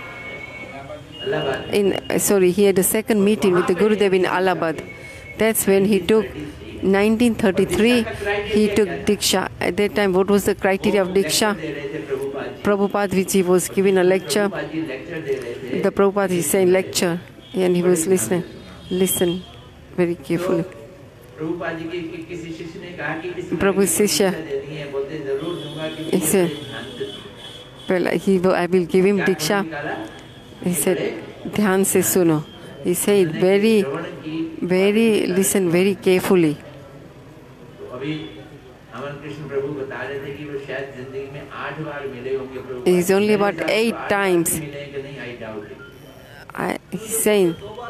Allahabad In sorry, he had a second meeting with the Gurudev in Allahabad. That's when he took nineteen thirty-three. He took Diksha. At that time, what was the criteria of Diksha? दे रहे थे Prabhupada ji Prabhupada, which he was giving a lecture. Prabhupada ji lecture दे रहे थे The Prabhupada is saying lecture, and he was listening. Listen very carefully. Prabhupada ji के कि- किसी शिष्य ने कहा कि इस प्रभु शिष्य देनी है बोलते जरूर दूंगा कि इसे well, he will, I will give him Diksha. He said, ध्यान से सुनो. He said very, very listen very carefully. तो अभी अमन कृष्ण प्रभु बता रहे थे कि वो शायद जिंदगी में आठ बार मिले होंगे प्रभु It is only about eight times. मिले कि नहीं I doubt I, he's saying,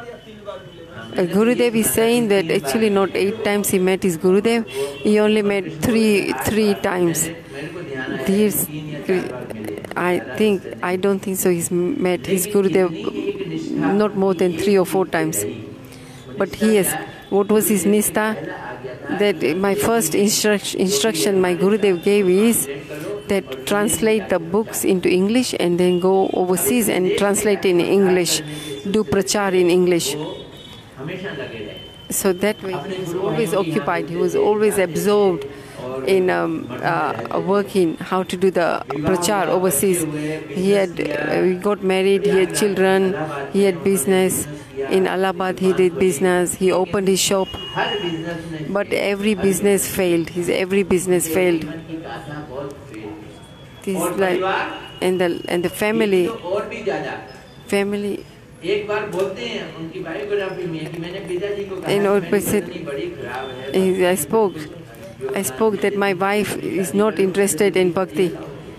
uh, Gurudev is saying that actually not eight times he met his Gurudev, he only met three three times. मेरे को ध्यान आया These, तीन या चार बार मिले I think, I don't think so. He's met his Gurudev not more than three or four times. But he has, what was his nistha? That my first instruct, instruction my Gurudev gave is that translate the books into English and then go overseas and translate in English, do prachar in English. हमेशा लगे रहे So that way he was always occupied, he was always absorbed in um, uh, working, how to do the prachar overseas. He had, uh, he got married, he had children, he had business. In Allahabad he did business, he opened his shop. हर business में But every business failed, his every business failed. मन की गाथा बहुत fail This is like, and the, and the family, तो और भी ज्यादा family, एक बार बोलते हैं उनकी बायोग्राफी में कि मैंने पिताजी को कहा In कि our मेरी person- पत्नी बड़ी खराब है I I spoke, I spoke that my wife is not interested in bhakti.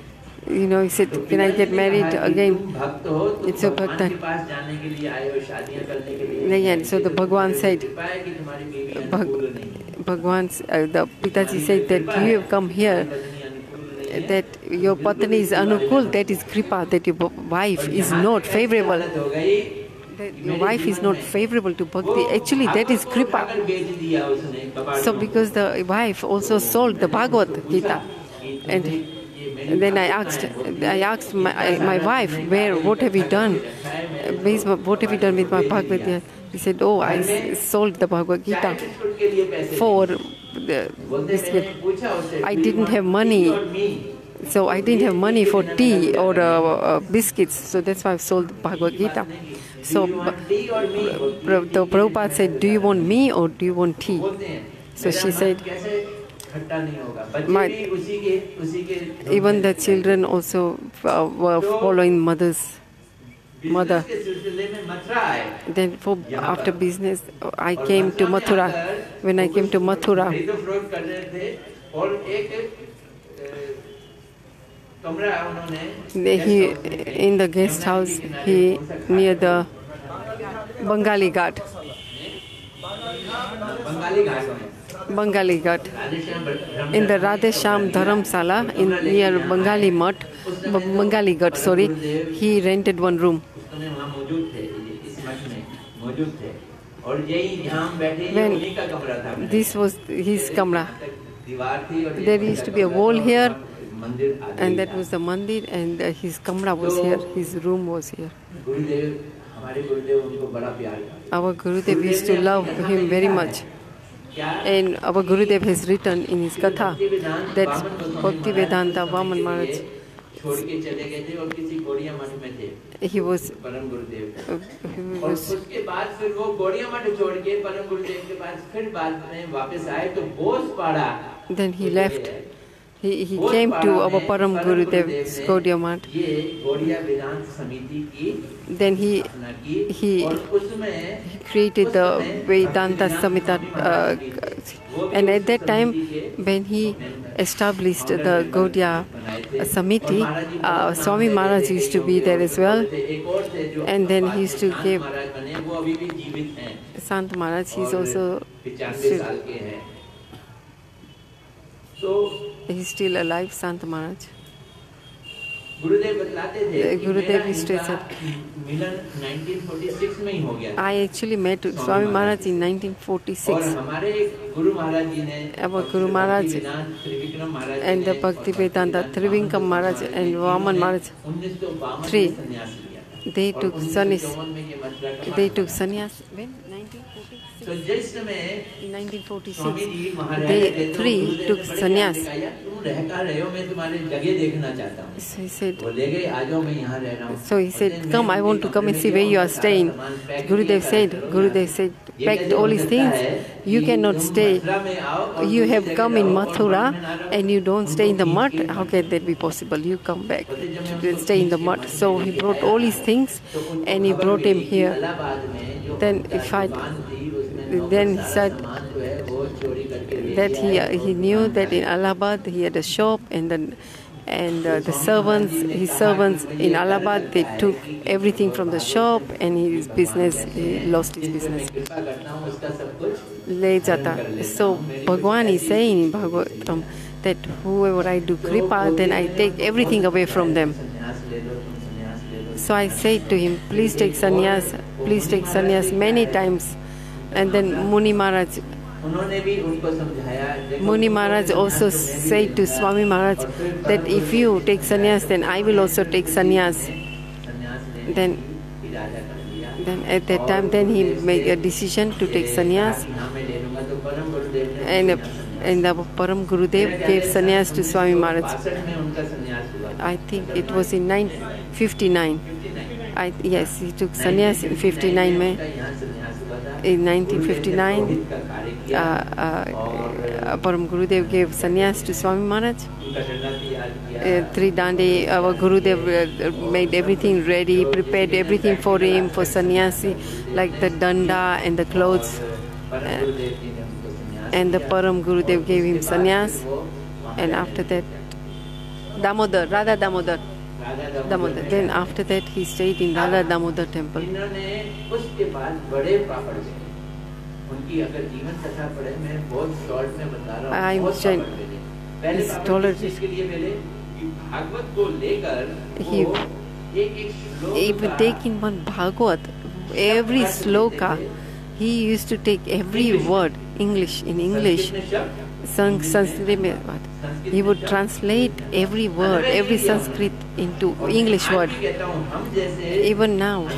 You know, he said, can I get married again? तुम भक्त हो तो It's a भगवान bhakta. के पास जाने के लिए आए हो शादियां करने के लिए नहीं, and so the Bhagwan said, कृपा है कि तुम्हारी बीवी Bhag- अनुकूल नहीं है Bhagwan, uh, the Pitaji said that you have come here, पत्नी अनुकूल नहीं है that your patni is anukul, that is kripa, that your b- wife is not favorable. हालत हो गई That your wife is not favorable to bhakti. Actually, that is kripa. अगर बेच दिया उसने कबाड़ So because the wife also sold the Bhagavad Gita, and, and then I asked, I asked my, my wife, where, what have you done? Where's my- What have you done with my Bhagavad Gita? He said, oh, I s- sold the Bhagavad Gita biscuit के लिए पैसे for the बोलते biscuit. मैंने पूछा उससे I didn't have money, और me so I didn't have money for tea or uh, uh, biscuits, so that's why I sold the Bhagavad Gita. So टी और me Pra- the Prabhupada said, do you want me or do you want tea? बोलते हैं So मेरा she मन said, कैसे खट्टा नहीं होगा बच्चे My- भी उसी के उसी के even the children also uh, were following mother's mother. Business के सिलसिले में मथुरा आए Then for after business, I came to Mathura. When I came to Mathura, खरीदो फरोख्त कर रहे थे और एक अ, कमरा उन्होंने he in the guest house, he near the Bengali Ghat, Bengali घाट में Bengali Ghat. Radheshyam Brahma In the Radhesham Dharamsala in near Bengali Mutt, B- Bengali Ghat, sorry, he rented one room. उसने वहाँ मौजूद थे इस मठ में मौजूद थे और यही जहाँ हम बैठे ये When उन्हीं का कमरा था this was his kamra. दीवार थी और ये There used to be a wall here, मंदिर आगे and ही that था। was the mandir, and uh, his kamra was here, his room was here. गुरुदेव हमारे गुरुदेव उनको बड़ा प्यार करते Our Gurudev used to love him very much. क्या And our Gurudev has written in his Katha that Bhakti Vedanta Vaman Maharaj, छोड़ के चले गए थे और किसी गौड़िया मठ में थे he was, परम गुरुदेव uh, he और was उसके बाद फिर वो गौड़िया मठ छोड़ के परम गुरुदेव के पास फिर बाद में वापस आए तो बोस पाड़ा then he left. He, he came to our Param Gurudev's Gaudiya Math. ये गौड़िया वेदांत समिति की Then he स्थापना की he और उसमें he created the Vedanta Samhita, uh, and at that time when he established the Gaudiya Samiti, uh, Swami Maharaj used to be there as well, एक और थे जो and then he used to give महाराज बने वो अभी भी जीवित हैं Sant Maharaj. He's also पचानवे साल के हैं तो he's still alive, Sant Maharaj. गुरुदेव बतलाते थे The कि Gurudev मेरा used to इनका say, Milan nineteen forty six में ही हो गया था। I actually met Swami Maharaj in nineteen और forty-six. हमारे गुरु महाराज जी ने Our Guru Maharaj Trivikram Maharaj and the Bhakti Vedanta Trivinkam Maharaj and Vaman Maharaj, उन्नीस सौ बावन three, में सन्यास लिया था। they और took उन्नीस सौ sannyas. चौवन में ये मथुरा का They पाठ took हुआ। sannyas when nineteen forty-six. तो जिस समय In nineteen forty-six, Swami ji वहाँ रह they रहे थे तो three गुरुदेव took ने बड़े sannyas. याद दिखाया, तुम रह कहाँ रहे हो, मैं तुम्हारी जगह देखना चाहता हूँ। So he said, वो ले गए, आ जाओ मैं यहाँ रह रहा हूँ। so he said, come, I want to come and see where you are staying. Gurudev said, Gurudev said, packed all his things. You cannot stay. You have come in Mathura and you don't stay in the mud. How can that be possible? You come back to stay in the mud. So he brought all his things and he brought him here. Then if I, then he said that he he knew that in Allahabad he had a shop and then. And uh, the servants, his servants in Allahabad, they took everything from the shop and his business, he lost his business. Le jata. So Bhagwan is saying in Bhagavatam that whoever I do kripa, then I take everything away from them. So I said to him, please take sannyas, please take sannyas many times. And then Muni Maharaj, Muni Maharaj also said to Swami Maharaj that if you take sannyas, then I will also take sannyas. Then, then at that time, then he made a decision to take sannyas. And, and the Param Gurudev gave sannyas to Swami Maharaj. I think it was in nineteen fifty-nine. I, yes, he took sannyas in fifty-nine May. In nineteen fifty-nine, uh, uh, Param Gurudev gave sannyas to Swami Maharaj. Uh, three dandi, our Gurudev uh, made everything ready, prepared everything for him for sannyasi, like the danda and the clothes. Uh, and the Param Gurudev gave him sannyas. And after that, Damodar, Radha Damodar. Damodar. Then after that he stayed in Radha Damodar temple. I am saying his tolerance. He, he would take in one Bhagavad, every sloka, he used to take every word, English, in English, Sanskrit, he would translate every word, every Sanskrit into English word. Even now.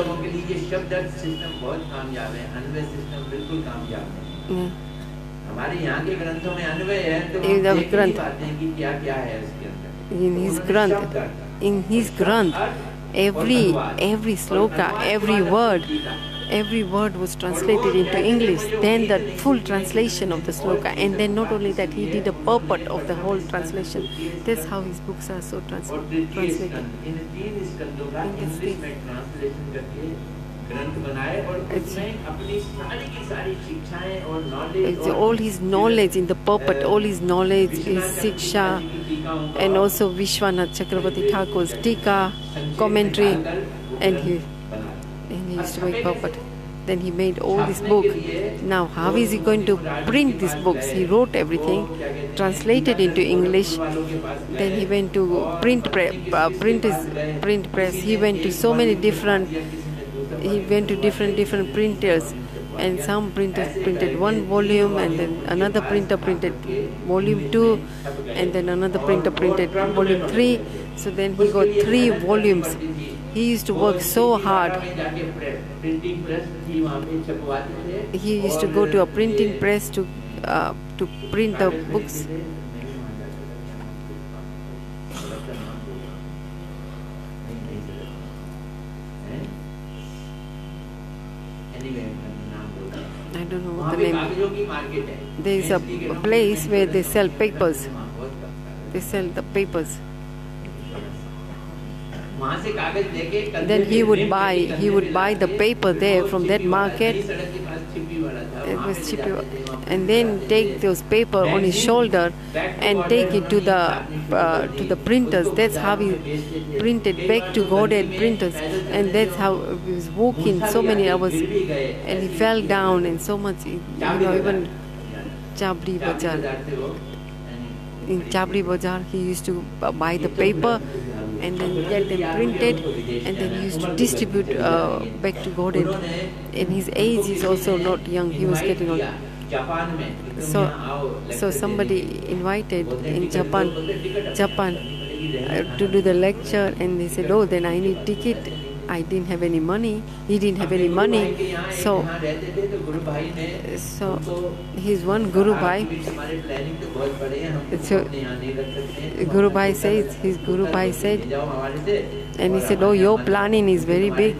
Yeah. In the Granth, in his Granth, in his Granth, every every sloka, every word, every word was translated into English. Then the full translation of the sloka, and then not only that, he did a purport of the whole translation. That's how his books are so trans translated. It's, it's all his knowledge in the purport, all his knowledge, his siksha, and also Vishwanath Chakravarti Thakur's tika, commentary, and he, and he used to make purport. Then he made all this book. Now, how is he going to print these books? He wrote everything, translated into English. Then he went to print pre uh, print his print press. He went to so many different. He went to different different printers, and some printers printed one volume, and then another printer printed volume two, and then another printer printed volume three. So then he got three volumes. He used to work so hard. He used to go to a printing press to uh, to print the books. I don't know what the name. There is a place where they sell papers. They sell the papers. Then he would buy, he would buy the paper there from that market. It was cheaper. And then take those paper on his shoulder and take it to the uh, to the printers. That's how he printed back to Godhead printers. And that's how he was walking so many hours. And he fell down and so much, you know, even Chabri Bazaar. In Chabri Bazaar, he used to buy the paper and then get them printed, and then he used to distribute uh, back to Gordon. And his age is also not young; he was getting old. So, so somebody invited in Japan, Japan uh, to do the lecture, and they said, "Oh, then I need ticket." I didn't have any money. He didn't have any money. So, so his one Guru Bhai. So Guru Bhai says, his Guru Bhai said, and he said, "Oh, your planning is very big.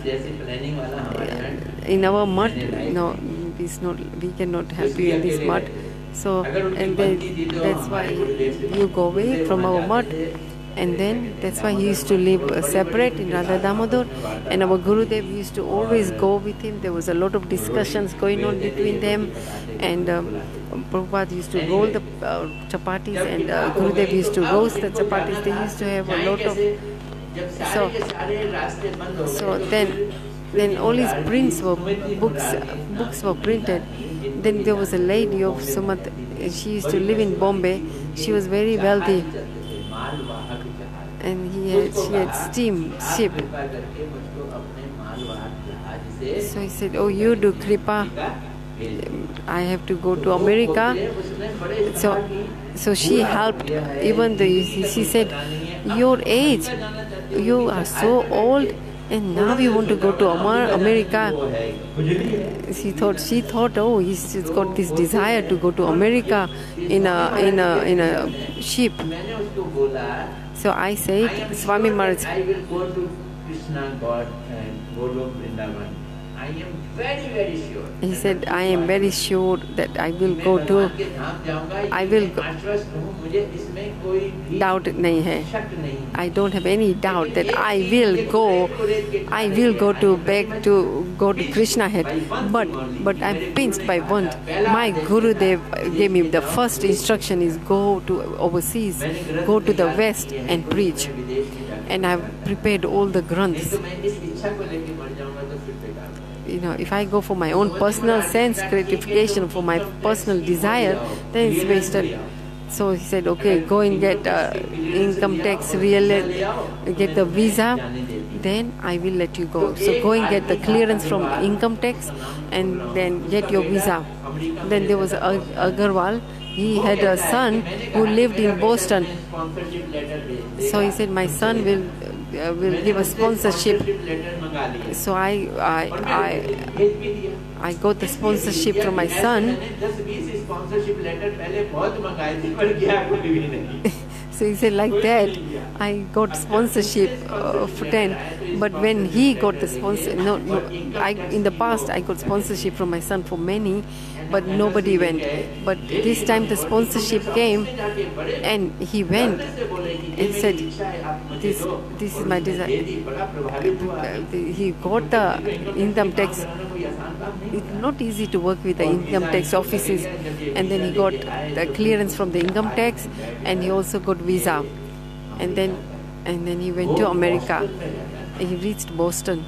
In our mud, no, it's not. We cannot help you in this mud. So, and then that's why you go away from our mud." And then that's why he used to live uh, separate in Radha Damodar. And our Gurudev used to always go with him. There was a lot of discussions going on between them. And um, Prabhupada used to roll the uh, chapatis, and uh, Gurudev used to roast the chapatis. They used to have a lot of... So, so then, then all his prints were, books, books were printed. Then there was a lady of Sumat. She used to live in Bombay. She was very wealthy. And he had, she had steam ship. So he said, "Oh, you do Kripa. I have to go to America." So, so she helped. Even though she said, "Your age, you are so old, and now you want to go to America." She thought, she thought, "Oh, he's got this desire to go to America in a in a in a ship." So I said, "Swami Maharaj, I will go to Krishna God and Golok Vrindavan. I am very, very sure." He said, "I am very sure that I will go to, I will go." Doubt nahi hai. I don't have any doubt that I will go, I will go to back to go to Krishna head. But but I'm pinched by one. My Gurudev gave me the first instruction is go to overseas, go to the West and preach. And I've prepared all the granths. You know, if I go for my own personal sense gratification, for my personal desire, then it's wasted. So he said, "Okay, go and get uh, income tax, real, get the visa, then I will let you go." So go and get the clearance from income tax, and then get your visa. Then there was Ag Agarwal. He had a son who lived in Boston. So he said, "My son will uh, will give a sponsorship." So I I I I got the sponsorship from my son. So he said, like that, I got sponsorship uh, for ten. But when he got the sponsor, no, no, I in the past I got sponsorship from my son for many, but nobody went. But this time the sponsorship came, and he went and said, "This, this is my desire." He got the income tax. It's not easy to work with the income tax offices, and then he got the clearance from the income tax, and he also got visa, and then and then he went to America. He reached Boston.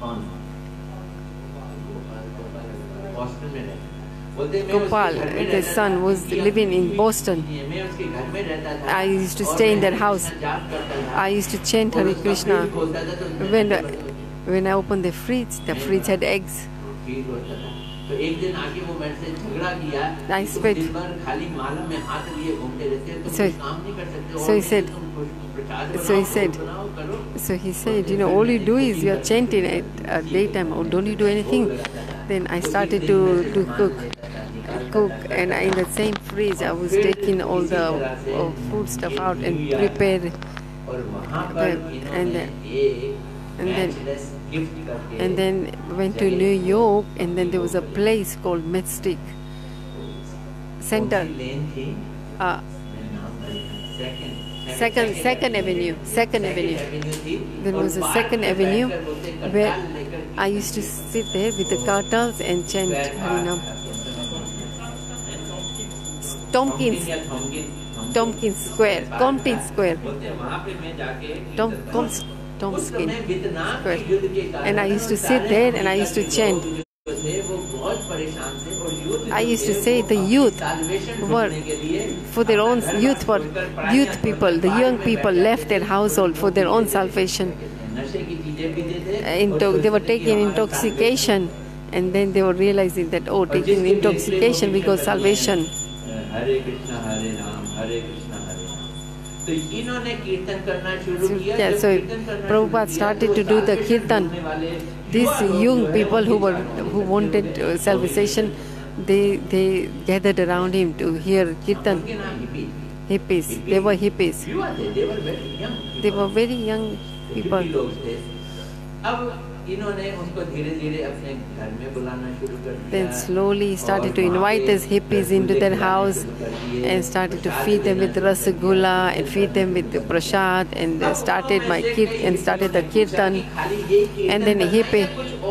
Gopal, the son, was living in Boston. I used to stay in that house. I used to chant Hare Krishna. When the, when I opened the fridge, the fridge had eggs. I spent. So, so he said. So he said. So he said, "You know, all you do is you are chanting at uh, daytime. Or don't you do anything?" Then I started to to cook, cook, and in the same fridge I was taking all the uh, food stuff out and prepared. And then, and then, and then went to New York, and then there was a place called Mystic Center. Uh, Second, Second Avenue, Second Avenue. There was a Second Avenue where I used to sit there with the kartals and chant Harinam. Tompkins, Tompkins Square, Compton Square, Tom, Tom, Tompkins Square. And I used to sit there and I used to chant. I used to say the youth were for their own youth were youth people. The young people left their household for their own salvation. Into, they were taking intoxication, and then they were realizing that oh, taking intoxication we got salvation. Hare Krishna, Hare Ram, Hare Krishna, Hare Ram. So इन्होंने कीर्तन करना शुरू किया. Yeah, so Prabhupada started to do the kirtan. These young people who were who wanted uh, salvation, they they gathered around him to hear kirtan. Hippies, they were hippies. They were very young. They were very young people. अब इन्होंने उनको धीरे-धीरे अपने घर में बुलाना शुरू कर दिया. Then slowly started to invite these hippies into their house and started to feed them with rasagulla and feed them with the prasad, and they started my kir and started the kirtan. And then a hippie,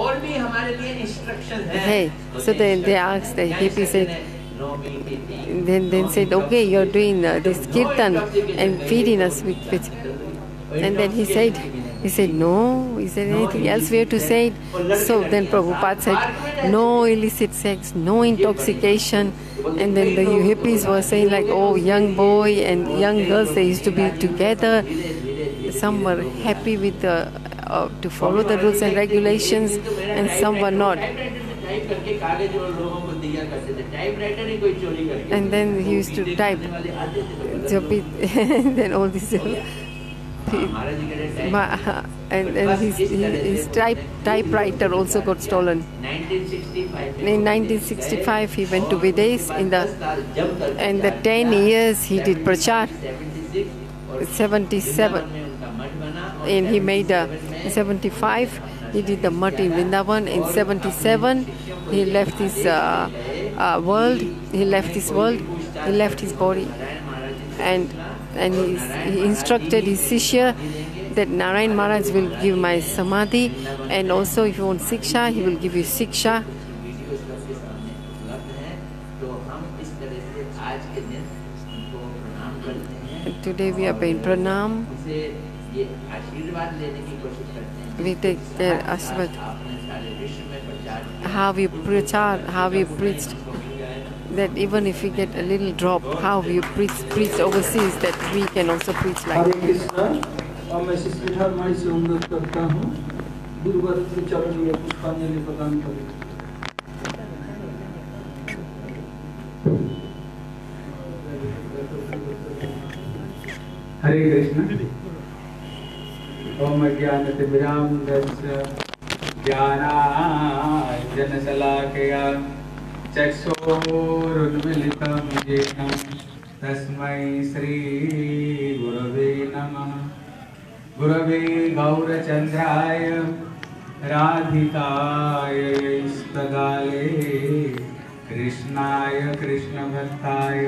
hey, so then they asked, the hippie said, then then said, okay, you're doing uh, this kirtan and feeding us with, with, and then he said. He said, no. Is there anything else we have to say? So then Prabhupada said, no illicit sex, no intoxication. And then the hippies were saying like, oh, young boy and young girls, they used to be together. Some were happy with the, uh, to follow the rules and regulations, and some were not. And then he used to type. And then all these... He, and, and his, his type, typewriter also got stolen. In nineteen sixty-five, he went to Videsh in the and the ten years he did prachar. seventy-seven, and he made a seventy-five. He did the mutt in Vrindavan. In seventy-seven, he left his uh, uh, world. He left his world. He left his body, and. And he, he instructed his Shishya that Narayan Maharaj will give my samadhi, and also if you want siksha, he will give you siksha. And today we are paying pranam. We take their ashirvad. How we prachar, how we preached. That even if we get a little drop, how we preach, preach overseas, that we can also preach like Hare Krishna. और मैं शिष्टाचार माई से अनुरोध करता हूँ गुरुवर के चरण में पुष्पांजलि प्रदान करें. हरे कृष्ण. ओम ज्ञानतिमिरान्धस्य ज्ञानाञ्जनशलाकया चक्षुरुन्मीलितं येन तस्मै श्रीगुरवे नमः. गुरवे गौरचन्द्राय राधिकाय स्तगाले कृष्णाय कृष्णभक्ताय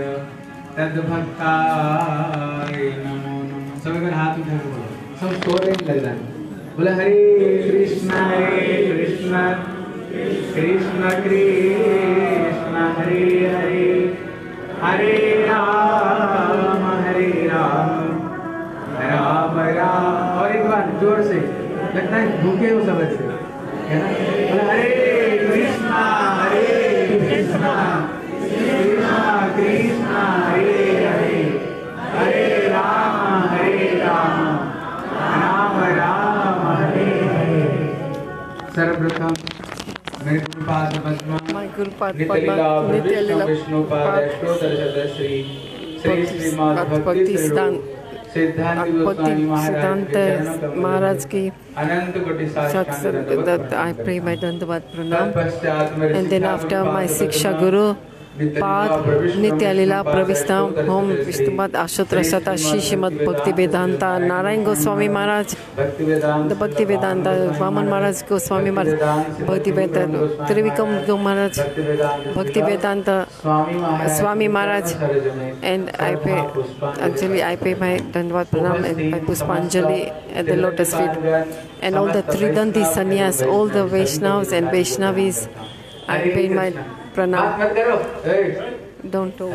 तद्भक्ताय नमो नमः. सब अगर हाथ उठा के बोलो, सब सोने लग जाए. बोले हरे कृष्ण हरे कृष्ण कृष्ण कृष्ण हरे हरे हरे राम हरे राम राम राम. और एक बार जोर से, लगता है भूखे हो सब से, है ना. हरे कृष्णा हरे कृष्णा कृष्णा कृष्णा हरे हरे हरे राम हरे राम राम राम हरे हरे. सर्वप्रथम मेरे गुरुपाद पद्मा नित्यलीला विष्णु विष्णुपाद अष्टोत्तर श्री श्री श्रीमद् भक्ति सिद्धांत गोस्वामी Maharaj ki अनंत कोटि satsang, that I pray my Dandavat Pranam. And then after my Siksha Guru Pad Nitya Lila Pravistam Hom Vishnupad Ashotra Sata Shishimad Bhakti Vedanta Narayan Goswami Maharaj, the Bhakti Vedanta Vaman Maharaj Goswami Maharaj, Bhakti Vedanta Trivikram Go Maharaj, Bhakti Vedanta Swami Maharaj. And I pay, actually I pay my Dandavat Pranam and my Puspanjali at the lotus feet, and all the Tridanti Sannyas, all the Vaishnavas and Vaishnavis, I pay my Pranam. Don't talk.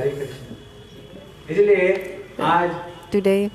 Today,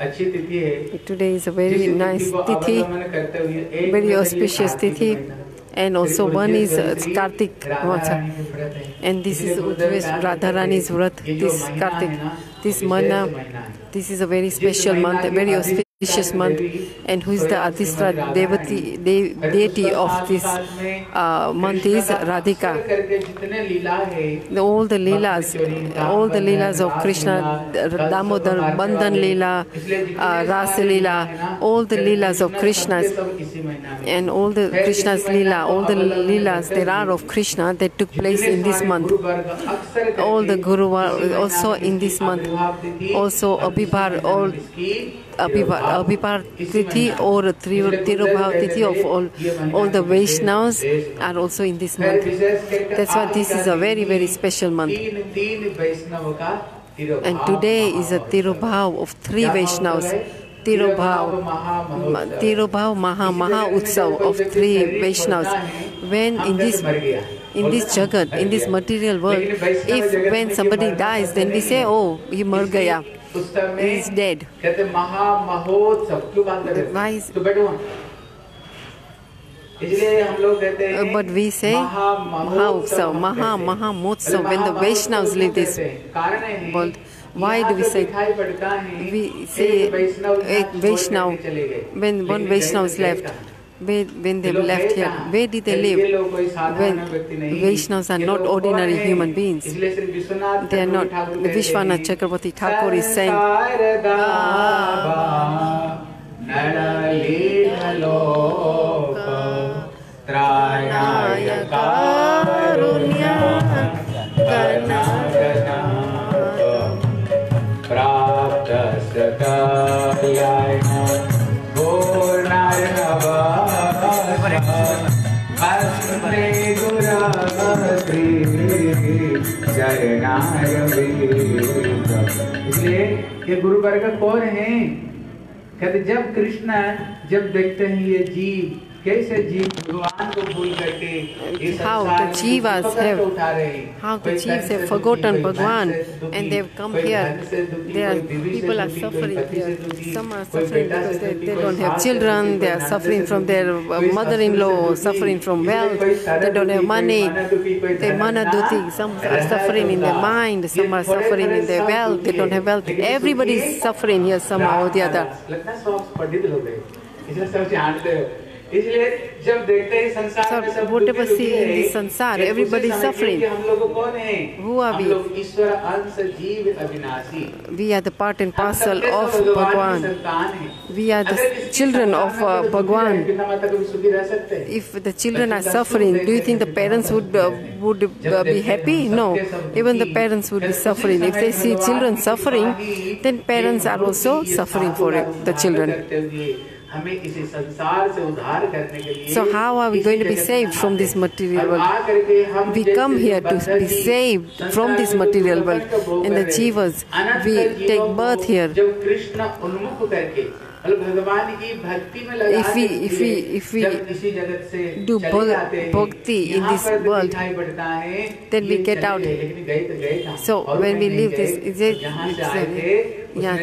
today is a very nice tithi, very auspicious tithi, and also one is uh, Kartik Mahotsava, and this is Radharani's Vrat, this Kartik, this Mana, this is a very special month, a very auspicious month, and who is the Adhistra devati, de, deity of this uh, month is Radhika. The, all the Leelas, all the Leelas of Krishna, Damodar, Bandhan Leela, uh, Rasa Leela, all the Leelas of Krishna, and all the Krishna's Leela, all the Leelas there are of Krishna that took place in this month. All the Guru are also in this month. Also Abhibhar, all Abhibhar, Abhibhar Tithi or Tirubhav Tithi of all, all the Vaishnavas are also in this month. That's why this is a very, very special month. And today is a Tirubhav of three Vaishnavas. Tirubhav, Tirubhav Maha Maha Utsav of three Vaishnavas. When in this in this jagat, in this material world, if when somebody dies, then we say, oh, he mar gaya, he is dead. Why is, Uh, but we say Maha Utsav, Maha Maha Motsav, when the Vaishnavas live this world. Why do we say? We say a Vaishnav, when one Vaishnav is left, where, when they left here, where did they live? When Vaishnavas are not ordinary human beings. They are not. Vishwanath Chakravarti Thakur is saying, इसलिए ये गुरु वर्ग कौन है? कहते जब कृष्ण जब देखते हैं ये जीव कैसे जीव भगवान को भूल करके ये how the jivas have, how the jivas have forgotten Bhagwan and they have come here. There people are suffering here. Some are suffering because they, they don't have children. They are suffering from their mother-in-law, suffering from wealth. They don't have money. They manaduti. Some are suffering in their mind. Some are suffering in their wealth. They don't have wealth. Everybody is suffering here somehow or the other. जब देखते हैं संसार में सब whatever see in this sansar, everybody is suffering. हम लोग कौन हैं? Who are we? हम लोग ईश्वर अंश जीव अविनाशी. We are the part and parcel of Bhagwan. We are the children of uh, Bhagwan. If the children are suffering, do you think the parents would uh, would uh, be happy? No. Even the parents would be suffering. If they see children suffering, then parents are also suffering for it, the children. So how are we going to be saved from this material world? We come here to be saved from this material world. And the jivas, we take birth here. If we, if we, if we do bhakti in this world, then we get out. So when we leave this, is it, yeah,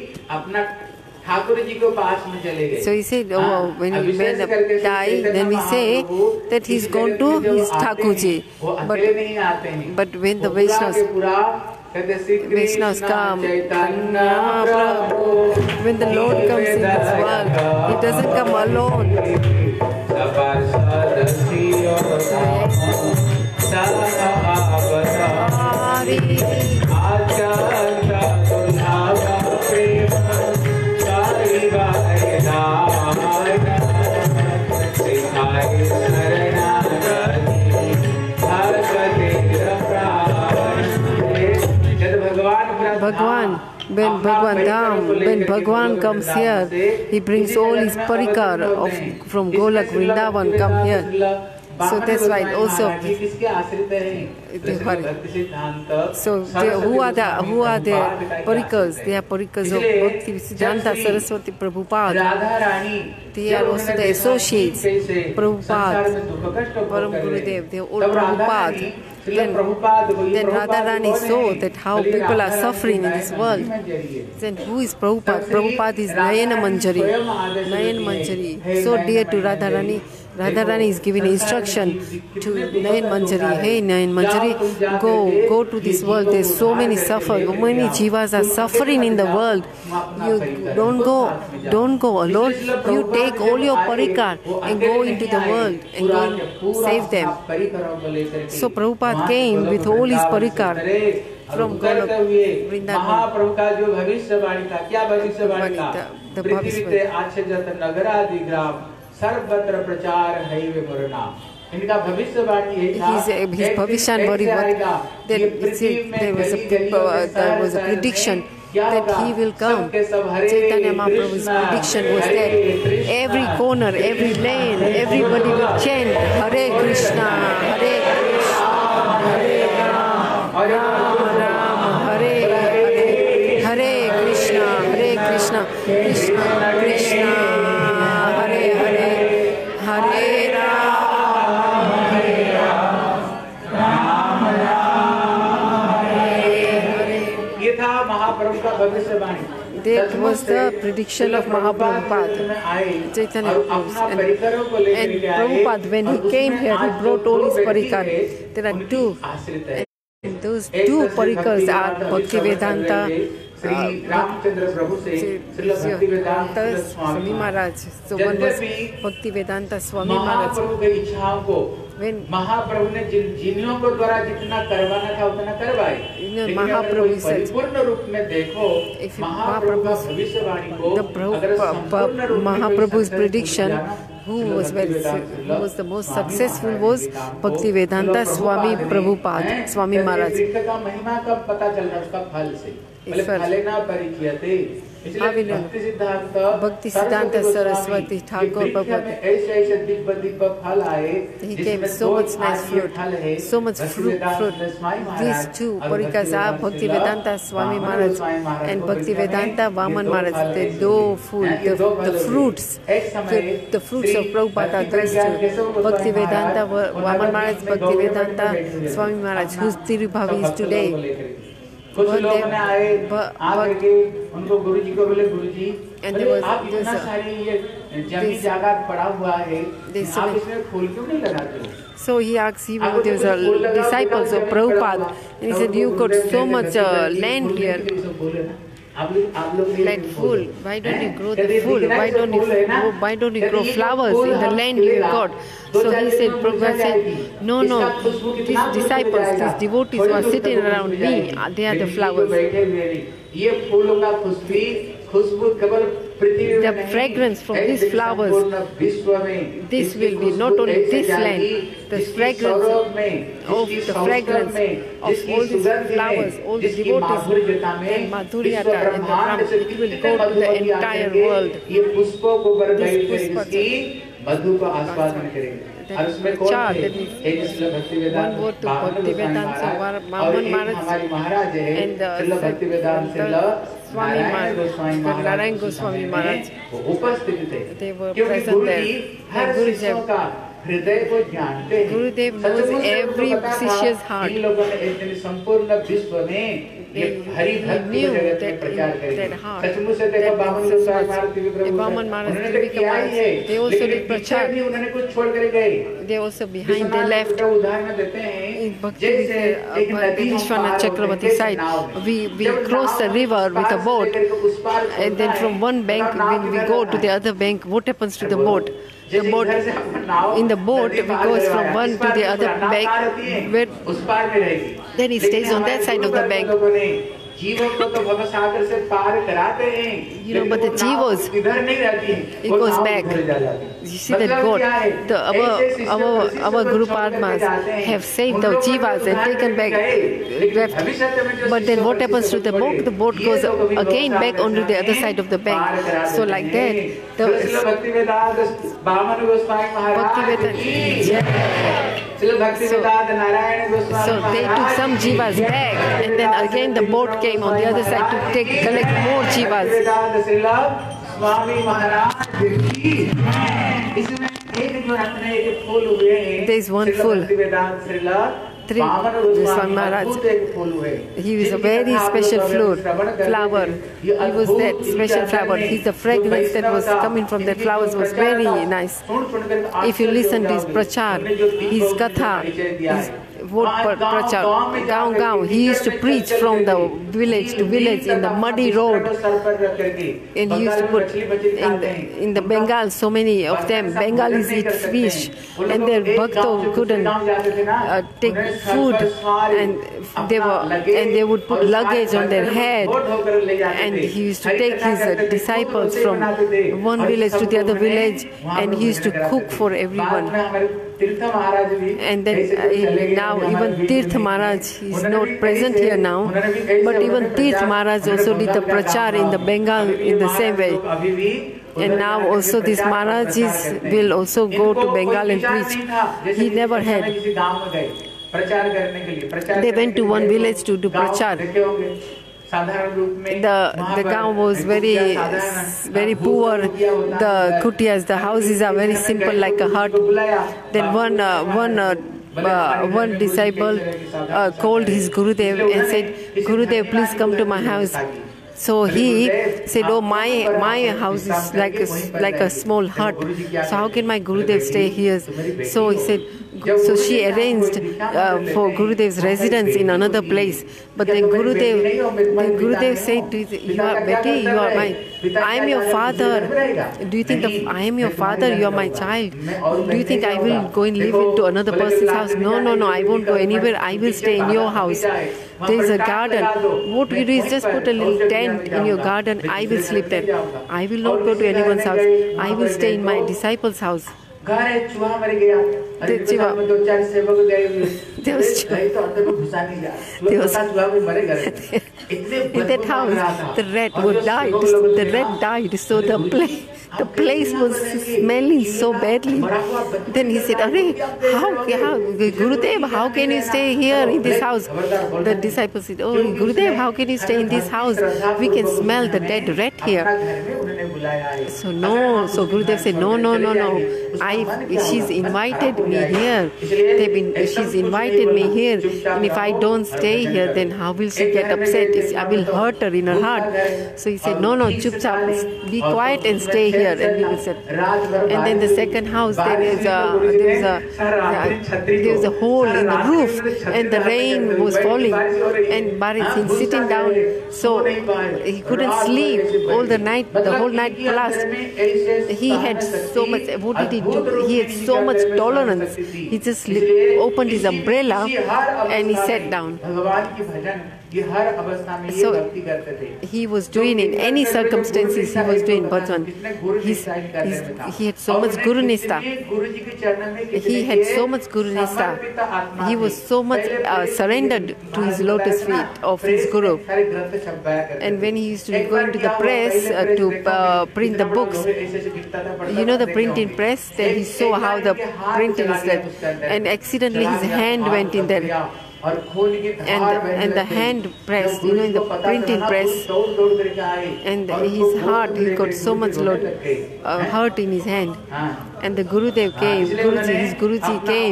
so he said, oh, when we die, then we say that he's gone to his Thakurji. But, but when the Vaishnavas, Vaishnavas come, when the Lord comes in this world, he doesn't come alone. Bhagwan, when Bhagwan Dham, when Bhagwan comes here, he brings all his parikar of, from Golak, Vrindavan come here. So that's why also. So they, who are the who are the parikars? They are parikars of Bhakti Siddhanta Saraswati Prabhupada. They are also the associates. Prabhupada, Param Gurudev, they are all Prabhupada. Then, then Radharani saw that how people are suffering in this world. Then who is Prabhupada? Prabhupada is Nayana Manjari. Nayana Manjari, so dear to Radharani. Radharani is giving instruction to Nayan Manjari. Hey Nayan Manjari, go, go to this world. There's so many suffer, so many jivas are suffering in the world. You don't go, don't go alone. You take all your parikar and go into the world and go and save them. So Prabhupada came with all his parikar from Golok, Vrindavan. The Bhaviswar. सर्वत्र प्रचार है वे मुरना इनका भविष्यवाणी है his his bhavishan body that there was a there was a prediction that he will come. Chaitanya Mahaprabhu's prediction was that every corner, every lane, everybody will chant Hare Krishna, Hare Krishna, Hare Rama, Rama, Hare Hare, Hare Krishna, Hare Krishna, Krishna Krishna, Hare Hare, Hare Rama, Hare Rama, Rama Rama, Hare Hare. ये था महाप्रभु का भविष्यवाणी. That was the prediction of Mahaprabhupada, Chaitanya Mahaprabhu. And, and Prabhupada, when he came here, he brought all his parikar. There are two. And those two parikars are Bhaktivedanta, Sri Ramchandra Prabhu se Srila Bhaktivedanta Swami Maharaj. So one was Bhaktivedanta Swami Maharaj. महाप्रभु की इच्छाओं को महाप्रभु ने जिन जिनियों को द्वारा जितना करवाना था उतना करवाए. Mahaprabhu परिपूर्ण रूप में देखो महाप्रभु का भविष्यवाणी को अगर संपूर्ण Mahaprabhu's prediction, who was very, who was the most successful was Bhaktivedanta Swami Prabhupada, Swami Maharaj. का महिमा कब पता चल रहा उसका फल से. Bhakti Siddhanta Saraswati Thakur Prabhupada. He gave so much nice fruit, so much fruit. fruit. These two parikas are Bhaktivedanta Swami Maharaj and Bhaktivedanta Vaman Maharaj. The dough food, the, the fruits, the, the fruits of Prabhupada are those two. Bhaktivedanta Vaman Maharaj, Bhaktivedanta Swami Maharaj, whose Tirubhavi is today. कुछ लोग ने आए आके उनको गुरुजी को बोले गुरुजी आप इतना सारी ये जमी जागा पड़ा हुआ है आप इसमें फूल क्यों नहीं लगाते हो. So he asked, he was, there was a disciples of Prabhupada, and he said, you got so much uh, land here, land full, why don't you grow the full, why don't you, why don't you grow flowers in the land you got? So he said, Prabhupada said, no, no, these disciples, these devotees who are sitting around me, they are the flowers. The fragrance from these flowers, this will be not only this land, the fragrance of the fragrance of all these flowers, all the devotees and Madhuryata and the Ram, it will go to the entire world. This pushpa मधु को आस्वादन करेंगे. और उसमें कौन है? एक Srila Bhaktivedanta Vaman और हमारी महाराज है श्रील भक्तिवेदांत श्रील नारायण गोस्वामी महाराज उपस्थित थे. क्योंकि गुरुजी हर शिष्य का हृदय को जानते हैं. Gurudev knows every शिष्य's heart. इन लोगों ने एक दिन संपूर्ण विश्व में हरि भक्ति को जगत में प्रचार करेंगे. सचमुच से देखो बामन गोस्वामी महाराज भी प्रभु उन्होंने किया ही है. लेकिन पीछे भी उन्होंने कुछ छोड़ कर गए. They also behind they left. उदाहरण देते हैं जैसे एक नदी Vishwanath Chakravarti side, we we cross the river with a boat, and then from one bank when we go to the other bank, what happens to the boat? The boat, in the boat, we goes from one to the other bank, where, then it stays on that side of the bank. You know, but the jivos, it goes back. You see that boat, the, our, our, our Guru Padmas have saved the jivas and taken back, left. But then what happens to the boat? The boat goes again back onto the other side of the bank. So like that, the so, so they took some jivas back, and then again the boat came on the other side to take collect more jivas. There is one fool. three Swami Maharaj. He was a very special flower. Flower. He was that special flower. He's the fragrance that was coming from that flowers was very nice. If you listen to his prachar, his katha, his word prachar, gaon gaon, he used to preach from the village to village in the muddy road, and he used to put in the, in the Bengal, so many of them Bengalis eat fish, and their bhakto couldn't uh, take food, and they were and they would put luggage on their head, and he used to take his uh, disciples from one village to the other village, and he used to cook for everyone. And then uh, now even Tirth Maharaj is not present here now, but even Tirth Maharaj also did the prachar in the Bengal in the same way. And now also these Maharajas will also go to Bengal and preach. He never had. They went to one village to do prachar. The the gaon was very very poor. The kutiyas, the houses are very simple, like a hut. Then one uh, one uh, uh, one disciple uh, called his Gurudev and said, "Gurudev, please come to my house." So he said, "Oh, my my house is like a, like a small hut. So how can my Gurudev stay here?" So he said. So she arranged uh, for Gurudev's residence in another place. But then Gurudev, then Gurudev said, "You are Betty, you are my, I am your father. Do you think the, I am your father? You are my child. Do you think I will go and live into another person's house? No, no, no. I won't go anywhere. I will stay in your house. There is a garden. What you do is just put a little tent in your garden. I will sleep there. I will not go to anyone's house. I will stay in my disciple's house." The Chiva. There was there was in that house the rat would die. The rat died. So the place the place was smelling so badly. Then he said, "Are how how Gurudev, how can you stay here in this house?" The disciple said, "Oh Gurudev, how can you stay in this house? We can smell the dead rat here." So no, so Gurudev said, "No, no, no, no. I she's invited me here. They've been, she's invited me here, and if I don't stay here, then how will she get upset? I will hurt her in her heart." So he said, "No, no, chup chap, be quiet and stay here." And we will sit. And then the second house, there is a there is a there is a hole in the roof, and the rain was falling, and Barit Singh sitting down, so he couldn't sleep all the night, the whole night plus. He had so much. What did he do? He had so much tolerance. He just opened his umbrella and he sat down. So he was doing, in any circumstances, he was doing bhajan. He's, he's, he had so much Guru Nistha. He had so much Guru Nistha. He was so much uh, surrendered to his lotus feet of his Guru. And when he used to go into the press uh, to uh, print the books, you know the printing press, then he saw how the printing is done. And accidentally his hand went in there. And, and the hand press, you know, in the printing press, and his heart, he got so much load, uh, hurt in his hand. And the Gurudev came, Guruji, his Guruji came,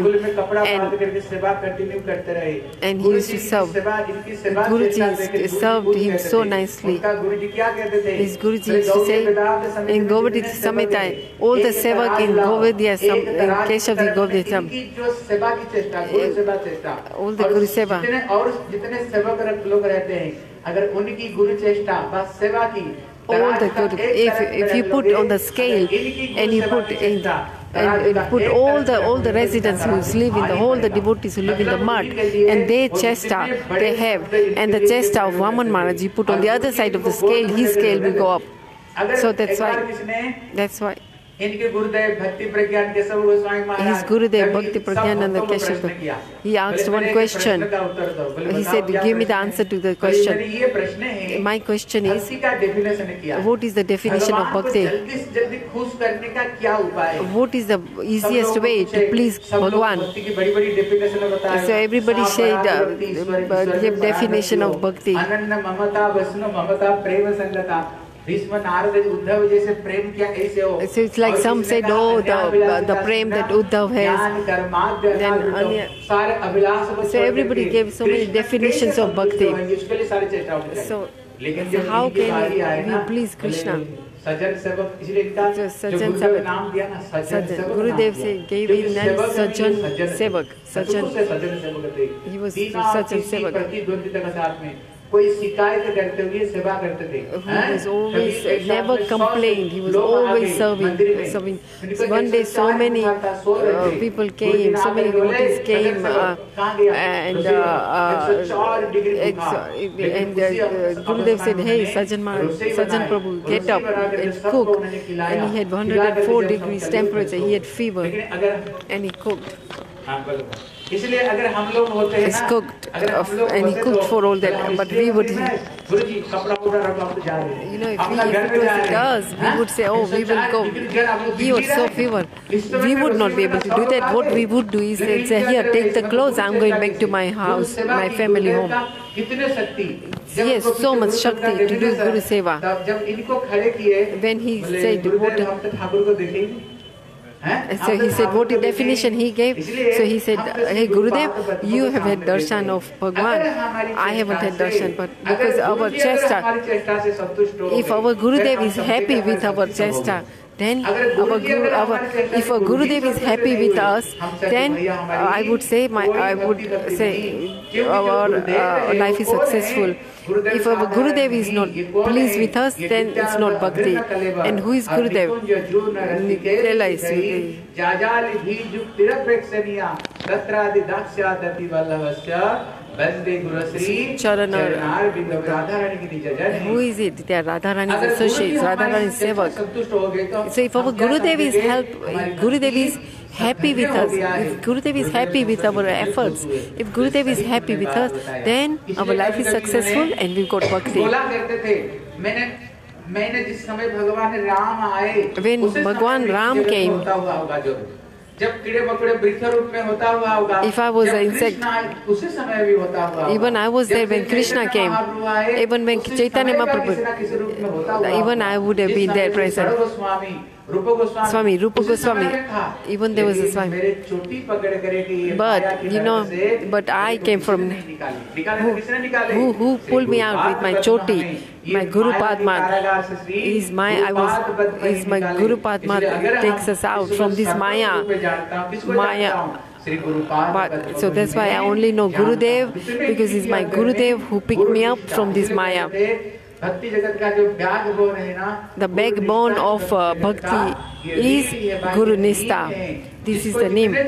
and, and he used to serve. Guruji served him so nicely. His Guruji used to say, in Govardhan Samhita, all the sevak in Govardhan, in Keshavji Govardhan, all the Guru Seva. All the good. If if you put on the scale and you put in and, and put all the all the residents who live in the whole the devotees who live in the mud and their chesta they have, and the chesta of Vaman Maharaj you put on the other side of the scale, his scale will go up. So that's why that's why. His Gurudev Bhakti Pragyananda Keshav, he asked one question. He said, "Give me the answer to the question." My question is, what is the definition of bhakti? What is the easiest way to please Bhagwan? So everybody said, uh, give definition of bhakti. Bhishma Narad Uddhav जैसे प्रेम किया ऐसे हो. So it's like some said, oh, the the prem that Uddhav has. Then सारे Abhilash. So everybody gave so many definitions of bhakti. So, so how can we please Krishna? सज्जन सेवक इसलिए इनका सज्जन सेवक नाम दिया ना सज्जन. Gurudev से gave him name सज्जन सेवक. सज्जन सेवक थे. He was सज्जन सेवक. प्रतिद्वंदिता के साथ में कोई शिकायत करते हुए सेवा करते थे. He was always uh, never complained. He was always serving. serving. So one day, so many uh, people came. So many devotees came, uh, and uh, uh, and uh, Gurudev said, "Hey, Sajjan Maharaj, Sajjan Prabhu, get up and cook." And he had one hundred four degrees temperature. He had fever, and he cooked. इसलिए अगर हम लोग होते हैं ना, cooked of, and he cooked for all that, but we would, you know, if, we, if it was us, we would say, oh, we will go. He was so fever. We would not be able to do that. What we would do is say, here, take the clothes, I'm going back to my house, my family home. He has so much shakti to do Guru Seva. When he said, what So he said, what the definition he gave? So he said, hey Gurudev, you have had darshan of Bhagwan. I haven't had darshan, but because our chesta, if our Gurudev is happy with our chesta, then our Guru, our, if our Gurudev is happy with us, then uh, I would say, my, I would say our uh, life is successful. If our Gurudev is not pleased with us, then it's not bhakti. And who is Gurudev? Tell us. Who is it? They are Radharani's associates, Radharani's sevak. So if our Gurudev is help, Gurudev is happy with us, if Gurudev is happy with our efforts, if Gurudev is happy with us, then our life is successful and we've got bhakti. When Bhagwan Ram came, if I was an insect, even I was there when Krishna came, even when Chaitanya Mahaprabhu, even I would have been there present. Swami, Rupa Goswami, even there was a Swami. But, you know, but I came from, who, who, who pulled me out with my choti, my Guru Padma, is my, I was, is my Guru Padma takes us out from this Maya, Maya. But, so that's why I only know Gurudev, because he's my Gurudev who picked me up from this Maya. The backbone of uh, bhakti is Guru Nistha. This is the name.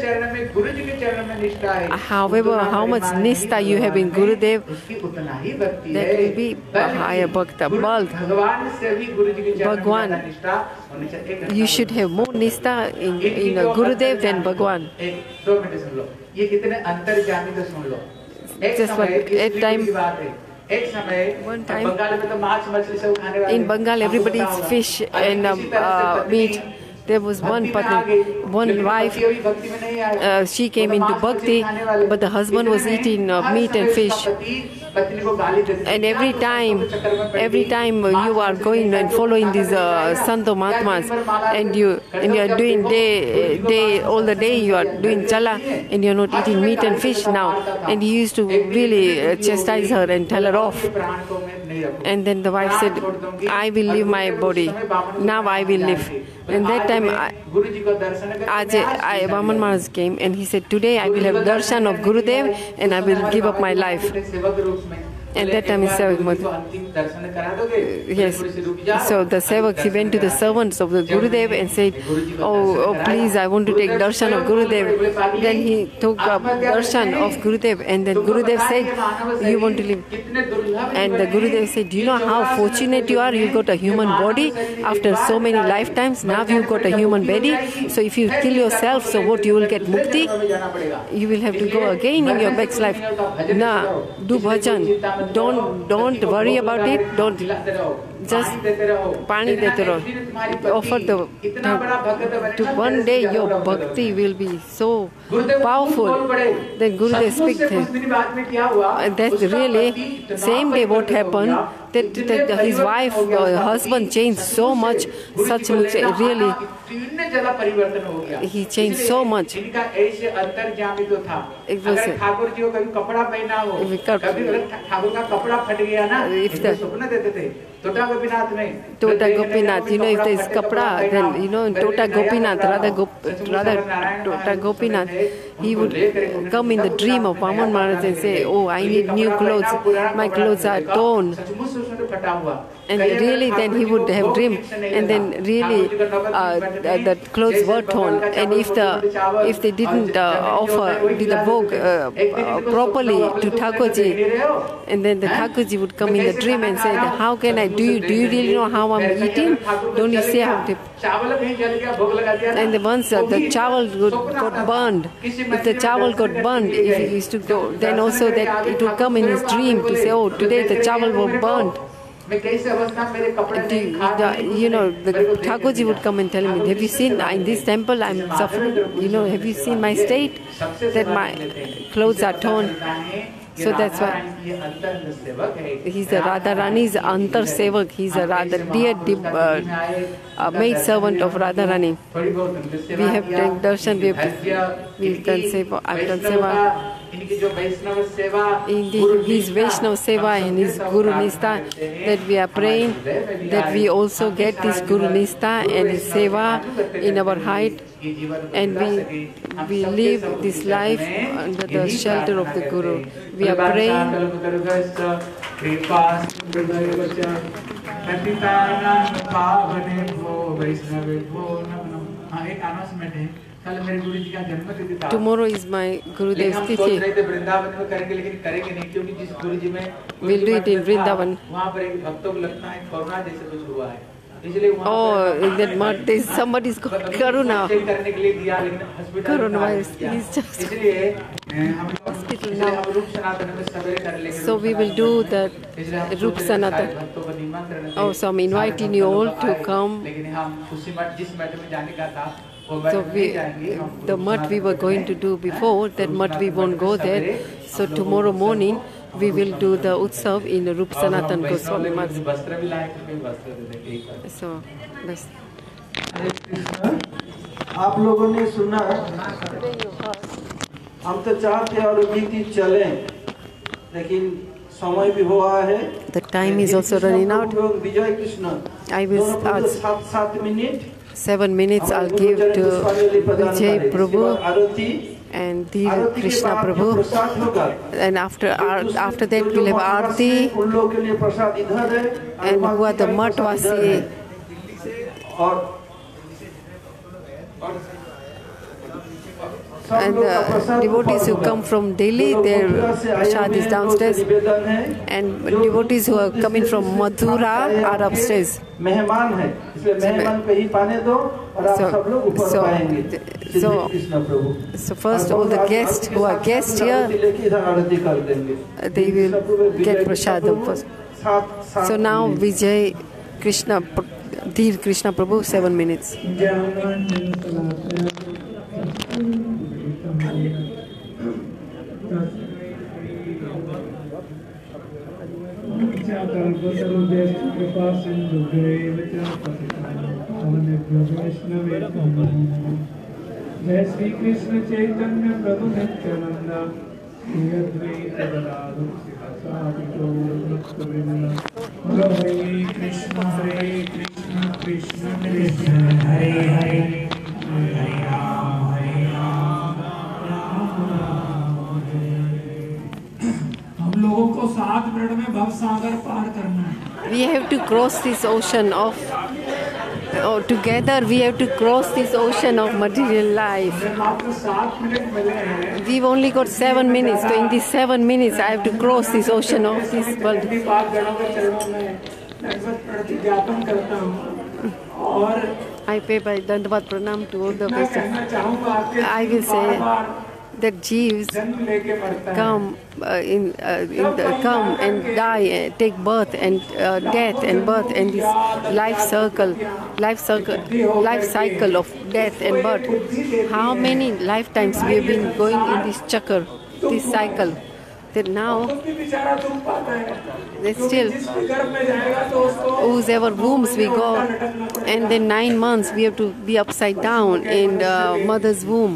However, how much Nistha you have in Gurudev, that will be a higher bhakta. But Bhagwan, you should have more Nistha in, in a Gurudev than Bhagwan. Just what, at time, One time, in Bengal, everybody eats fish and um, uh, meat. There was one patni, one wife, uh, she came into bhakti, but the husband was eating uh, meat and fish. And every time, every time you are going and following these uh, Santo Mahatmas, and you and you are doing day, day all the day you are doing chala, and you are not eating meat and fish now. And he used to really uh, chastise her and tell her off. And then the wife said, I will leave my body. Now I will live. And that time, I, I, Vaman Maharaj came and he said, today I will have darshan of Gurudev and I will give up my life. And that time is Sevak Yes. So the Sevak, he went to the servants of the Gurudev and said, oh, oh please, I want to take darshan of Gurudev. Then he took up darshan of Gurudev, and then Gurudev said, you want to live. And the Gurudev said, do you know how fortunate you are? You got a human body after so many lifetimes. Now you got a human body. So if you kill yourself, so what, you will get mukti? You will have to go again in your next life. Nah, do bhajan. Don't don't worry about it. Don't just pani dete raho. Offer the, to one day your bhakti will be so powerful. Then Gurudev speaks there. And that's really same day what happened. That, that his wife, uh, husband changed so much. Such much really. He changed so much. It was a, if the Tota Gopinath, you know, if there is kapra, then, you know, in Tota Gopinath, rather, Gop, rather Tota Gopinath, he would come in the dream of Vaman Maharaj and say, oh, I need new clothes, my clothes are torn. And really then he would have dreamed, and then really uh, the clothes were torn. And if the if they didn't uh, offer the bhog uh, uh, properly to Thakurji, and then the Thakurji would come in the dream and say, how can I do you do you really know how I'm eating? Don't you see how to? And the once uh, the chawal got, got burned, if the chawal got burned, if he used to go, then also that it would come in his dream to say, oh, today the chawal was burned. The, you know, the Thakurji would come and tell me, have you seen in this temple I'm suffering? You know, have you seen my state? That my clothes are torn. So that's why he's a Radharani's Antar Sevak. He's a Radha, dear, dear uh, uh, maid servant of Radharani. We have done darshan, we have we've done seva, I've done seva. Indeed, his Vaishnava Seva and his Guru Nistha, that we are praying that we also get this Guru Nistha and his Seva in our height, and we we live this life under the shelter of the Guru. We are praying. Tomorrow is my Gurudev's Tithi. We'll do it in Vrindavan. Oh, in that mud, there's somebody's got Karuna. Coronavirus. He's just hospital now. So we will do the Rup Sanatan. Oh, so I'm inviting you all to come. So we, the mat we were going to do before, that mat we won't go there. So tomorrow morning we will do the Utsav in the Rup Sanatan Goswami Mat. So, that's... आप लोगों ने सुना, हम तो चाहते और गीती चले, लेकिन समय भी हुआ है. The time is also running out. Vijay Krishna. I will ask. सात सात minute. Seven minutes I'll give to Vijay Prabhu and Dhir Krishna Prabhu, and after after that we'll have Aarti, and who are the Matvasi. And the devotees who come from Delhi, their prasad is downstairs, and devotees who are coming from Mathura are upstairs. So, so, so, so first all the guests who are guests here, they will get prasadam first. So now Vijay Krishna, Dhir Krishna Prabhu, seven minutes. जय श्री कृष्ण चैतन्य प्रभु नित्यानंद श्री अद्वैत गदाधर शिवासादि गौर भक्तवृंद हरे कृष्ण हरे कृष्ण कृष्ण कृष्ण हरे हरे हरे राम हरे राम राम राम हरे हरे. हम लोगों को सात minute में भव सागर पार करना है. We have to cross this ocean of Oh, together we have to cross this ocean of material life. We've only got seven minutes, so in these seven minutes I have to cross this ocean of this world. I pay by Dandavat Pranam to all the persons. I will say that jeeves come uh, in, uh, in the, come and die, uh, take birth and uh, death and birth and this life circle, life circle, life cycle of death and birth. How many lifetimes we have been going in this chakra, this cycle? That now they still, whosever wombs we go, and then nine months we have to be upside down in uh, mother's womb.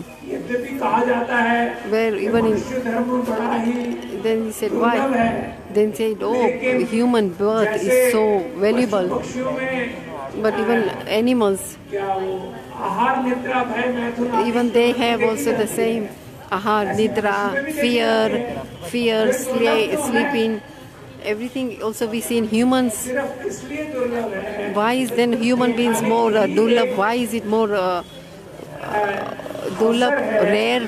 Where even in, then he said why? Then said, oh, human birth is so valuable. But even animals, even they have also the same. Ahar, nidra, fear, fear, sleeping, everything also we see in humans. Why is then human beings more uh, durlabh? Why is it more uh, uh, durlabh, rare?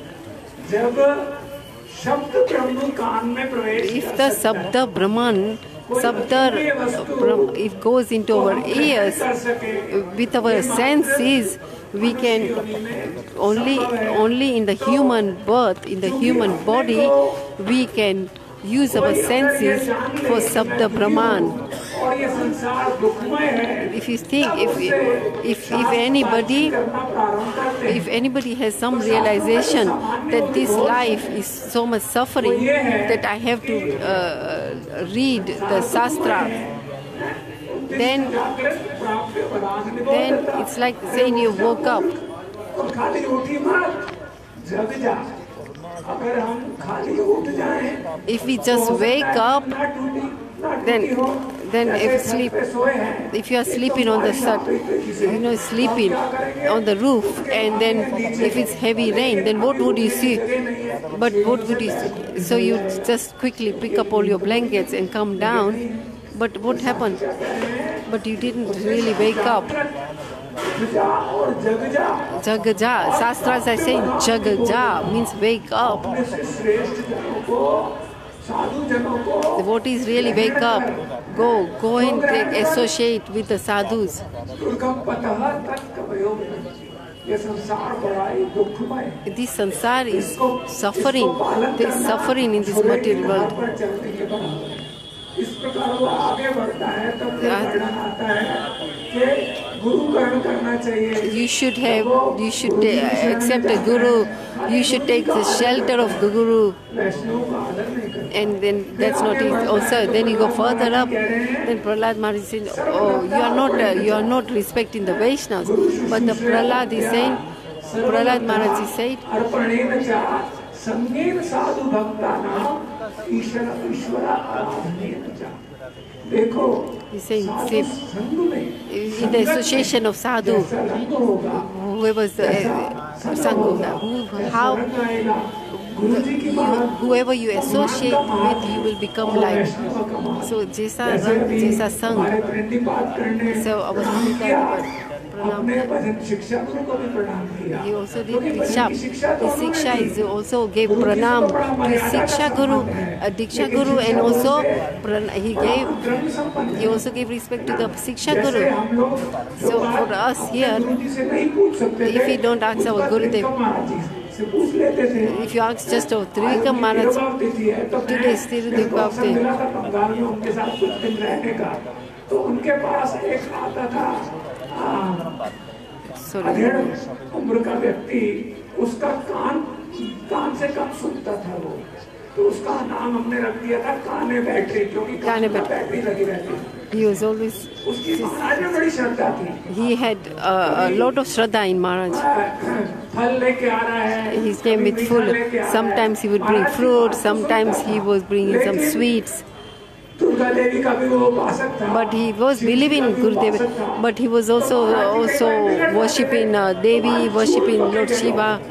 If the Sabda Brahman, Sabda, if goes into our ears, with our senses, we can only only in the human birth, in the human body, we can use our senses for Sabda Brahman. If you think, if if if anybody, if anybody has some realization that this life is so much suffering that I have to uh, read the Shastra, then then it's like saying you woke up. If we just wake up, then then if sleep, if you are sleeping on the sun, you know, sleeping on the roof, and then if it's heavy rain, then what would you see? But what would you see? So you just quickly pick up all your blankets and come down. But what happened? But you didn't really wake up. Jagaja. Shastras are saying Jagaja means wake up. What is really wake up? Go, go and take, associate with the sadhus. This sansar is suffering. There is suffering in this material world. You should have, you should accept a guru, you should take the shelter of the guru, and then that's not it. Also, then you go further up, then Prahlad Maharaj is saying, oh, you are not, uh, you are not respecting the Vaishnavas, but the Prahlad is saying, Prahlad Maharaj is saying, he's saying, see, in the association of sadhu, whoever's the uh, sangha, who, how, you, whoever you associate with, you will become like. So, Jaisa Rang, Jaisa Sang. So, our Siddhika, he also did Diksha. His Siksha is also gave Pranam to his Siksha Guru, a Diksha Guru, and also he gave, he also gave respect to the Siksha Guru. So for us here, if we don't ask our Gurudev, if you ask just of Trivikram Maharaj, today is Tirudev Bhavde. उम्र का व्यक्ति उसका कान कान से कम सुनता था वो, तो उसका नाम हमने रख दिया था काने बैटरी, क्योंकि कान में बैटरी लगी रहती। He was always. उसकी महाराज में बड़ी श्रद्धा थी। He had uh, a lot of shraddha in Maharaj. फल लेके आ रहा है। His name with full. Sometimes he would bring fruit. Sometimes he was bringing some sweets. But he was believing in Gurudev, but he was also also worshipping uh, Devi, worshipping Lord Shiva.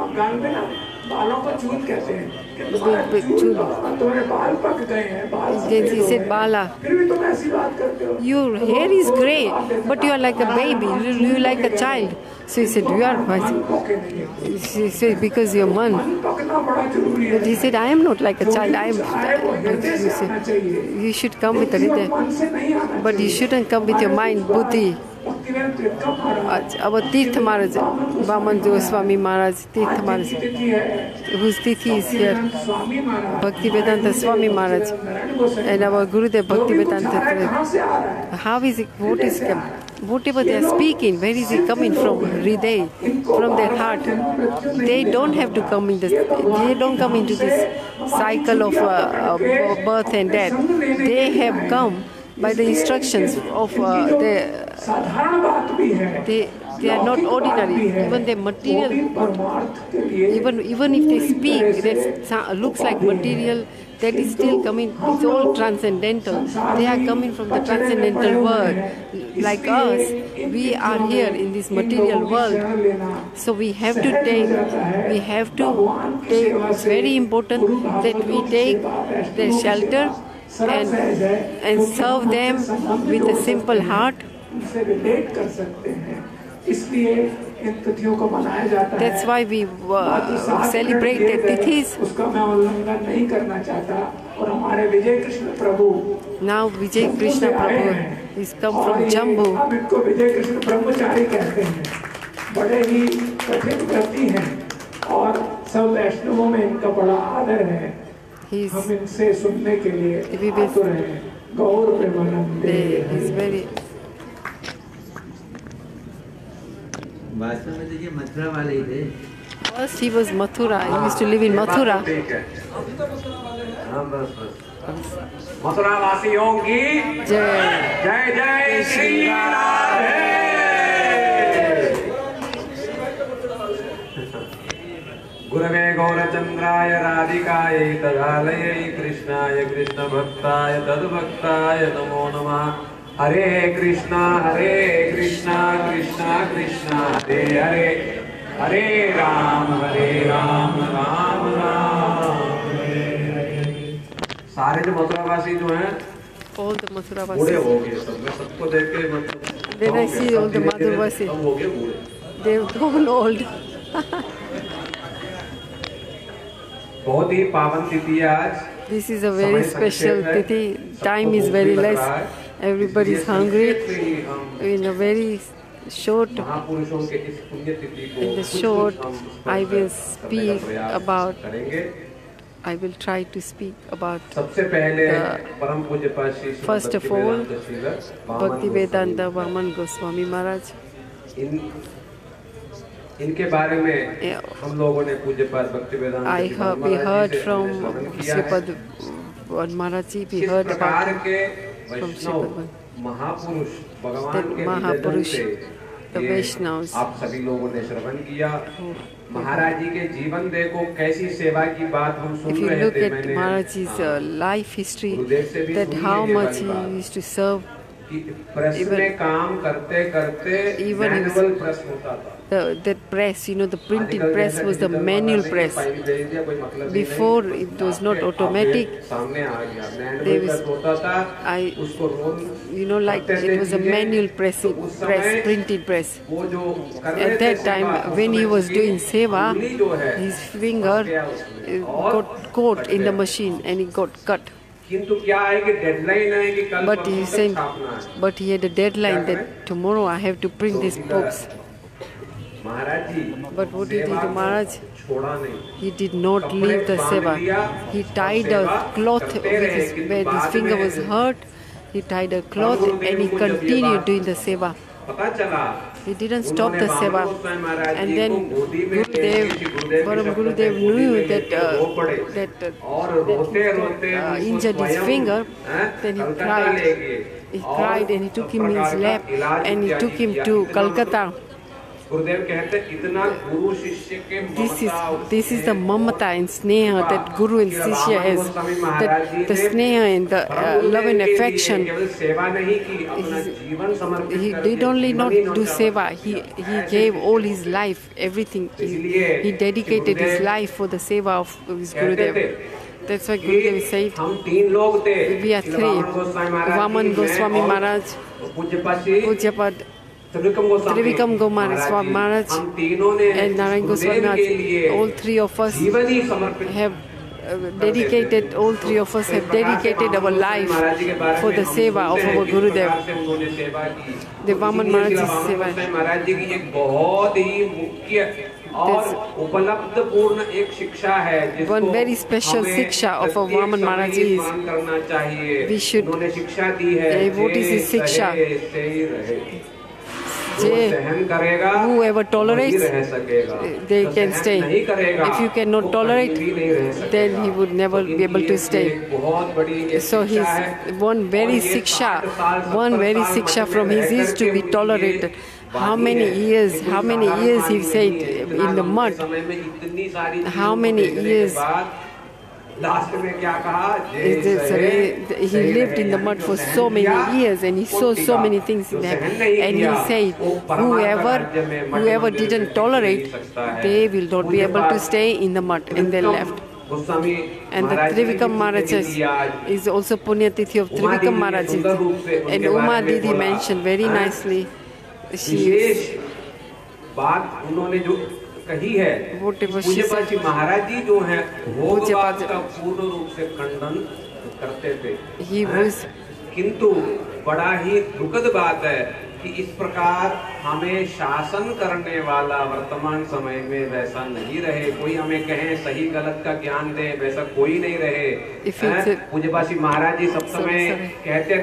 Then he said, Bala, your hair is grey, but you are like a baby, you are like a child. So he said, you are what? He said, because you are man. But he said, I am not like a child, I am. But he said, you should come with a hridaya, but you shouldn't come with your mind, buddhi. our Tirtha Maharaj, Vaman Goswami Maharaj, Tirtha Maharaj, whose Tithi is here, Bhaktivedanta Swami Maharaj, and our Gurudev Bhaktivedanta. How is it, what is it? Whatever they are speaking, where is it coming from? Hriday, from their heart. They don't have to come in this, they don't come into this cycle of uh, uh, birth and death. They have come by the instructions of uh, the, they, they are not ordinary, even the material, even, even if they speak, that looks like material, that is still coming, it's all transcendental. They are coming from the transcendental world. Like us, we are here in this material world. So we have to take, we have to take, it's very important that we take their shelter and, and serve them with a simple heart. That's why we uh, celebrate the Tithis. Now Vijay Krishna Prabhu is come from Jambu. He's, we will, he's very. First he was Mathura, he used to live in Mathura. Mathura वासियों की जय जय जय श्री राधे। गुरवे गौरचंद्राय राधिकायै तदालये कृष्णाय कृष्ण भक्ताय तद्भक्ताय नमो नमः। हरे कृष्णा हरे कृष्णा कृष्णा कृष्णा हरे हरे हरे राम हरे राम राम राम हरे हरे। सारे जो मथुरावासी जो हैं all the Mathuravasis. बूढ़े हो गए सब, मैं सबको देख के मतलब Then I see all the Mathuravasis. सब हो गए बूढ़े, they've grown old. बहुत ही पावन तिथि है आज। This is a very special tithi. Time is very less. Everybody is hungry. In a very short, in the short, I will speak about. I will try to speak about. The, first of all, Bhaktivedanta Vaman Goswami Maharaj. इनके बारे में हम लोगों ने पूज्यपाद Bhaktivedanta I heard, we heard from Sripad Maharaj ji, we heard about from Sripad महापुरुष भगवान के महापुरुष the Vaishnavas. आप सभी लोगों ने श्रवण किया। महाराज जी के जीवन देखो कैसी सेवा की बात हम सुन रहे थे। If you look at Maharaj's uh, life history, that how much he used to serve. Even काम करते करते मैनुअल प्रेस होता था। The, that press, you know, the printing press was the manual press. Before it was not automatic. There was, I, you know, like it was a manual press, press, printed press. At that time, when he was doing seva, his finger got caught in the machine and it got cut. But he said, but he had a deadline that tomorrow I have to print these books. But what did he do, Maharaj? He did not leave the seva. He tied a cloth with his, where his finger was hurt. He tied a cloth and he continued doing the seva. He didn't stop the seva. And then Gurudev, Param Gurudev knew that, uh, that, uh, that uh, injured his finger. Then he cried. He cried and he took him in his lap and he took him to Calcutta. This is this is the mamata and sneha that Guru and Sishya has. That the sneha and the uh, love and affection. He did only not do seva. He he gave all his life, everything. He, he dedicated his life for the seva of his Gurudev. That's why Gurudev said, we are three. Vaman Goswami Maharaj, Pujyapad Trivikram Goswami Maharaj and Narayan Goswami Maharaj, all three of us have dedicated, all three of us have dedicated our life for the seva of our Gurudev. The Vaman Maharaj's seva. महाराज जी की एक बहुत ही मुख्य और उपलब्ध पूर्ण एक शिक्षा है जिसको one very special शिक्षा of our Vaman Maharaj is करना चाहिए. we should उन्होंने शिक्षा दी है. what is his शिक्षा? Whoever tolerates, they can stay. If you cannot tolerate, then he would never be able to stay. So his one very siksha, one very siksha from his is to be tolerated. How many years, how many years he said in the mud, how many years last में क्या कहा? he lived in the mud for so many years and he saw so many things in there, and he said whoever whoever didn't tolerate, they will not be able to stay in the mud, and they left. And the Trivikram Maharaj is also Punyatithi of Trivikram Maharaj, and Uma Didi mentioned very nicely. She बात उन्होंने जो कही है, पूज्यपाद जी महाराज जी जो हैं वो बात का पूर्ण रूप से खंडन करते थे, किंतु बड़ा ही दुखद बात है कि इस प्रकार हमें शासन करने वाला वर्तमान समय में वैसा नहीं रहे. कोई हमें कहे सही गलत का ज्ञान दे, वैसा कोई नहीं रहे. पूज्यपाद जी महाराज जी सब समय कहते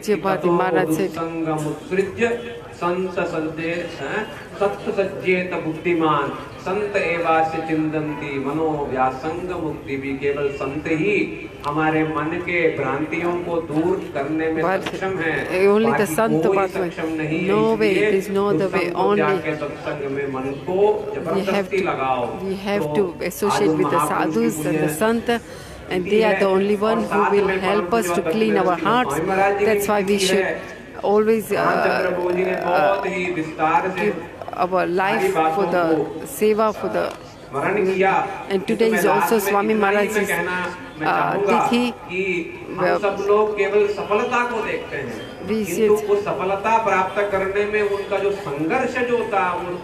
थे संगम उत्सृज्य संत सज्जे सत्य सज्जेत बुद्धिमान संत एवास्य चिंतन्ति मनो व्यासंग मुक्ति भी. केवल संत ही हमारे मन के भ्रांतियों को दूर करने में सक्षम है, only the sant सक्षम नहीं है. no way, it is no the way, only सत्संग में मन को जबरदस्ती लगाओ. We have to associate with the sadhus and the sant, and they are the only one who will help us to clean our hearts. That's why we should always uh, uh, give our life for the seva, for the. And today is also Swami Maharaj's uh, Tithi. हम सब लोग केवल सफलता को देखते हैं, किंतु उस सफलता प्राप्त करने में उनका जो संघर्ष जो था,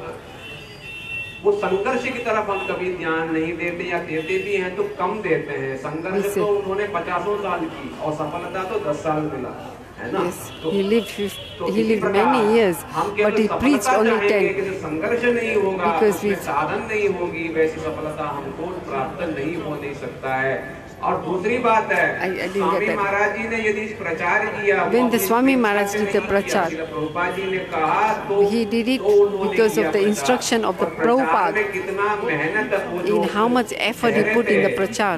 वो संघर्ष की तरफ हम कभी ध्यान नहीं देते, या देते भी हैं तो कम देते हैं. संघर्ष तो उन्होंने पचासों साल की और सफलता तो दस साल मिला. Yes, he lived he lived many years, but he preached only ten. Because we साधन नहीं होगी वैसी सफलता हमको प्राप्त नहीं हो नहीं सकता है. और दूसरी बात है, स्वामी महाराज जी ने यदि प्रचार किया, when the Swami Maharaj did the prachar, Prabhupada ji ने कहा तो he did it because of the instruction of the Prabhupada, in how much effort he put in the prachar.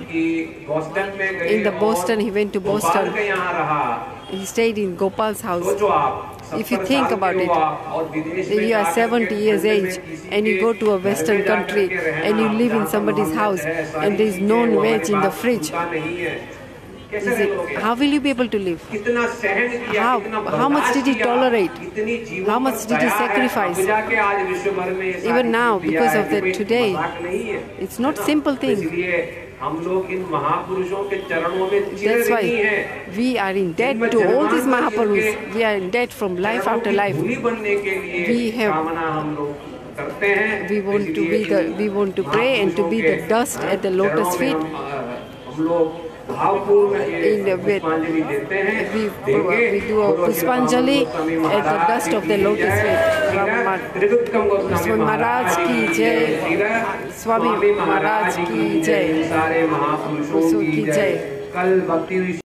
In the Boston, he went to Boston. He stayed in Gopal's house. If you think about it, you are seventy years age and you go to a Western country and you live in somebody's house and there is non-veg in the fridge. Is it, how will you be able to live? How, how much did he tolerate? How much did he sacrifice? Even now, because of that today, it's not simple thing. That's why we are in debt to all these Mahapurus. We are in debt from life after life. We have, we want to be the, we want to pray and to be the dust at the lotus feet. In the bed, we, we do a Puspanjali at the dust of the lotus feet. Swami Maharaj ki jai, Swami Maharaj ki jai, Usu ki jai.